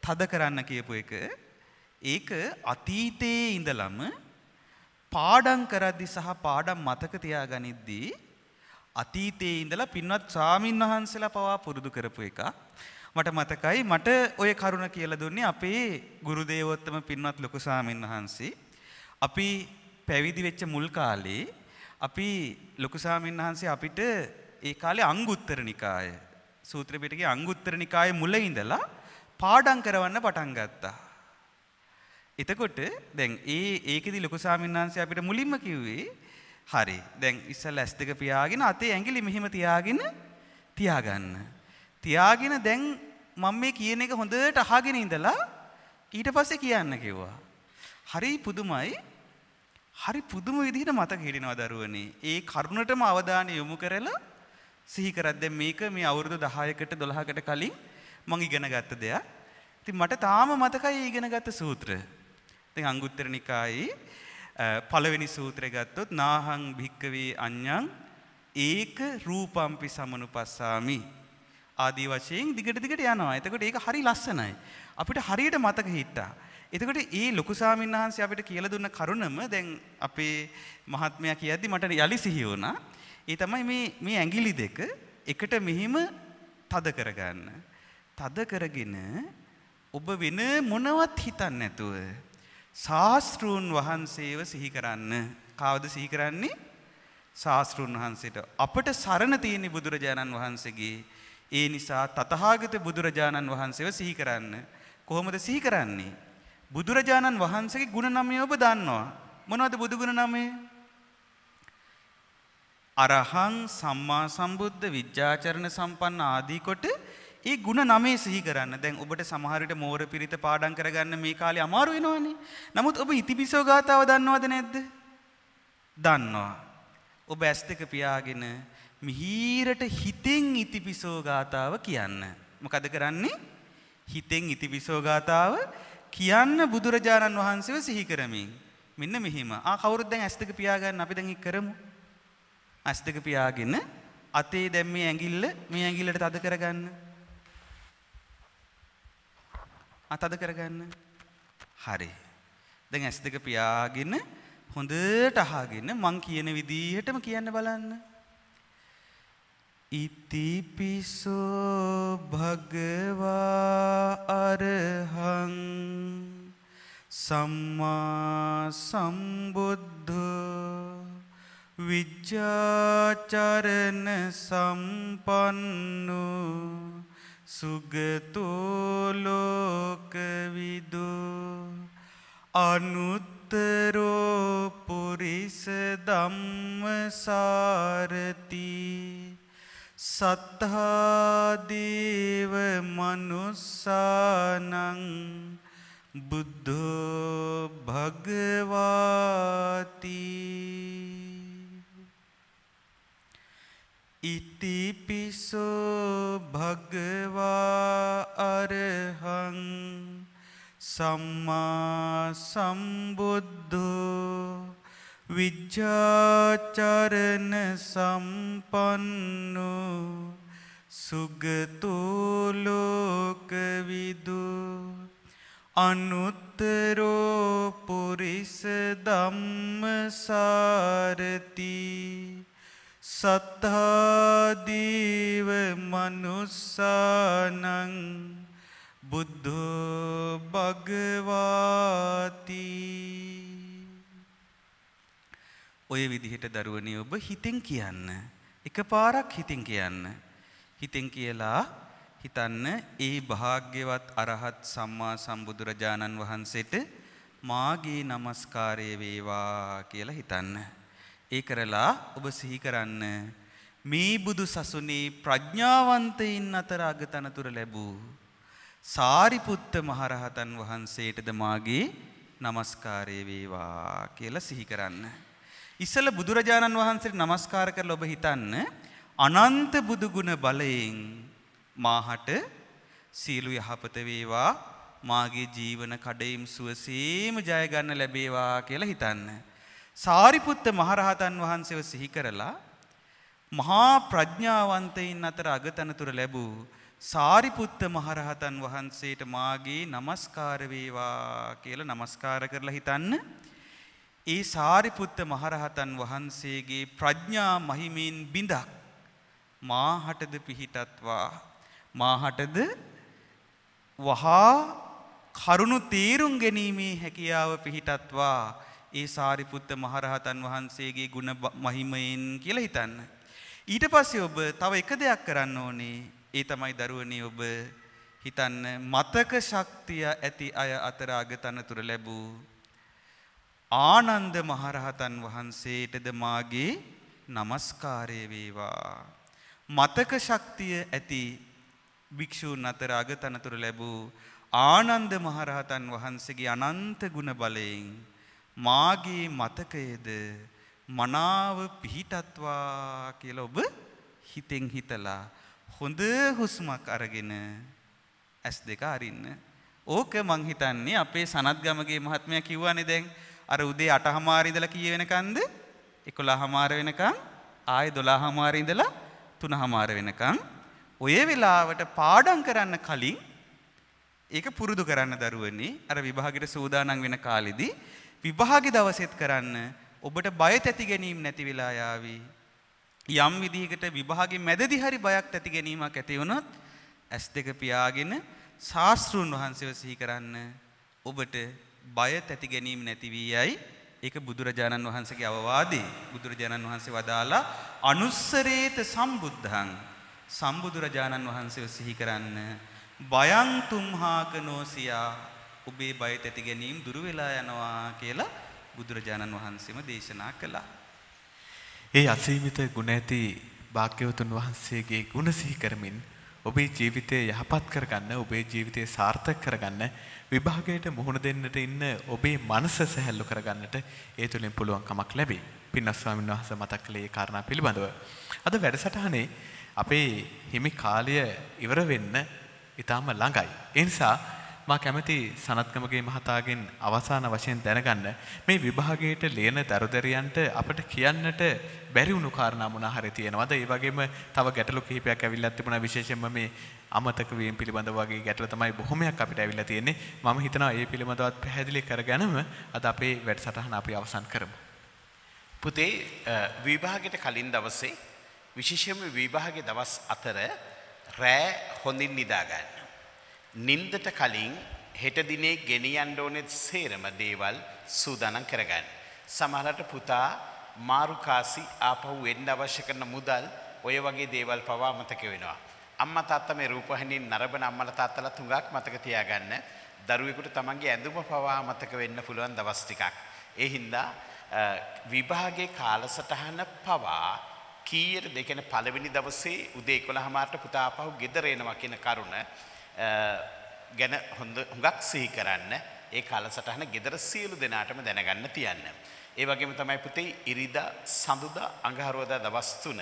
[SPEAKER 2] තද කරන්න කියපු එක ඒක අතීතයේ ඉඳලම පාඩම් කරද්දි සහ පාඩම් මතක තියාගනිද්දී අතීතයේ ඉඳලා පින්වත් ස්වාමින් වහන්සේලා පවා පුරුදු කරපු එක. මට මතකයි මට ඔය කරුණ කියලා දුන්නේ අපේ ගුරු දේවෝත්තම පින්වත් ලොකු ස්වාමින් වහන්සේ. අපි පැවිදි වෙච්ච මුල් කාලේ අපි ලොකු ස්වාමින් වහන්සේ අපිට ඒ කාලේ අංගුත්තර නිකාය සූත්‍ර පිටකේ අංගුත්තර නිකායේ මුල ඉඳලා පාඩම් කරවන්න පටන් ගත්තා. එතකොට දැන් ඒකෙදි ලොකු ස්වාමීන් වහන්සේ අපිට මුලින්ම කිව්වේ හරි දැන් ඉස්සෙල්ලා ඇස් දෙක පියාගෙන අතේ ඇඟිලි මෙහෙම තියාගන්න. තියාගෙන දැන් මම මේ කියන එක හොඳට අහගෙන ඉඳලා ඊට පස්සේ කියන්න කිව්වා. හරි පුදුමයි. හරි පුදුම විදිහට මතක හිටිනවා දරුවනේ. ඒ කරුණටම අවධානය යොමු කරලා සිහි කරත් දැන් මේක මේ අවුරුදු 10කට 12කට කලින් මම ඉගෙන ගත්ත දෙයක්. ඉතින් මට තාම මතකයි ඉගෙන ගත්ත සූත්‍ර. ඉතින් අංගුත්තර නිකායේ පළවෙනි සූත්‍රය ගත්තොත් නාහං භික්කවේ අඤ්ඤං ඒක රූපම්පි සමනුපස්සාමි ආදී වශයෙන් දිගට යනවා. එතකොට ඒක හරි ලස්සනයි. අපිට හරියට මතක හිටා. එතකොට ඒ ලොකු ස්වාමීන් වහන්සේ අපිට කියලා දුන්න කරුණම දැන් අපේ මහත්මයා කියද්දි මට යලි සිහි වුණා. ඒ තමයි මේ ඇඟිලි දෙක එකට මෙහිම තද කරගන්න. තද කරගෙන ඔබ වෙන මොනවත් හිතන්නේ නැතුව ශාස්ත්‍රූන් වහන්සේව සිහි කරන්න. කාවද සිහි කරන්නේ? ශාස්ත්‍රූන් වහන්සේට. අපට සරණ තියෙන බුදුරජාණන් වහන්සේගේ. ඒ නිසා තථාගත බුදුරජාණන් වහන්සේව සිහි කරන්න. කොහොමද සිහි කරන්නේ? බුදුරජාණන් වහන්සේගේ ගුණ 9 ඔබ දන්නවා. මොනවද බුදු ගුණ 9? අරහං සම්මා සම්බුද්ධ විජ්ජාචරණ සම්පන්න ආදී කොට ඒ ගුණ 9 සිහි කරන්න. දැන් ඔබට සමහර විට මෝර පිරිත පාඩම් කරගන්න මේ කාලේ අමාරු වෙනවනේ. නමුත් ඔබ ඉතිපිසෝ ගාතාව දන්නවද නැද්ද? දන්නවා. ඔබ ඇස් දෙක පියාගෙන මිහිරට හිතෙන් ඉතිපිසෝ ගාතාව කියන්න. මොකද කරන්නේ? හිතෙන් ඉතිපිසෝ ගාතාව කියන්න බුදුරජාණන් වහන්සේව සිහි කරමින්. මෙන්න මෙහිම. කවුරුත් දැන් ඇස් දෙක පියාගන්න අපි දැන් කරමු. ඇස් දෙක පියාගෙන අතේ දැන් මේ ඇඟිල්ලට තද කරගන්න. තද කරගන්න. හරි. දැන් ඇස් දෙක පියාගෙන හොඳට අහගෙන මං කියන විදිහටම කියන්න බලන්න. ඉතිපිසෝ භගවා අරහං සම්මා සම්බුද්ධෝ විජ්ජාචරණ සම්පන්නෝ සුගතෝ ලෝකවිදෝ අනුත්තරෝ පුරිස ධම්මසාරති සත්තා දේව මනුස්සානං බුද්ධෝ භගවාති ඉතිපිසෝ භගවා අරහං සම්මා සම්බුද්ධෝ විජ්ජාචරණ සම්පන්නෝ සුගතෝ ලෝකවිදෝ අනුත්තරෝ පුරිස ධම්මසාරති සත්තා දේව මනුස්සානං බුද්ධෝ භගවාති. ඔය විදිහට දරුවනේ ඔබ හිතෙන් කියන්න. එකපාරක් හිතෙන් කියන්න. හිතෙන් කියලා හිතන්න ඒ භාග්‍යවත් අරහත් සම්මා සම්බුදුරජාණන් වහන්සේට මාගේ নমස්කාරය වේවා කියලා හිතන්න. ඒ කරලා ඔබ සිහි කරන්න මේ බුදු සසුනේ ප්‍රඥාවන්තයින් අතර අගතනතුර ලැබූ සාරිපුත්ත මහරහතන් වහන්සේටද මාගේ নমස්කාරය වේවා කියලා සිහි කරන්න. ඉස්සල බුදුරජාණන් වහන්සේට নমස්කාර කරලා ඔබ හිතන්න අනන්ත බුදු ගුණ බලයෙන් මාහට සීලු යහපත වේවා මාගේ ජීවන කඩයිම් සුවසේම ජය ගන්න ලැබේවා කියලා හිතන්න. සාරිපුත්ත මහරහතන් වහන්සේව සිහි කරලා මහා ප්‍රඥාවන්තයින් අතර අගතනතුර ලැබූ සාරිපුත්ත මහරහතන් වහන්සේට මාගේ নমස්කාර වේවා කියලා নমස්කාර කරලා හිතන්න. ඒ සාරිපුත්ත මහරහතන් වහන්සේගේ ප්‍රඥා මහිමෙන් බිඳක් මාහටද පිහිටත්වා මාහටද වහා කරුණු තේරුම් ගැනීමේ හැකියාව පිහිටත්වා ඒ සාරිපුත්ත මහරහතන් වහන්සේගේ ගුණ මහිමයෙන් කියලා හිතන්න. ඊට පස්සේ ඔබ තව එක දෙයක් කරන්න ඕනේ. ඒ තමයි දරුවනේ ඔබ හිතන්න මතක ශක්තිය ඇති අය අතර අගතනතුර ලැබූ ආනන්ද මහරහතන් වහන්සේටද මාගේ নমස්කාරය වේවා. මතක ශක්තිය ඇති භික්ෂූන් අතර අගතනතුර ලැබූ ආනන්ද මහරහතන් වහන්සේගේ අනන්ත ගුණ බලයෙන් මාගේ මතකයේද මනාව පිහිටත්වා කියලා ඔබ හිතෙන් හිතලා හොඳ හුස්මක් අරගෙන S2 අරින්න. ඕක මං හිතන්නේ අපේ සනත්ගමගේ මහත්මයා කිව්වානේ දැන් අර උදේ 8:00 ඉඳලා කීය වෙනකන්ද 11:00 වෙනකන් ආයේ 12:00 ඉඳලා 3:00 වෙනකන් ඔය වෙලාවට පාඩම් කරන්න කලින් ඒක පුරුදු කරන්න දරුවනේ අර විභාගෙට සූදානම් වෙන කාලෙදී විභාගේ දවසෙත් කරන්න ඔබට බය තැති ගැනීම නැති වෙලා යාවි. යම් විදිහකට විභාගේ මැදදී හරි බයක් තැති ගැනීමක් ඇති වුණොත් S2 පියාගෙන ශාස්ත්‍රුන් වහන්සේව සිහි කරන්න ඔබට බය තැති ගැනීම නැති වී යයි. ඒක බුදුරජාණන් වහන්සේගේ අවවාදේ. බුදුරජාණන් වහන්සේ වදාලා අනුස්සරේත සම්බුද්ධං සම්බුදුරජාණන් වහන්සේව සිහි කරන්න බයං තුම්හාකනෝසියා ඔබේ බය තැති ගැනීම දුරු වෙලා යනවා කියලා බුදුරජාණන් වහන්සේම දේශනා කළා.
[SPEAKER 1] ඒ අසීමිත ගුණ ඇති භාග්‍යවතුන් වහන්සේගේ ගුණ සිහි කරමින් ඔබේ ජීවිතය යහපත් කරගන්න, ඔබේ ජීවිතය සාර්ථක කරගන්න, විභාගයට මුහුණ දෙන්නට ඉන්න ඔබේ මනස සැහැල්ලු කරගන්නට ඒ තුලින් පුළුවන්කමක් ලැබේ. පින්වත් ස්වාමීන් වහන්සේ මතක් කළේ ඒ කාරණා පිළිබඳව. අද වැඩසටහනේ අපේ හිමි කාලය ඉවර වෙන්න ඊටම ළඟයි. ඒ නිසා මා කැමති සනත්ගමගේ මහතාගෙන් අවසාන වශයෙන් දැනගන්න මේ විභාගයට ලියන දරුදරියන්ට අපිට කියන්නට බැරි වුණු කාරණා මොනවා හරි තියෙනවද? ඒ වගේම තව ගැටලු කිහිපයක් ඇවිල්ලා තිබුණා, විශේෂයෙන්ම මේ අමතක වීම පිළිබඳව වගේ ගැටලු තමයි බොහොමයක් අපිට ඇවිල්ලා තියෙන්නේ. මම හිතනවා මේ පිළිබඳවත් පැහැදිලි කරගෙනම අද අපේ වැඩසටහන අපි අවසන් කරමු.
[SPEAKER 4] පුතේ විභාගයට කලින් දවසේ විශේෂයෙන්ම විභාගයේ දවස් 4 රෑ හොඳින් නිදා ගන්න. නින්දට කලින් හෙට දිනේ ගෙනියන්න ඕනේ සේරම දේවල් සූදානම් කරගන්න. සමහරට පුතා මාරු කාසි ආපහු එන්න අවශ්‍ය කරන මුදල් ඔය වගේ දේවල් පවා මතක වෙනවා. අම්මා තාත්තා මේ රූපවාහිනියෙන් නරඹන අම්මලා තාත්තලා තුඟක් මතක තියාගන්න. දරුවෙකුට තමන්ගේ ඇඳුම පවා මතක වෙන්න පුළුවන් දවස් ටිකක්. ඒ හින්දා විභාගයේ කාලසටහන පවා කීයට දෙකන පළවෙනි දවසේ උදේ 11:00ට පුතා ආපහු ගෙදර එනවා කියන කරුණ ගැන හුඟක් සිහි කරන්න. ඒ කාලසටහන ගෙදර සියලු දෙනාටම දැනගන්න තියන්න. ඒ වගේම තමයි පුතේ ඉරිදා සඳුදා අඟහරුවාදා දවස් 3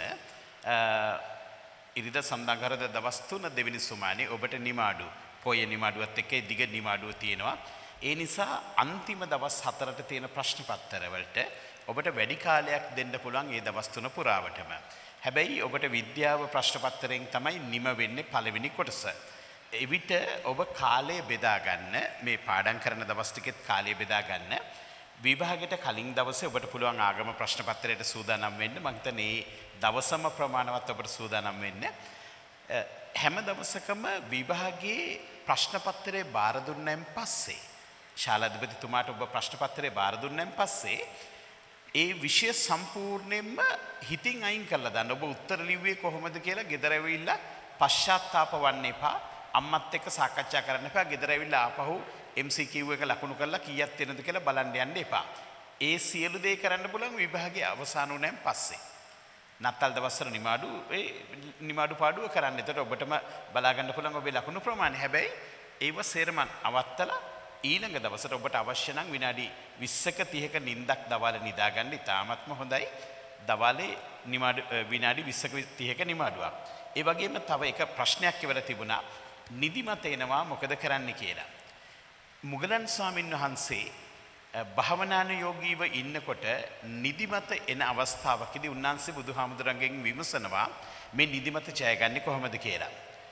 [SPEAKER 4] ඉරිදා සඳුදා අඟහරුවාදා දවස් 3 දෙවෙනි සුමානේ ඔබට නිමාඩු පොය නිමාඩුවත් එක්ක දිග නිමාඩුව තියෙනවා. ඒ නිසා අන්තිම දවස් 4ට තියෙන ප්‍රශ්න පත්‍ර වලට ඔබට වැඩි කාලයක් දෙන්න පුළුවන් ඒ දවස් 3 පුරාවටම. හැබැයි ඔබට විද්‍යාව ප්‍රශ්න පත්‍රයෙන් තමයි නිම වෙන්නේ පළවෙනි කොටස. එවිට ඔබ කාලය බෙදා ගන්න, මේ පාඩම් කරන දවස් ටිකෙත් කාලය බෙදා ගන්න. විභාගයට කලින් දවසේ ඔබට පුළුවන් ආගම ප්‍රශ්න පත්‍රයට සූදානම් වෙන්න. මම හිතන්නේ දවසම ප්‍රමාණවත් ඔබට සූදානම් වෙන්න. හැම දවසකම විභාගයේ ප්‍රශ්න පත්‍රය බාර දුන්නාන් පස්සේ ශාලාධිපතිතුමාට ඔබ ප්‍රශ්න පත්‍රය බාර දුන්නාන් පස්සේ ඒ විෂය සම්පූර්ණයෙන්ම හිතින් අයින් කරලා දාන්න. ඔබ උත්තර ලිව්වේ කොහොමද කියලා ගෙදර ඇවිල්ලා පශ්චාත්තාප වන්න එපා. අම්මත් එක්ක සාකච්ඡා කරන්න එපා. ගෙදර ඇවිල්ලා ආපහු MCQ එක ලකුණු කරලා කීයක් තියෙනවද කියලා බලන්න යන්න එපා. ඒ සියලු දේ කරන්න පුළුවන් විභාගයේ අවසන් වුණාන් පස්සේ. නත්තල් දවස්වල නිමාඩු පාඩුව කරන්න. එතකොට ඔබටම බලා ගන්න පුළුවන් ඔබේ ලකුණු ප්‍රමාණය. හැබැයි ඒව සේරම අවත්තලා ඊළඟ දවසට ඔබට අවශ්‍ය නම් විනාඩි 20ක 30ක නිින්දක් දවල්ේ නිදා ගන්න ඉතාමත්ම හොඳයි. දවල්ේ විනාඩි 20ක 30ක නිමාඩුවක්. ඒ වගේම තව එක ප්‍රශ්නයක් ඉවර තිබුණා. නිදිමත එනවා මොකද කරන්න කියලා. මුගලන් ස්වාමින් වහන්සේ භාවනානුයෝගීව ඉන්නකොට නිදිමත එන අවස්ථාවකදී උන්වහන්සේ බුදුහාමුදුරන්ගෙන් විමසනවා මේ නිදිමත ජයගන්නේ කොහොමද කියලා.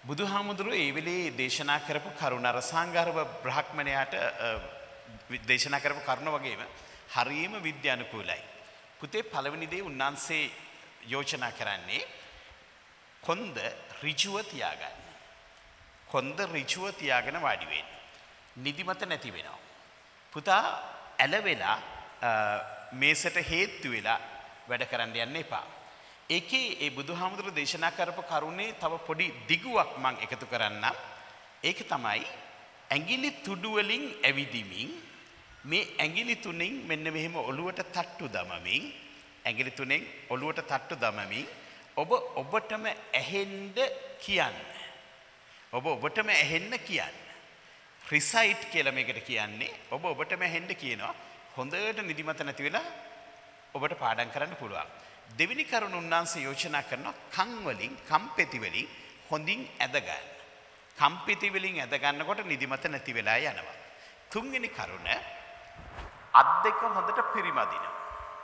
[SPEAKER 4] බුදුහාමුදුරුවෝ ඒ වෙලේ දේශනා කරපු කරුණ අර සංඝාරව බ්‍රාහ්මණයාට දේශනා කරපු කරුණ වගේම හරියම විද්‍යානුකූලයි. පුතේ පළවෙනි දේ උන්වහන්සේ යෝජනා කරන්නේ කොන්ද ඍජුව තියාගන්න. කොන්ද ඍජුව තියාගෙන වාඩි වෙන්න. නිදිමත නැති වෙනවා. පුතා ඇලවෙලා මේසට හේතු වෙලා වැඩ කරන්න යන්න එපා. ඒකේ ඒ බුදුහාමුදුරුවෝ දේශනා කරපු කරුණේ තව පොඩි දිගුවක් මම එකතු කරන්නම්. ඒක තමයි ඇඟිලි තුඩු වලින් ඇවිදිමින් මේ ඇඟිලි තුනෙන් මෙන්න මෙහෙම ඔළුවට තට්ටු දමමින් ඇඟිලි තුනෙන් ඔළුවට තට්ටු දමමින් ඔබටම ඇහෙන්න කියන්න. ඔබටම ඇහෙන්න කියන්න. රිසයිට් කියලා මේකට කියන්නේ. ඔබටම ඇහෙන්න කියනවා. හොඳට නිදිමත නැති වෙලා ඔබට පාඩම් කරන්න පුළුවන්. දෙවෙනි කරුණ උන්වහන්සේ යෝජනා කරනවා කන් වලින් කම්පෙති වලින් හොඳින් ඇද ගන්න. කම්පෙති වලින් ඇද ගන්නකොට නිදිමත නැති වෙලා යනවා. තුන්වෙනි කරුණ අත් දෙක හොඳට පිරිමදිනවා.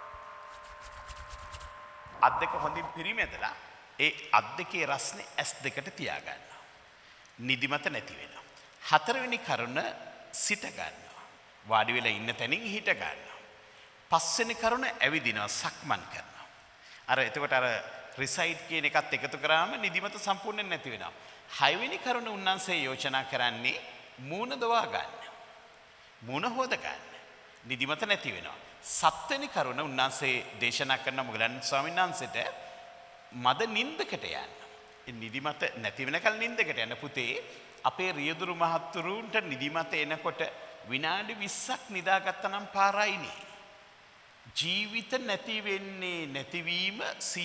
[SPEAKER 4] අත් දෙක හොඳින් පිරිමැදලා ඒ අත් දෙකේ රස්නේ ඇස් දෙකට තියාගන්නවා. නිදිමත නැති වෙනවා. හතරවෙනි කරුණ සිට ගන්නවා. වාඩි වෙලා ඉන්න තැනින් හිට ගන්නවා. පස්වෙනි කරුණ ඇවිදිනවා සක්මන් කරනවා. අර එතකොට අර රිසයිට් කියන එකත් එකතු කරාම නිදිමත සම්පූර්ණයෙන් නැති වෙනවා. හයවෙනි කරුණ උන්වහන්සේ යෝජනා කරන්නේ මූණ දවා ගන්න. මූණ හොද ගන්න. නිදිමත නැති වෙනවා. සත්වෙනි කරුණ උන්වහන්සේ දේශනා කරන මොගලන් ස්වාමීන් වහන්සේට මද නින්දකට යන්න. නිදිමත නැති වෙනකල් නින්දකට යන්න පුතේ අපේ රියදුරු මහත්තුරුන්ට නිදිමත එනකොට විනාඩි 20ක් නිදාගත්තා නම් පාරයිනේ. ජීවිත නැති වෙන්නේ නැතිවීම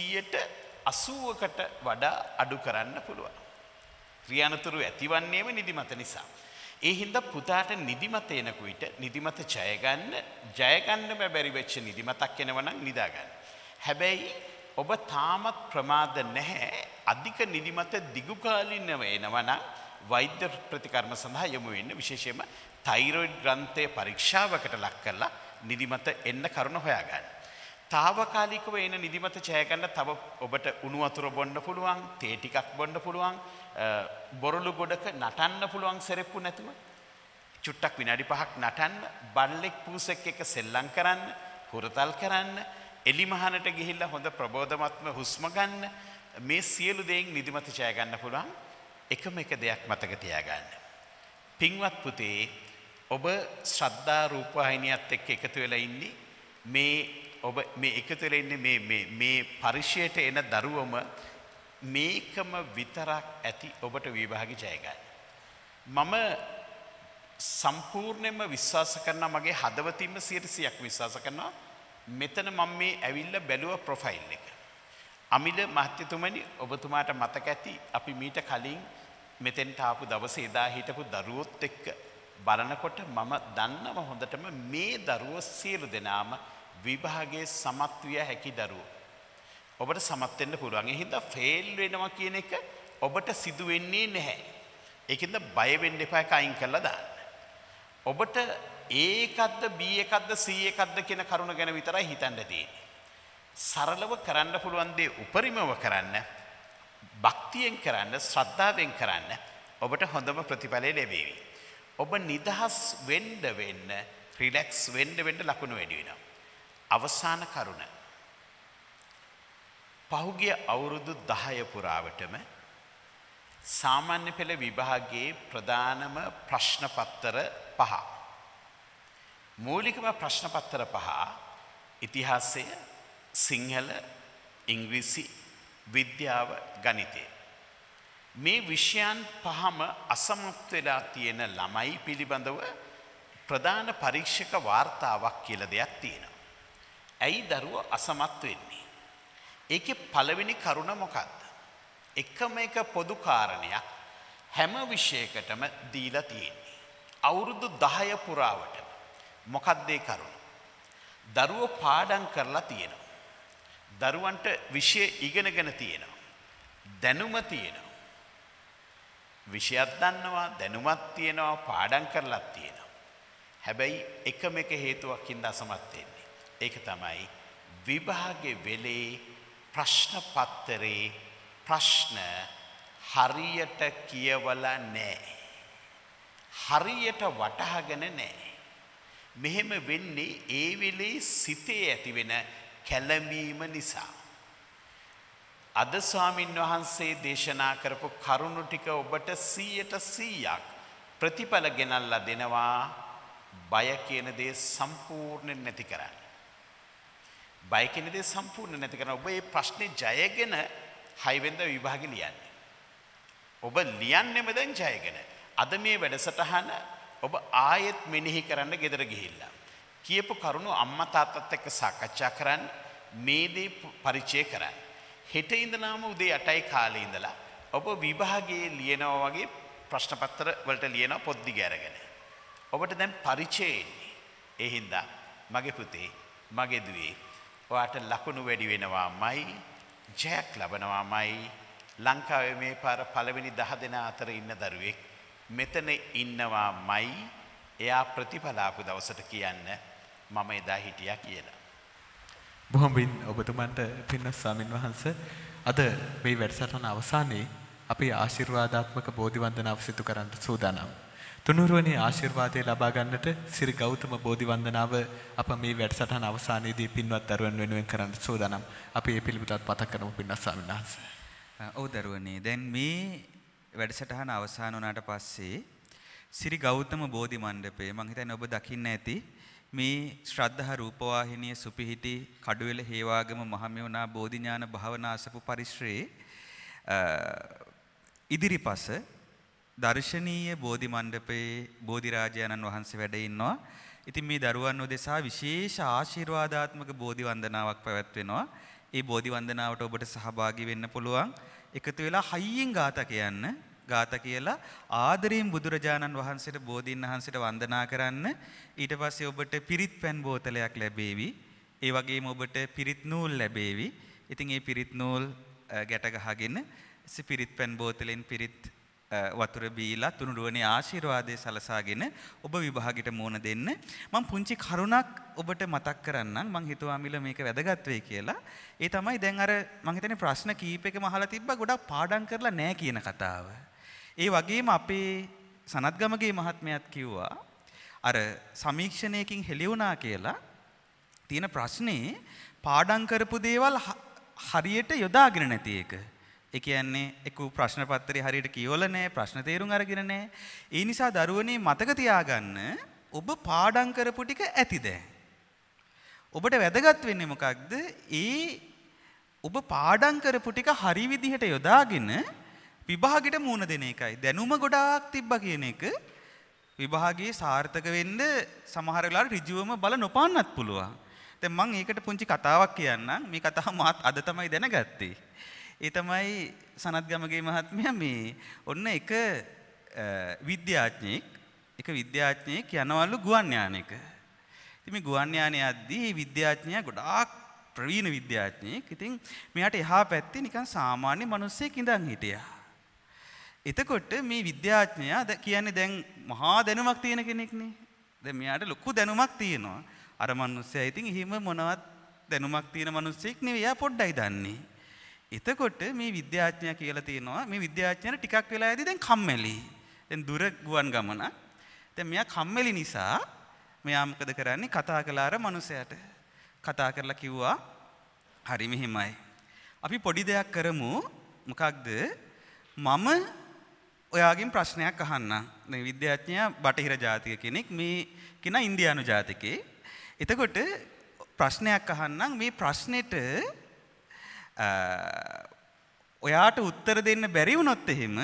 [SPEAKER 4] 80%කට වඩා අඩු කරන්න පුළුවන්. ක්‍රියානතුරු ඇතිවන්නේම නිදිමත නිසා. ඒ හින්දා පුතාට නිදිමත එනකුයිට නිදිමත ජය ගන්න බැරි වෙච්ච නිදිමතක් එනවා නම් නිදා ගන්න. හැබැයි ඔබ තාමත් ප්‍රමාද නැහැ. අධික නිදිමත දිගු කාලිනව එනවා නම් වෛද්‍ය ප්‍රතිකර්ම සඳහා යොමු වෙන්න. විශේෂයෙන්ම තයිරොයිඩ් ග්‍රන්ථය පරීක්ෂාවකට ලක් කරලා නිදිමත එන්න කරුණ හොයාගන්න. తాවකාලිකව එන නිදිමත ජය ගන්න තව ඔබට උණු වතුර බොන්න පුළුවන්, තේ ටිකක් බොන්න පුළුවන්, බොරළු ගොඩක නටන්න පුළුවන් සෙරෙප්පු නැතුව. චුට්ටක් විනාඩි 5ක් නටන්න, බල්ලෙක් පූසෙක් එක්ක සෙල්ලම් කරන්න, හුරතල් කරන්න, එලිමහනට ගිහිල්ලා හොඳ ප්‍රබෝධමත්ම හුස්ම ගන්න. මේ සියලු දේෙන් නිදිමත ජය ගන්න පුළුවන්. එකම එක දෙයක් මතක තියාගන්න. පින්වත් පුතේ ඔබ ශ්‍රද්ධා රූපවාහිනියත් එක්ක එකතු වෙලා ඉන්නේ මේ එකතු වෙලා ඉන්නේ මේ පරිශ්‍රයට එන දරුවම මේකම විතරක් ඇති ඔබට විභාගي ජය ගන්න. මම සම්පූර්ණයෙන්ම විශ්වාස කරනවා මගේ හදවතින්ම 100%ක් විශ්වාස කරනවා මෙතන මම මේ ඇවිල්ලා බැලුවා ප්‍රොෆයිල් එක. අමිල මහත්මතුමනි ඔබතුමාට මතක ඇති අපි මීට කලින් මෙතෙන්ට ආපු දවසේ එදා හිටපු දරුවොත් එක්ක බලනකොට මම දන්නව හොඳටම මේ දරුවෝ සියලු දෙනාම විභාගයේ සමත් විය හැකි දරුවෝ. ඔබට සමත් වෙන්න පුළුවන්. ඒ හින්දා ෆේල් වෙනවා කියන එක ඔබට සිදු වෙන්නේ නැහැ. ඒකින්ද බය වෙන්න එපා. ඒක අයින් කරලා දාන්න. ඔබට A එකක්ද B එකක්ද C එකක්ද කියන කරුණ ගැන විතරයි හිතන්න තියෙන්නේ. සරලව කරන්න පුළුවන් දේ උපරිමව කරන්න, භක්තියෙන් කරන්න, ශ්‍රද්ධාවෙන් කරන්න ඔබට හොඳම ප්‍රතිඵලය ලැබෙවි. ඔබ නිදහස් වෙන්න රිලැක්ස් වෙන්න ලකුණු වැඩි වෙනවා. අවසාන කරුණ. පහුගිය අවුරුදු 10 පුරාවටම සාමාන්‍ය පෙළ විභාගයේ ප්‍රධානම ප්‍රශ්න පත්‍ර 5. මූලිකම ප්‍රශ්න පත්‍ර 5 ඉතිහාසය, සිංහල, ඉංග්‍රීසි, විද්‍යාව, ගණිතය. මේ විෂයන් පහම අසමත් වෙලා තියෙන ළමයි පිළිබඳව ප්‍රධාන පරීක්ෂක වාර්තාවක් කියලා දෙයක් තියෙනවා. ඇයි දරුවෝ අසමත් වෙන්නේ? ඒකේ පළවෙනි කරුණ මොකක්ද? එකම එක පොදු කාරණයක් හැම විෂයකටම දීලා තියෙන්නේ. අවුරුදු 10 පුරාවටම මොකක්ද ඒ කරුණ? දරුවෝ පාඩම් කරලා තියෙනවා. දරුවන්ට විෂය ඉගෙනගෙන තියෙනවා. දැනුම තියෙනවා. විෂයක් දන්නවා, දැනුමක් තියෙනවා, පාඩම් කරලා තියෙනවා. හැබැයි එකම එක හේතුවක් හින්දා අසමත් වෙන්නේ. ඒක තමයි විභාගයේ වෙලේ ප්‍රශ්න පත්‍රයේ ප්‍රශ්න හරියට කියවලා නැහැ. හරියට වටහාගෙන නැහැ. මෙහෙම වෙන්නේ ඒ වෙලේ සිතේ ඇතිවෙන කැළඹීම නිසා. අද ස්වාමින් වහන්සේ දේශනා කරපු කරුණු ටික ඔබට 100% ප්‍රතිඵල ගෙනල්ලා දෙනවා. බය කියන දේ සම්පූර්ණයෙන් නැති කරන්න. බය කියන දේ සම්පූර්ණ නැති කරන ඔබ මේ ප්‍රශ්නේ ජයගෙන 6 වෙනිදා විභාගෙ ලියන්නේ. ඔබ ලියන්නෙම දැන් ජයගෙන. අද මේ වැඩසටහන ඔබ ආයෙත් මෙනෙහි කරන්න ගෙදර ගිහිල්ලා. කියපු කරුණු අම්මා තාත්තත් එක්ක සාකච්ඡා කරන්න, මේ දේ පරිචය කරන්න. හෙට ඉඳලාම උදේ 8යි කාලේ ඉඳලා ඔබ විභාගයේ ලියනවා වගේ ප්‍රශ්න පත්‍ර වලට ලියන පොත් දිග අරගෙන. ඔබට දැන් පරිචය එන්නේ. ඒ හින්දා මගේ පුතේ, මගේ දුවේ, ඔයාට ලකුණු වැඩි වෙනවාමයි, ජයක් ලබනවාමයි. ලංකාවේ මේ පාර පළවෙනි 10 දෙනා අතර ඉන්න දරුවෙක් මෙතන ඉන්නවාමයි. එයා ප්‍රතිඵල ආපු දවසට කියන්න මම එදා හිටියා කියලා.
[SPEAKER 1] බොහොම පින් ඔබතුමන්ට පින්වත් ස්වාමින් වහන්සේ අද මේ වැඩසටහන අවසානයේ අපි ආශිර්වාදාත්මක බෝධි වන්දනාව සිදු කරන්න සූදානම්. තුනුරුවනේ ආශිර්වාදය ලබා ගන්නට සිරි ගෞතම බෝධි වන්දනාව අප මේ වැඩසටහන අවසානයේදී පින්වත් දරුවන් වෙනුවෙන් කරන්න සූදානම්. අපි මේ පිළිබඳව මතක් කරමු පින්වත් ස්වාමීන් වහන්සේ.
[SPEAKER 2] ඔව් දරුවනේ, දැන් මේ වැඩසටහන අවසන් වුණාට පස්සේ සිරි ගෞතම බෝධි මණ්ඩපයේ මම හිතන්නේ ඔබ දකින්න ඇති මේ ශ්‍රද්ධා රූපවාහිනිය සුපිහිටි කඩුවෙල හේවාගම මහමෙවුනා බෝධි ඥාන භාවනාසපු පරිශ්‍රයේ ඉදිරිපස දර්ශනීය බෝධි මණ්ඩපයේ බෝධි රාජානන් වහන්සේ වැඩ ඉන්නවා. ඉතින් මේ දරුවන් උදෙසා විශේෂ ආශිර්වාදාත්මක බෝධි වන්දනාවක් පැවැත්වෙනවා. ඒ බෝධි වන්දනාවට ඔබට සහභාගී වෙන්න පුළුවන්. එකතු වෙලා හයියෙන් ගාථා කියන්න. ගාථා කියලා ආදරයෙන් බුදුරජාණන් වහන්සේට බෝධීන් වහන්සේට වන්දනා කරන්න. ඊට පස්සේ ඔබට පිරිත් පැන් බෝතලයක් ලැබේවි. ඒ වගේම ඔබට පිරිත් නූල් ලැබේවි. ඉතින් මේ පිරිත් නූල් ගැට ගහගෙන පිරිත් පැන් බෝතලෙන් පිරිත් වතුර බීලා තුනුරුවනේ ආශිර්වාදයේ සලසාගෙන ඔබ විභාගෙට මුණ දෙන්න. මම පුංචි කරුණක් ඔබට මතක් කරන්නම්. මම හිතුවා මිල මේක වැදගත් වෙයි කියලා. ඒ තමයි දැන් අර මම හිතන්නේ ප්‍රශ්න කීපෙකම අහලා තිබ්බා ගොඩක් පාඩම් කරලා නැහැ කියන කතාව. ඒ වගේම අපේ සනත්ගමගේ මහත්මයාත් කිව්වා අර සමීක්ෂණයකින් හෙළි වුණා කියලා තියෙන ප්‍රශ්නේ පාඩම් කරපු දේවල් හරියට යොදාගෙන නැති එක. ඒ කියන්නේ එක්ක ප්‍රශ්න පත්‍රය හරියට කියවල නැහැ, ප්‍රශ්න තේරුම් අරගෙන නැහැ. ඒ නිසා දරුවනේ මතක තියාගන්න ඔබ පාඩම් කරපු ටික ඇති දැන්. ඔබට වැදගත් වෙන්නේ මොකක්ද? ඔබ පාඩම් කරපු ටික හරි විදිහට යොදාගෙන විභාගෙට මුහුණ දෙන එකයි. දැනුම ගොඩාක් තිබ්බා කියන එක විභාගයේ සාර්ථක වෙන්න සමහර වෙලාවට ඍජුවම බල නොපාන්නත් පුළුවන්. දැන් මම ඒකට පුංචි කතාවක් කියන්නම්. මේ කතාව මාත් අද තමයි දැනගත්තේ. ඒ තමයි සනත්ගමගේ මහත්මයා මේ ඔන්න එක විද්‍යාඥයෙක් යනවලු ගුවන් යානයක. ඉතින් මේ ගුවන් යානයේ යද්දී මේ විද්‍යාඥයා ගොඩාක් ප්‍රවීණ විද්‍යාඥයෙක්. ඉතින් මෙයාට එහා පැත්තේ නිකන් සාමාන්‍ය මිනිස්සෙක් ඉඳන් හිටියා. එතකොට මේ විද්‍යාඥයා කියන්නේ දැන් මහා දැනුමක් තියෙන කෙනෙක්නේ. දැන් මෙයාට ලොකු දැනුමක් තියෙනවා. අර මිනිස්සයා ඉතින් එහෙම මොනවත් දැනුමක් තියෙන මිනිස්සෙක් නෙවෙයි. එයා පොඩ්ඩයි දන්නේ. එතකොට මේ විද්‍යාඥයා කියලා තියෙනවා මේ විද්‍යාඥයාට ටිකක් වෙලාවදී දැන් කම්මැලි. දැන් දුර ගුවන් ගමන. දැන් මෙයා කම්මැලි නිසා මෙයා මොකද කරන්නේ? කතා කළා අර මිනිසයාට. කතා කරලා කිව්වා හරි මෙහෙමයි. අපි පොඩි දෙයක් කරමු. මොකක්ද? මම ඔයාගෙන් ප්‍රශ්නයක් අහන්නම්. දැන් විද්‍යාඥයා බටහිර ජාතික කෙනෙක්, මේ කෙනා ඉන්දියානු ජාතිකේ. එතකොට ප්‍රශ්නයක් අහන්නම්. මේ ප්‍රශ්නෙට ඔයාට උත්තර දෙන්න බැරි වුණොත් එහෙම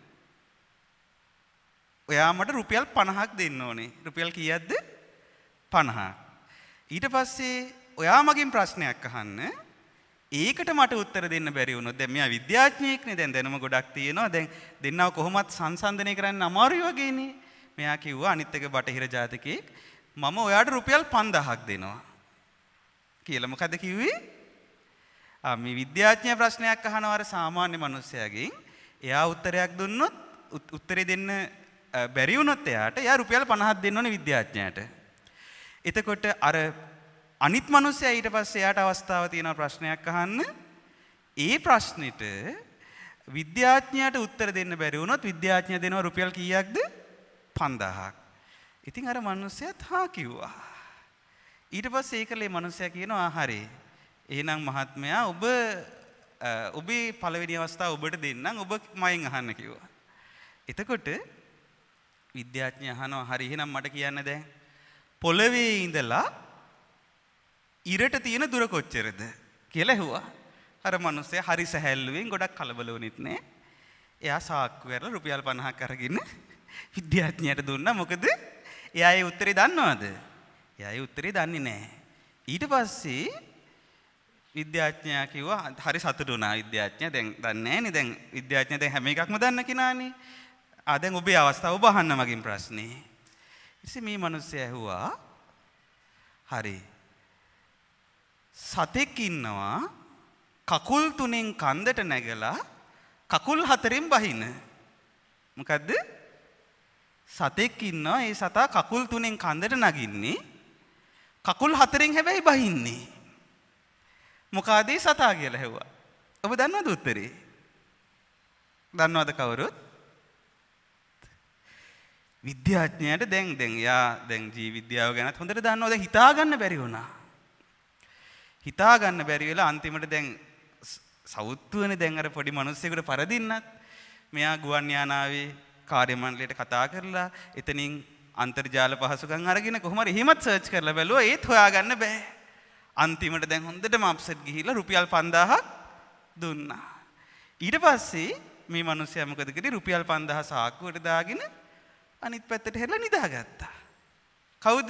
[SPEAKER 2] ඔයා මට රුපියල් 50ක් දෙන්න ඕනේ. රුපියල් කීයක්ද? 50ක්. ඊට පස්සේ ඔයා මගෙන් ප්‍රශ්නයක් අහන්න. ඒකට මට උත්තර දෙන්න බැරි වුණොත් දැන් මෙයා විද්‍යාඥයෙක්නේ, දැන් දැනුම ගොඩක් තියෙනවා. දැන් දෙන්නව කොහොමත් සංසන්දනය කරන්න අමාරුයි වගේනේ. මෙයා කිව්වා අනිත් එක බටහිර ජාතකයෙක් මම ඔයාට රුපියල් 5000ක් දෙනවා කියලා. මොකද කිව්වේ? මේ විද්‍යාඥයා ප්‍රශ්නයක් අහනවා අර සාමාන්‍ය මිනිස්සයාගෙන්. එයා උත්තරයක් දුන්නොත් උත්තරේ දෙන්න බැරි වුණොත් එයා රුපියල් 50ක් දෙන්න ඕනේ විද්‍යාඥයාට. එතකොට අර අනිත් මිනිස්සයා ඊට පස්සේ එයාට අවස්ථාව තියෙනවා ප්‍රශ්නයක් අහන්න. ඒ ප්‍රශ්නෙට විද්‍යාඥයාට උත්තර දෙන්න බැරි වුණොත් විද්‍යාඥයා දෙනවා රුපියල් කීයක්ද? 5000ක්. ඉතින් අර මිනිස්සයාත් හා කිව්වා. ඊට පස්සේ ඒකලේ මිනිස්සයා කියනවා හරි. එහෙනම් මහත්මයා ඔබේ පළවෙනි අවස්ථාව ඔබට දෙන්නම් ඔබ මයෙන් අහන්න කිව්වා. එතකොට විද්‍යාඥයා අහනවා හරි එහෙනම් මට කියන්න දැන් පොළවේ ඉඳලා ඉරට තියෙන දුර කොච්චරද කියලා ඇහුවා. අර මිනිස්සයා හරි සැහැල්ලුවෙන් ගොඩක් කලබල වුණෙත් නෑ. එයා සාක්කු කරලා රුපියල් 50ක් අරගෙන විද්‍යාඥයාට දුන්නා. මොකද එයා ඒ උත්තරේ දන්නවද? එයා ඒ උත්තරේ දන්නේ නෑ. ඊට පස්සේ විද්‍යාඥයා කිව්වා හරි සතුටු වුණා විද්‍යාඥයා. දැන් දන්නේ නෑනේ. දැන් විද්‍යාඥයා දැන් හැම එකක්ම දන්න කෙනානේ. දැන් ඔබේ අවස්ථාව ඔබ අහන්න මගෙන් ප්‍රශ්නේ. ඉතින් මේ මිනිස්සයා ඇහුවා හරි සතෙක් ඉන්නවා කකුල් 3න් කන්දට නැගලා කකුල් 4න් බහින. මොකද්ද? සතෙක් ඉන්නවා ඒ සතා කකුල් 3න් කන්දට නගින්නේ කකුල් 4න් හැබැයි බහින්නේ. මොකද ඒ සතා කියලා ඇහුවා. ඔබ දන්නවද උත්තරේ? දන්නවද කවුරුත්? විද්‍යාඥයාට දැන් ජීව විද්‍යාව ගැනත් හොඳට දන්නවා. දැන් හිතා ගන්න බැරි වුණා. හිතා ගන්න බැරි වෙලා අන්තිමට දැන් සවුත්තුවනේ දැන් අර පොඩි මිනිස්සෙකුට පරදින්නත් මෙයා ගුවන් යානාවේ කාර්ය මණ්ඩලයට කතා කරලා එතනින් අන්තර්ජාල පහසුකම් අරගෙන කොහොම හරි එහෙමත් සර්ච් කරලා බැලුවා ඒත් හොයාගන්න බෑ. අන්තිමට දැන් හොඳටම අප්සෙට් ගිහිල්ලා රුපියල් 5000ක් දුන්නා. ඊට පස්සේ මේ මිනිස්සයා මොකද කළේ? රුපියල් 5000 සාක්කුවට දාගෙන අනිත් පැත්තට හැරලා නිදාගත්තා. කවුද?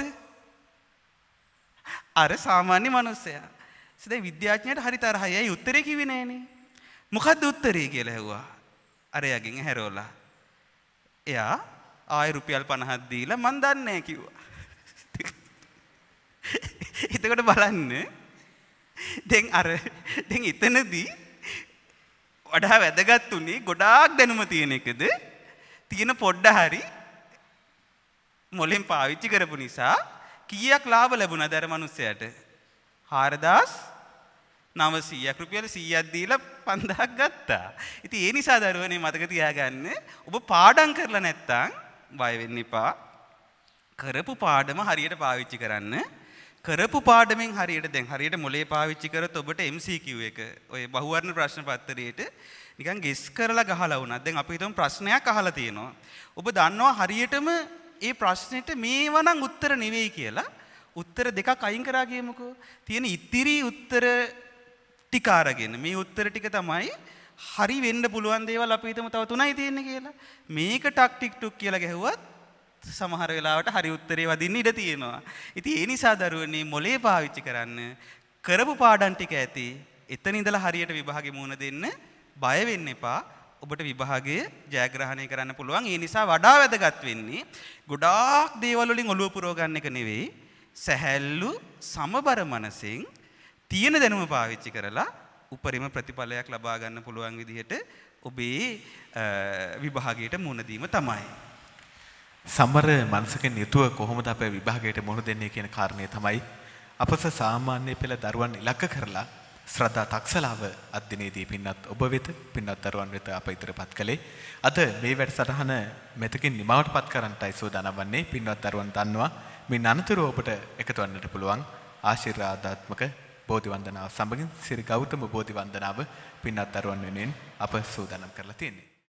[SPEAKER 2] අර සාමාන්‍ය මිනිස්සයා. දැන් විද්‍යාඥයාට හරි තරහයි. ඇයි උත්තරේ කිව්වේ නෑනේ? මොකද්ද උත්තරේ කියලා ඇහුවා. අර එයාගෙන් හැරවලා. එයා ආයෙ රුපියල් 50ක් දීලා මන් දන්නේ නෑ කිව්වා. එතකොට බලන්න දැන් එතනදී වඩා වැදගත් උනේ ගොඩාක් දැනුම තියෙන එකද තියෙන පොඩ්ඩ හරි මොලෙන් පාවිච්චි කරපු නිසා කීයක් ලාභ ලැබුණාද අර මිනිස්සයාට? 4900ක් රුපියල් 100ක් දීලා 5000ක් ගත්තා. ඉතින් ඒ නිසා දරුවනේ මතක තියාගන්න ඔබ පාඩම් කරලා නැත්තම් බය වෙන්න එපා. කරපු පාඩම හරියට පාවිච්චි කරන්න. කරපු පාඩමෙන් හරියට මොලේ පාවිච්චි කරොත් ඔබට MCQ එක ඔය බහුවර්ණ ප්‍රශ්න පත්‍රයේට නිකන් ගෙස් කරලා ගහලා වුණා. දැන් අපි හිතමු ප්‍රශ්නයක් අහලා තියෙනවා. ඔබ දන්නවා හරියටම ඒ ප්‍රශ්නෙට මේවා නම් උත්තර නෙවෙයි කියලා. උත්තර දෙකක් අයින් කරා කියමුකෝ. තියෙන ඉතිරි උත්තර ටික අරගෙන මේ උත්තර ටික තමයි හරි වෙන්න පුළුවන් දේවල් අපි හිතමු තව 3යි තියෙන්නේ කියලා. මේක ටක් ටික් ටුක් කියලා ගැහුවත් සමහර වෙලාවට හරි උත්තරේ වදින්න ඉඩ තියෙනවා. ඉතින් ඒ නිසා දරුවනේ මොලේ පාවිච්චි කරන්න. කරපු පාඩම් ටික ඇති. එතන ඉඳලා හරියට විභාගෙ මුහුණ දෙන්න බය වෙන්න එපා. ඔබට විභාගය ජයග්‍රහණය කරන්න පුළුවන්. ඒ නිසා වඩා වැදගත් වෙන්නේ ගොඩාක් දේවල් වලින් ඔළුව පුරව ගන්න එක නෙවෙයි. සැහැල්ලු සමබර මනසෙන් තියෙන දැනුම පාවිච්චි කරලා උපරිම ප්‍රතිඵලයක් ලබා ගන්න පුළුවන් විදිහට ඔබේ විභාගයට මුහුණ දීම තමයි.
[SPEAKER 1] සමබර මනසකින් යුතුව කොහොමද අපේ විභාගයට මුහුණ දෙන්නේ කියන කාරණය තමයි අපස සාමාන්‍ය පෙළ දරුවන් ඉලක්ක කරලා ශ්‍රද්ධා තක්සලාව අධ්‍යයනයේදී පින්වත් ඔබ වෙත පින්වත් දරුවන් වෙත අප ඉදිරිපත් කළේ. අද මේ වැඩසටහන මෙතකින් නිමවටපත් කරන්නටයි සූදානම් වන්නේ. පින්වත් දරුවන් දන්නවා මේ අනතුරු ඔබට එකතු වන්නට පුළුවන් ආශිර්වාදාත්මක බෝධි වන්දනාව සමගින් සිරි ගෞතම බෝධි වන්දනාව පින්වත් දරුවන් වෙනුවෙන් අප සූදානම් කරලා තියෙන්නේ.